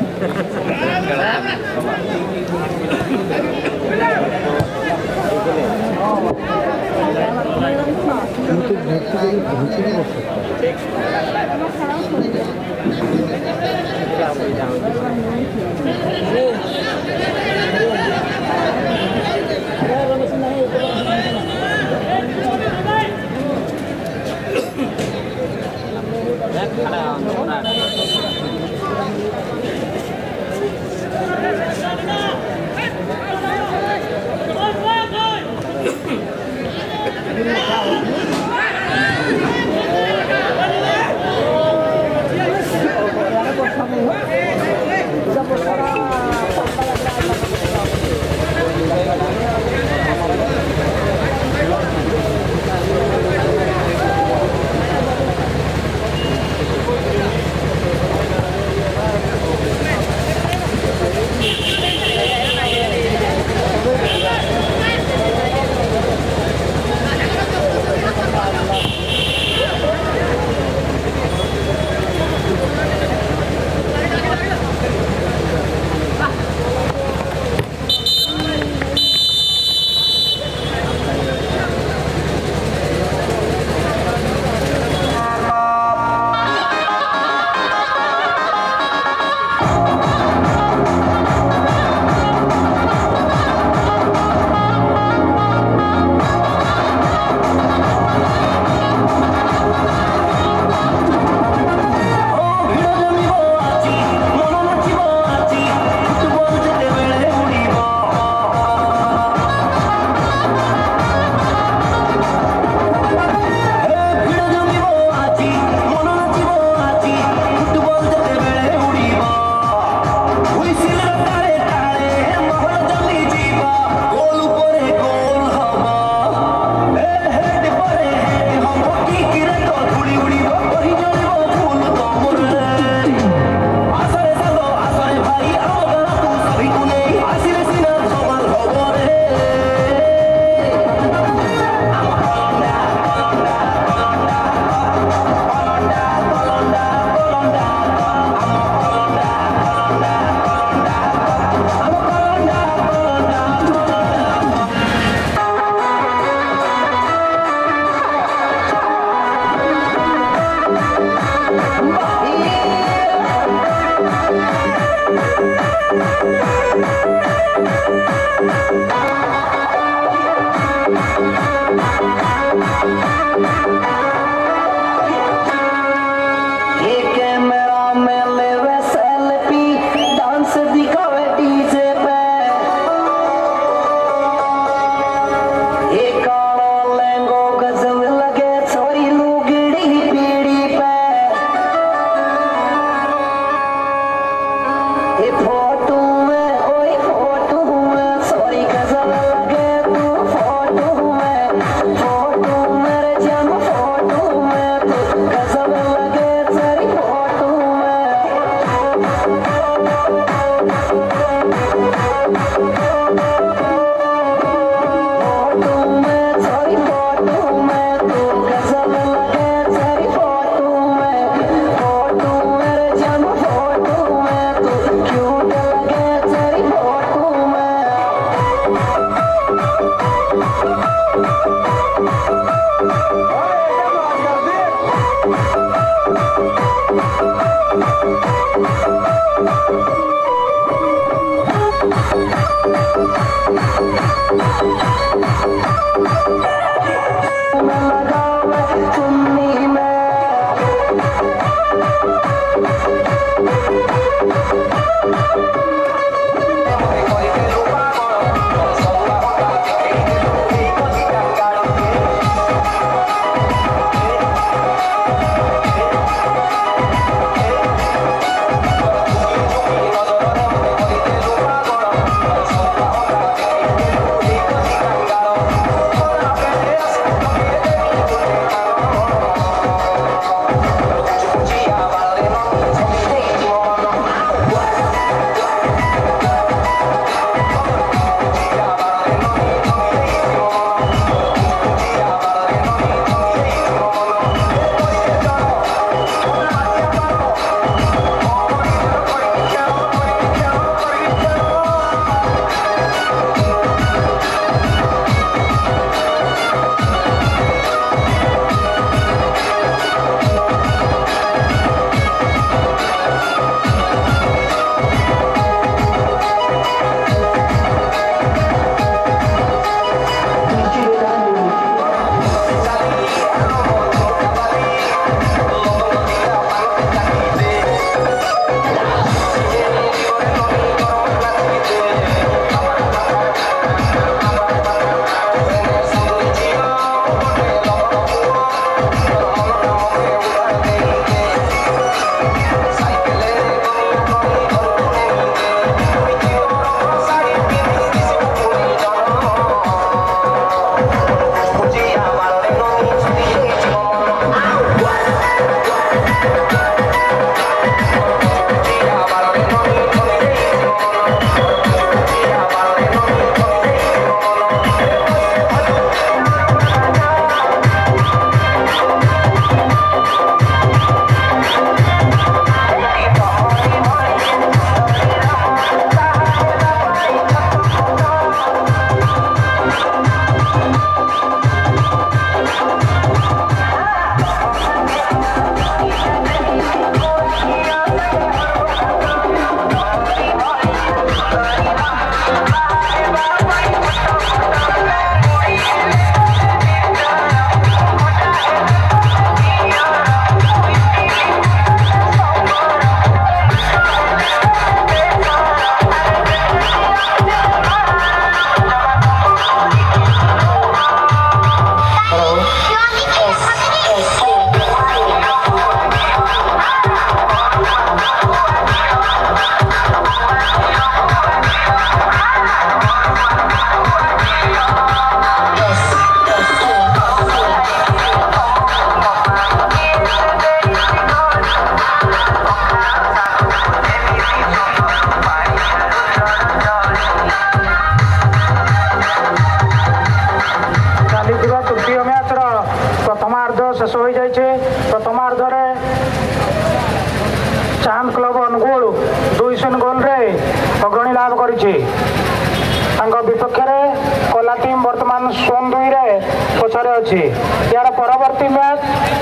यार परवर्ती match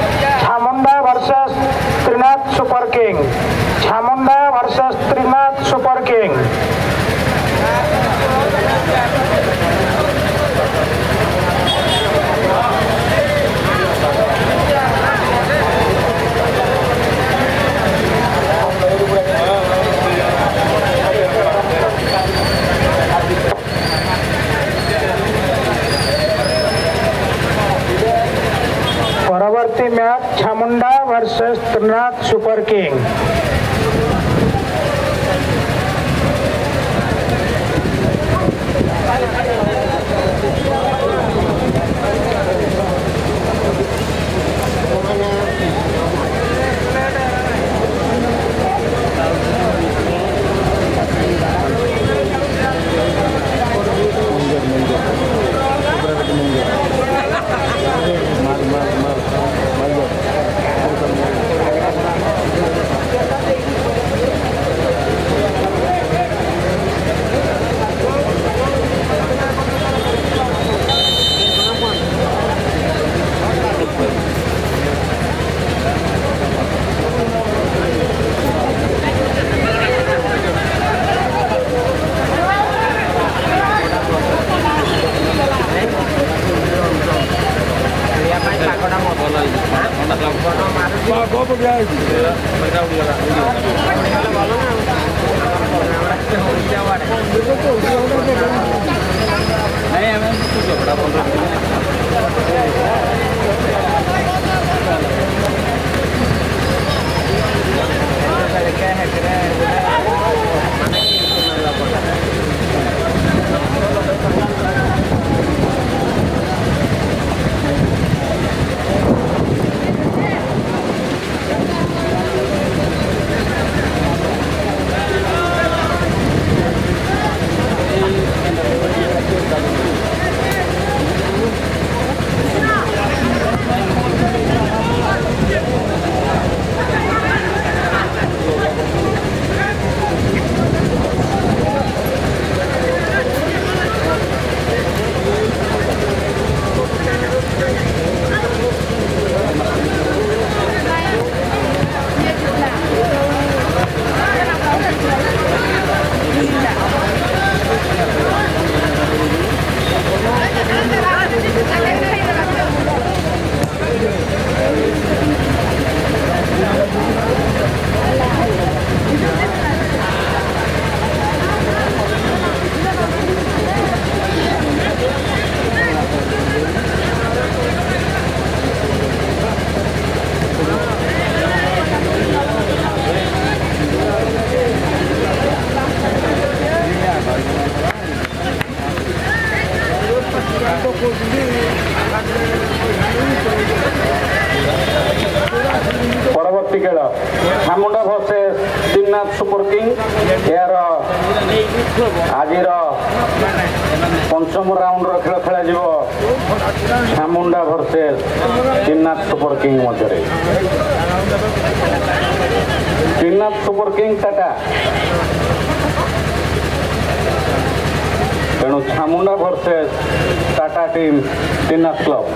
Chamunda versus Trinath super king Chamunda versus Trinath super king परवर्ती match Chamunda versus Trinath super king. परवर्ती खेल Chamunda versus Trinath super king यार आज पंचम राउंड खेल खेल Chamunda versus Trinath super king मध्य त्रिनाथ सुपर किंग टाटा तेणु Chamunda versus Tata team Trinath club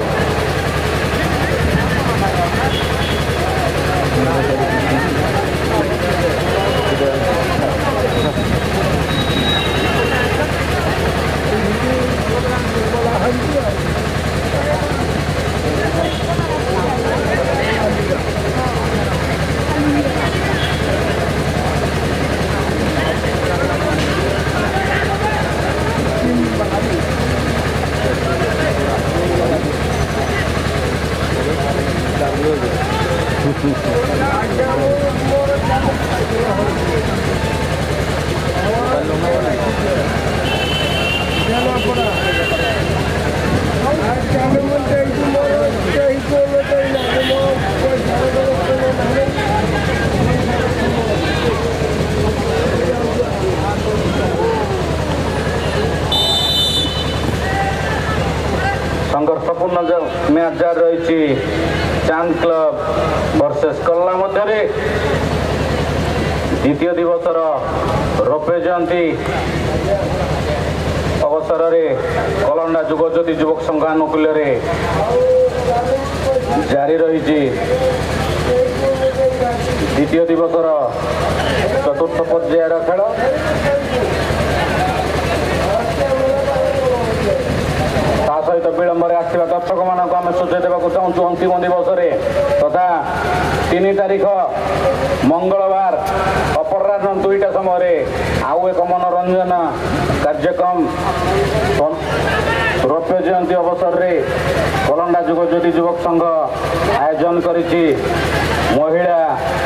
संघर्षपूर्ण मैच जारी रही चांद क्लब वर्सेस कल्ला मध्य द्वितीय दिवसर रौप्य जयंती अवसर में कलंडा जुगज्योति युवक संघ आनुकूल्य जारी रही द्वितीय दिवसर चतुर्थ पर्यायर खेल सहित विलंब आसवा दर्शक मानक आम सूचय देवाक चाहूँ अंतिम दिवस तथा तीन तारीख मंगलवार अपराह दुईटा समय आउ एक मनोरंजन कार्यक्रम रौप्य जयंती अवसर में कलंडा जुगज्योति युवक संघ आयोजन करिछि महिला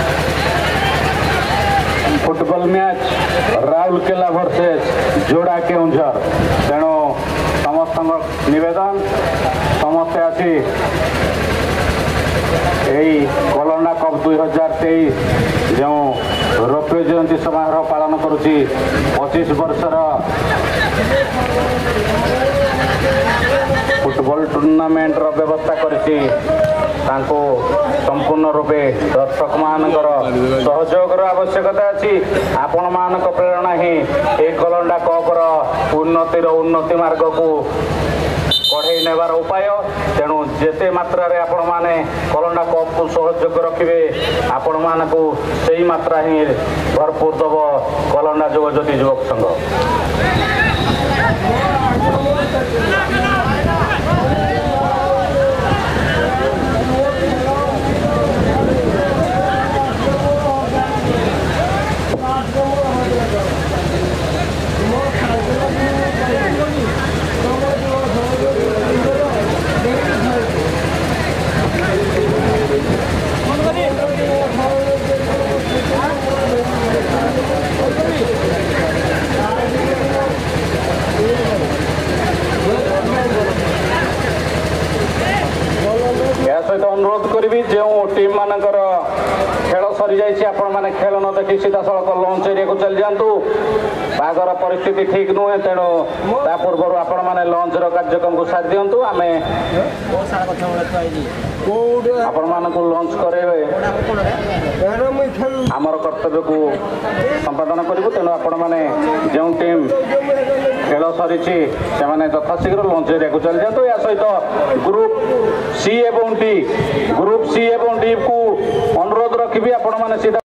फुटबॉल मैच राउरकेला वर्सेस जोड़ा केउंझर तेणु समस्त निवेदन समस्ते आसी यही कलंडा कप दुई हजार तेईस जो रौप्य जयंती समारोह पालन करुच्ची पच्चीस वर्षर फुटबॉल टूर्नामेंट व्यवस्था करिछि संपूर्ण रूपे दर्शक मानकर सहयोग आवश्यकता अच्छी आपण मान प्रेरणा ही ए कलंडा कपर उन्नतिर उन्नति मार्ग को कढ़े नेबार उपाय तेणु जेते मात्रा रे आपण माने कलंडा कप को सहयोग रखिबे आपण मान को सही मात्रा ही भरपूर दब कलंडा जुगज्योति युवक संघ। सरी आपण मैंने खेल न देखी सीधा सड़क लंच एरिया को चली जातु बागर परिस्थिति ठीक नुहे तेणु ता पूर्व आपण मैंने लंच कार्यक्रम को साथ दिंतु आम आपण मान लंच करे आमर कर्तव्य को संपादन करूँ तेणु आपण मैंने जो टीम खेल सरी से यथाशीघ्र लंच एरिया को चली जातु या सहित ग्रुप सी एवं डी ग्रुप सी एवं डी को अनुरोध रखी आपण मैंने सीधा